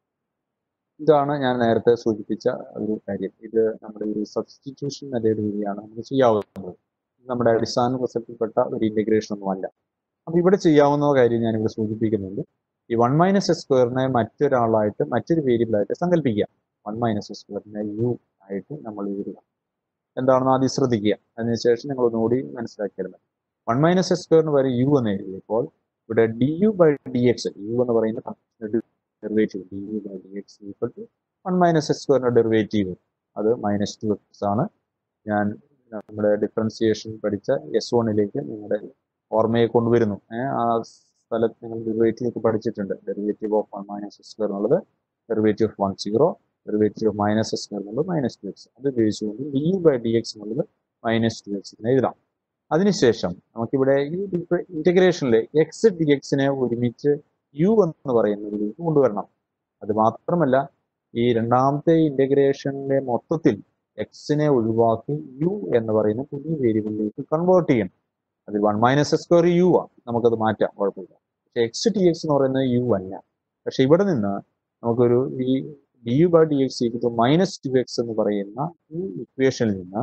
ഇതാണ് ഞാൻ നേരത്തെ സൂചിപ്പിച്ച ഒരു കാര്യം. ഇത് നമ്മുടെ ഒരു സബ്സ്റ്റിറ്റ്യൂഷൻ മെത്തേഡ് വഴിയാണ് നമുക്ക് ചെയ്യാവുന്നത്. നമ്മുടെ അടിസ്ഥാന റിസൾട്ടിൽപ്പെട്ട ഒരു ഇന്റഗ്രേഷൻ ഒന്നുമല്ല. അപ്പൊ ഇവിടെ ചെയ്യാവുന്ന കാര്യം ഞാൻ ഇവിടെ സൂചിപ്പിക്കുന്നുണ്ട്. ഈ വൺ മൈനസ് എസ് സ്ക്വയറിനെ മറ്റൊരാളായിട്ട് മറ്റൊരു വേരിയബിളായിട്ട് സങ്കല്പിക്കുക. വൺ മൈനസ് എസ് സ്ക്വയറിനെ യു ആയിട്ട് നമ്മൾ എഴുതുക. എന്താണെന്ന് ആദ്യം ശ്രദ്ധിക്കുക. അതിനുശേഷം നിങ്ങൾ ഒന്നുകൂടി മനസ്സിലാക്കിയാൽ മതി. വൺ മൈനസ് എസ് സ്ക്വയറിന് വരെ യു എന്ന് എഴുതിയപ്പോൾ ഇവിടെ d u by d x, u എന്ന് പറയുന്ന derivative d u by d x equal to one minus s സ്ക്വയറിന്റെ ഡെറിവേറ്റീവ് അത് മൈനസ് ടു എക്സ് ആണ്. ഞാൻ നമ്മുടെ ഡിഫറൻസിയേഷൻ പഠിച്ച എസ് വണ്ണിലേക്ക് നിങ്ങളുടെ ഓർമ്മയെ കൊണ്ടുവരുന്നു. ആ സ്ഥലത്ത് നിങ്ങൾ ഡെറിവേറ്റീവ് പഠിച്ചിട്ടുണ്ട്. Derivative of one minus s square എന്നുള്ളത് derivative of one zero, derivative of minus s square എന്നുള്ളത് മൈനസ് ടു എക്സ്. അത് ഉപയോഗിച്ചുകൊണ്ട് d u by d x എന്നുള്ളത് മൈനസ് ടു എക്സ് എഴുതാം. അതിനുശേഷം നമുക്കിവിടെ ഈ ഇന്റഗ്രേഷനിൽ എക്സ് ഡി എക്സിനെ ഒരുമിച്ച് യു എന്ന് പറയുന്നതിലേക്ക് കൊണ്ടുവരണം. അത് മാത്രമല്ല ഈ രണ്ടാമത്തെ ഇന്റഗ്രേഷന്റെ മൊത്തത്തിൽ എക്സിനെ ഒഴിവാക്കി യു എന്ന് പറയുന്ന പുതിയ വേരിയബിളിലേക്ക് കൺവേർട്ട് ചെയ്യണം. അത് one minus s square u ആണ്, നമുക്കത് മാറ്റാം, കുഴപ്പമില്ല. പക്ഷെ എക്സ് ടി എക്സ് എന്ന് പറയുന്നത് യു അല്ല. പക്ഷെ ഇവിടെ നിന്ന് നമുക്കൊരു ഈ d u by d x equal to minus two X എന്ന് പറയുന്ന ഈ ഇക്വേഷനിൽ നിന്ന്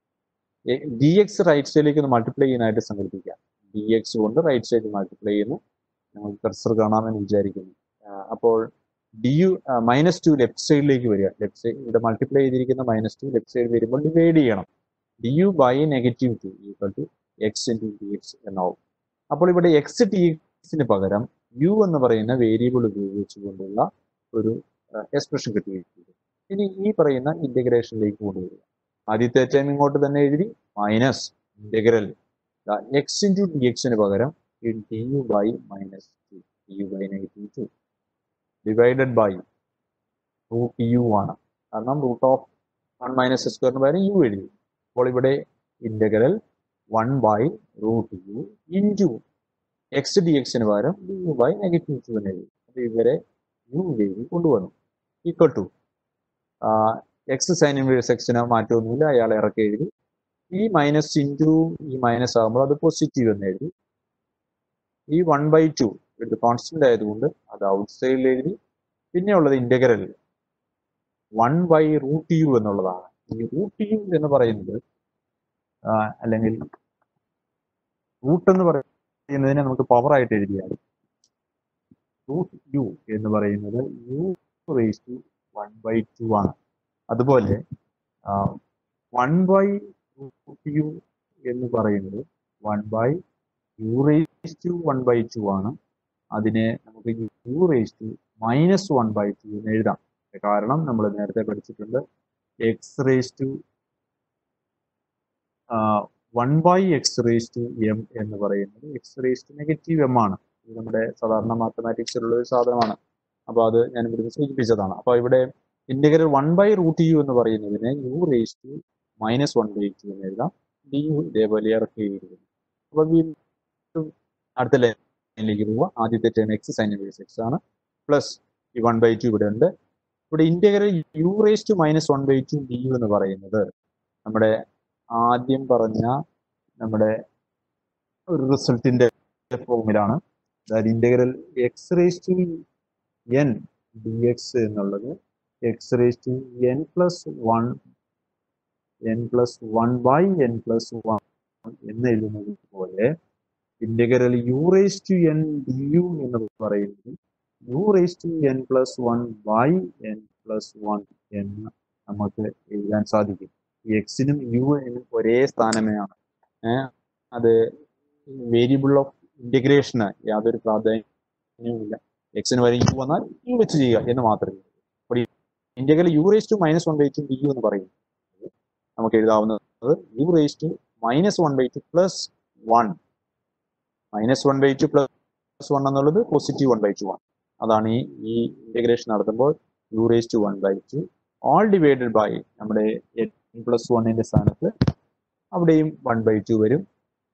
ഡി എക്സ് റൈറ്റ് സൈഡിലേക്ക് ഒന്ന് മൾട്ടിപ്ലൈ ചെയ്യാനായിട്ട് സങ്കല്പിക്കാം. ഡി എക്സ് കൊണ്ട് റൈറ്റ് സൈഡ് മൾട്ടിപ്ലൈ ചെയ്യുന്നു. നമുക്ക് കർസർ കാണാമെന്ന് വിചാരിക്കുന്നു. അപ്പോൾ d u minus two left സൈഡിലേക്ക് വരിക. ലെഫ്റ്റ് സൈഡ് ഇവിടെ മൾട്ടിപ്ലൈ ചെയ്തിരിക്കുന്ന മൈനസ് ടു ലെഫ്റ്റ് സൈഡ് വരുമ്പോൾ ഡിവൈഡ് ചെയ്യണം. D u by negative two equal to x into d x എന്നാവും. അപ്പോൾ ഇവിടെ എക്സ് ടി എക്സിന് പകരം യു എന്ന് പറയുന്ന വേരിയബിൾ ഉപയോഗിച്ചുകൊണ്ടുള്ള ഒരു എക്സ്പ്രഷൻ കിട്ടിയിരിക്കുന്നു. ഇനി ഈ പറയുന്ന ഇന്റഗ്രേഷനിലേക്ക് കൊണ്ടുവരിക. ആദ്യത്തെ ടൈം ഇങ്ങോട്ട് തന്നെ എഴുതി minus integral x into d എക്സിന് പകരം d u by minus two, d u by negative two divided by root u ആണ്. കാരണം root of one minus s സ്ക്വയറിന് പകരം യു എഴുതി. അപ്പോൾ ഇവിടെ integral one by root u into x d എക്സിന് പകരം d u by negative two എന്ന് എഴുതി. അപ്പോൾ ഇവരെ യു വേരി കൊണ്ടുവന്നു. Equal to x sine inverse എക്സിന് മാറ്റമൊന്നുമില്ല, അയാൾ ഇറക്കി എഴുതി. ഈ മൈനസ് ഇൻറ്റു ഈ മൈനസ് ആകുമ്പോൾ അത് പോസിറ്റീവ് എന്ന് എഴുതി. ഈ വൺ ബൈ ടു ഇത് കോൺസ്റ്റന്റ് ആയതുകൊണ്ട് അത് ഔട്ട് സൈഡിൽ എഴുതി. പിന്നെ ഉള്ളത് integral one by root u എന്നുള്ളതാണ്. ഈ റൂട്ട് യു എന്ന് പറയുന്നത് അല്ലെങ്കിൽ റൂട്ട് എന്ന് പറയുന്നതിനെ നമുക്ക് പവർ ആയിട്ട് എഴുതിയാൽ റൂട്ട് യു എന്ന് പറയുന്നത് u raise to one by two ആണ്. അതുപോലെ വൺ ബൈ റൂട്ട് യു എന്ന് പറയുന്നത് one by u raise to one by two ആണ്. അതിനെ നമുക്ക് u raise to minus one by two എന്ന് എഴുതാം. കാരണം നമ്മൾ നേരത്തെ പഠിച്ചിട്ടുണ്ട് x raise to one by x raise to m എന്ന് പറയുന്നത് x raise to negative m ആണ്. ഇത് നമ്മുടെ സാധാരണ മാത്തമാറ്റിക്സിലുള്ള ഒരു സാധനമാണ്. അപ്പോൾ അത് ഞാൻ ഇവിടുന്ന് സൂചിപ്പിച്ചതാണ്. അപ്പോൾ ഇവിടെ integral one by root u എന്ന് പറയുന്നതിനെ u raise to minus one by two എന്ന് എഴുതാം. ഡി യു ഇതേപോലെ ഇറക്കിയിരിക്കുന്നു. അപ്പോൾ വീണ്ടും അടുത്ത ലൈനിലേക്ക് പോവുക. ആദ്യത്തെ term x sine inverse x ആണ്, പ്ലസ് ഈ വൺ ബൈ ടു ഇവിടെ ഉണ്ട്. ഇവിടെ integral u raise to minus one by two d u എന്ന് പറയുന്നത് നമ്മുടെ ആദ്യം പറഞ്ഞ നമ്മുടെ ഒരു റിസൾട്ടിന്റെ ഫോമിലാണ്. അതായത് integral x raise to n d x എന്നുള്ളത് x raise to N plus one n plus one by n plus one എന്ന് എഴുതുന്നത് പോലെ integral u raise to n d u എന്ന് പറയുന്നത് u raise to N plus one by n plus one എന്ന് നമുക്ക് എഴുതാൻ സാധിക്കും. എക്സിനും യുവിനും ഒരേ സ്ഥാനമാണ്. അത് വേരിയബിൾ ഓഫ് ഇന്റഗ്രേഷന് യാതൊരു പ്രാധാന്യവുമില്ല. എക്സിന് വരെ യു വന്നാൽ യു വെച്ച് ചെയ്യുക എന്ന് മാത്രമേ ഉള്ളൂ. അപ്പോൾ integral u raise to minus one by two d u എന്ന് പറയുന്നത് നമുക്ക് എഴുതാവുന്നത് u raise to minus one by two plus one. Minus one by two plus one എന്നുള്ളത് പോസിറ്റീവ് വൺ ബൈ ടു ആണ്. അതാണ് ഈ ഈ ഇന്റഗ്രേഷൻ നടത്തുമ്പോൾ u raise to one by two all divided by നമ്മുടെ എൻ പ്ലസ് വണ്ണിന്റെ സ്ഥാനത്ത് അവിടെയും വൺ ബൈ ടു വരും.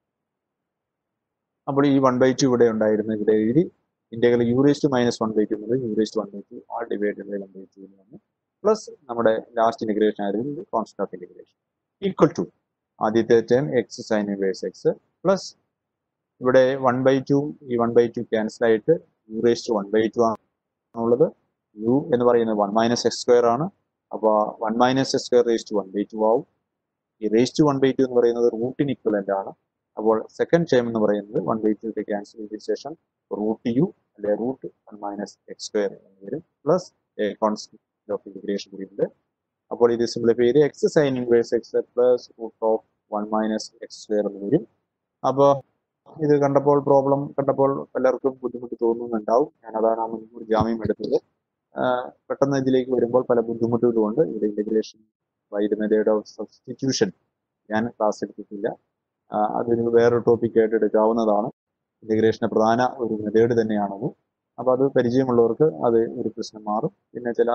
അപ്പോൾ ഈ വൺ ബൈ ടു ഇവിടെ ഉണ്ടായിരുന്നു, ഇവിടെ എഴുതി integral u raise to minus one by two എന്നത് u raise to one by two all divided by one by two എന്ന് വന്നു. പ്ലസ് നമ്മുടെ ലാസ്റ്റ് ഇന്റഗ്രേഷൻ ആയിരുന്നു constant of integration equal to ആദ്യത്തെ term x sine inverse x plus ഇവിടെ one by two ഈ one by two cancel ആയിട്ട് u raise to one by two ആണുള്ളത്. U എന്ന് പറയുന്നത് വൺ മൈനസ് എക്സ് സ്ക്വയർ ആണ്. അപ്പോൾ one minus x square raise to one by two ആവും. ഈ raise to one by two എന്ന് പറയുന്നത് റൂട്ടിന് ഇക്വലന്റ് ആണ്. അപ്പോൾ സെക്കൻഡ് ടേം എന്ന് പറയുന്നത് വൺ ബൈ ടു ക്യാൻസൽ ചെയ്തതിനു ശേഷം റൂട്ട് യു അല്ലെ root one minus x square എന്ന് വരും. Plus a constant of integration കൂടിയുണ്ട്. അപ്പോൾ ഇത് സിംപ്ലിഫൈ ചെയ്ത് x sine inverse x plus root of one minus x square എന്ന് വരും. അപ്പോൾ ഇത് കണ്ടപ്പോൾ പ്രോബ്ലം കണ്ടപ്പോൾ പലർക്കും ബുദ്ധിമുട്ട് തോന്നുന്നുണ്ടാവും. ഞാൻ അതാണ് ആ മുൻകൂർ ജാമ്യം എടുത്തത്. പെട്ടെന്ന് ഇതിലേക്ക് വരുമ്പോൾ പല ബുദ്ധിമുട്ടുകളുമുണ്ട്. ഇവിടെ integration by the method of substitution ഞാൻ ക്ലാസ് എടുത്തിട്ടില്ല. അതിന് വേറൊരു ടോപ്പിക്കായിട്ട് എടുക്കാവുന്നതാണ്. ഇന്റഗ്രേഷന്റെ പ്രധാന ഒരു മെത്തേഡ് തന്നെയാണത്. അപ്പോൾ അത് പരിചയമുള്ളവർക്ക് അത് ഒരു പ്രശ്നം മാറും. പിന്നെ ചില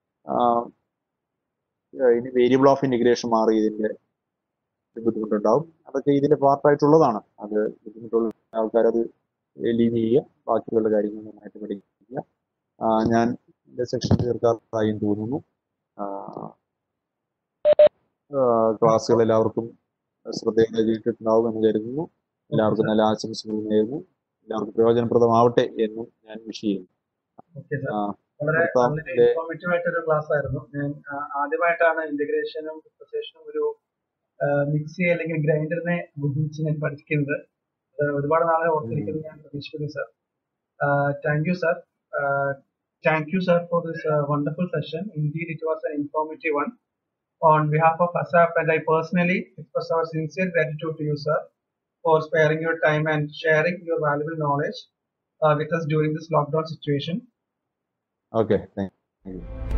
ഇനി വേരിയബിൾ ഓഫ് ഇന്റഗ്രേഷൻ മാറി ഇതിന്റെ ബുദ്ധിമുട്ടുണ്ടാവും. അതൊക്കെ ഇതിന്റെ പാർട്ടായിട്ടുള്ളതാണ്. അത് ബുദ്ധിമുട്ടുള്ള ആൾക്കാരത് ലീവ് ചെയ്യുക, ബാക്കിയുള്ള കാര്യങ്ങൾ നന്നായിട്ട് പഠിക്കുക. ഞാൻ എൻ്റെ സെക്ഷൻ തീർക്കാറായി തോന്നുന്നു. ക്ലാസ്സുകൾ എല്ലാവർക്കും ശ്രദ്ധയോടെ കേട്ടിട്ടുണ്ടാവും എന്ന് കരുതുന്നു. എല്ലാവർക്കും നല്ല ആശംസകൾ നേരുന്നു. എല്ലാവർക്കും പ്രയോജനപ്രദമാവട്ടെ എന്നും ഞാൻ വിഷ് ചെയ്യുന്നു. വളരെ ഇൻഫോർമേറ്റീവ് ആയിട്ടൊരു ക്ലാസ് ആയിരുന്നു. ഞാൻ ആദ്യമായിട്ടാണ് ഇന്റഗ്രേഷനും ഡിഫറൻഷിയേഷനും ഒരു മിക്സി അല്ലെങ്കിൽ ഗ്രൈൻഡറിനെ ബുദ്ധിമുട്ടിച്ച് ഞാൻ പഠിക്കുന്നത്. ഒരുപാട് നാളെ ഓർത്തിരിക്കുന്നത് ഞാൻ പ്രതീക്ഷിക്കുന്നു sir. Thank you sir. Thank you, sir, for this uh, wonderful session. Indeed, it was an informative one. On behalf of ASAP and I personally express our sincere gratitude to you, sir, for sparing your time and sharing your valuable knowledge uh, with us during this lockdown situation. Okay, thank you.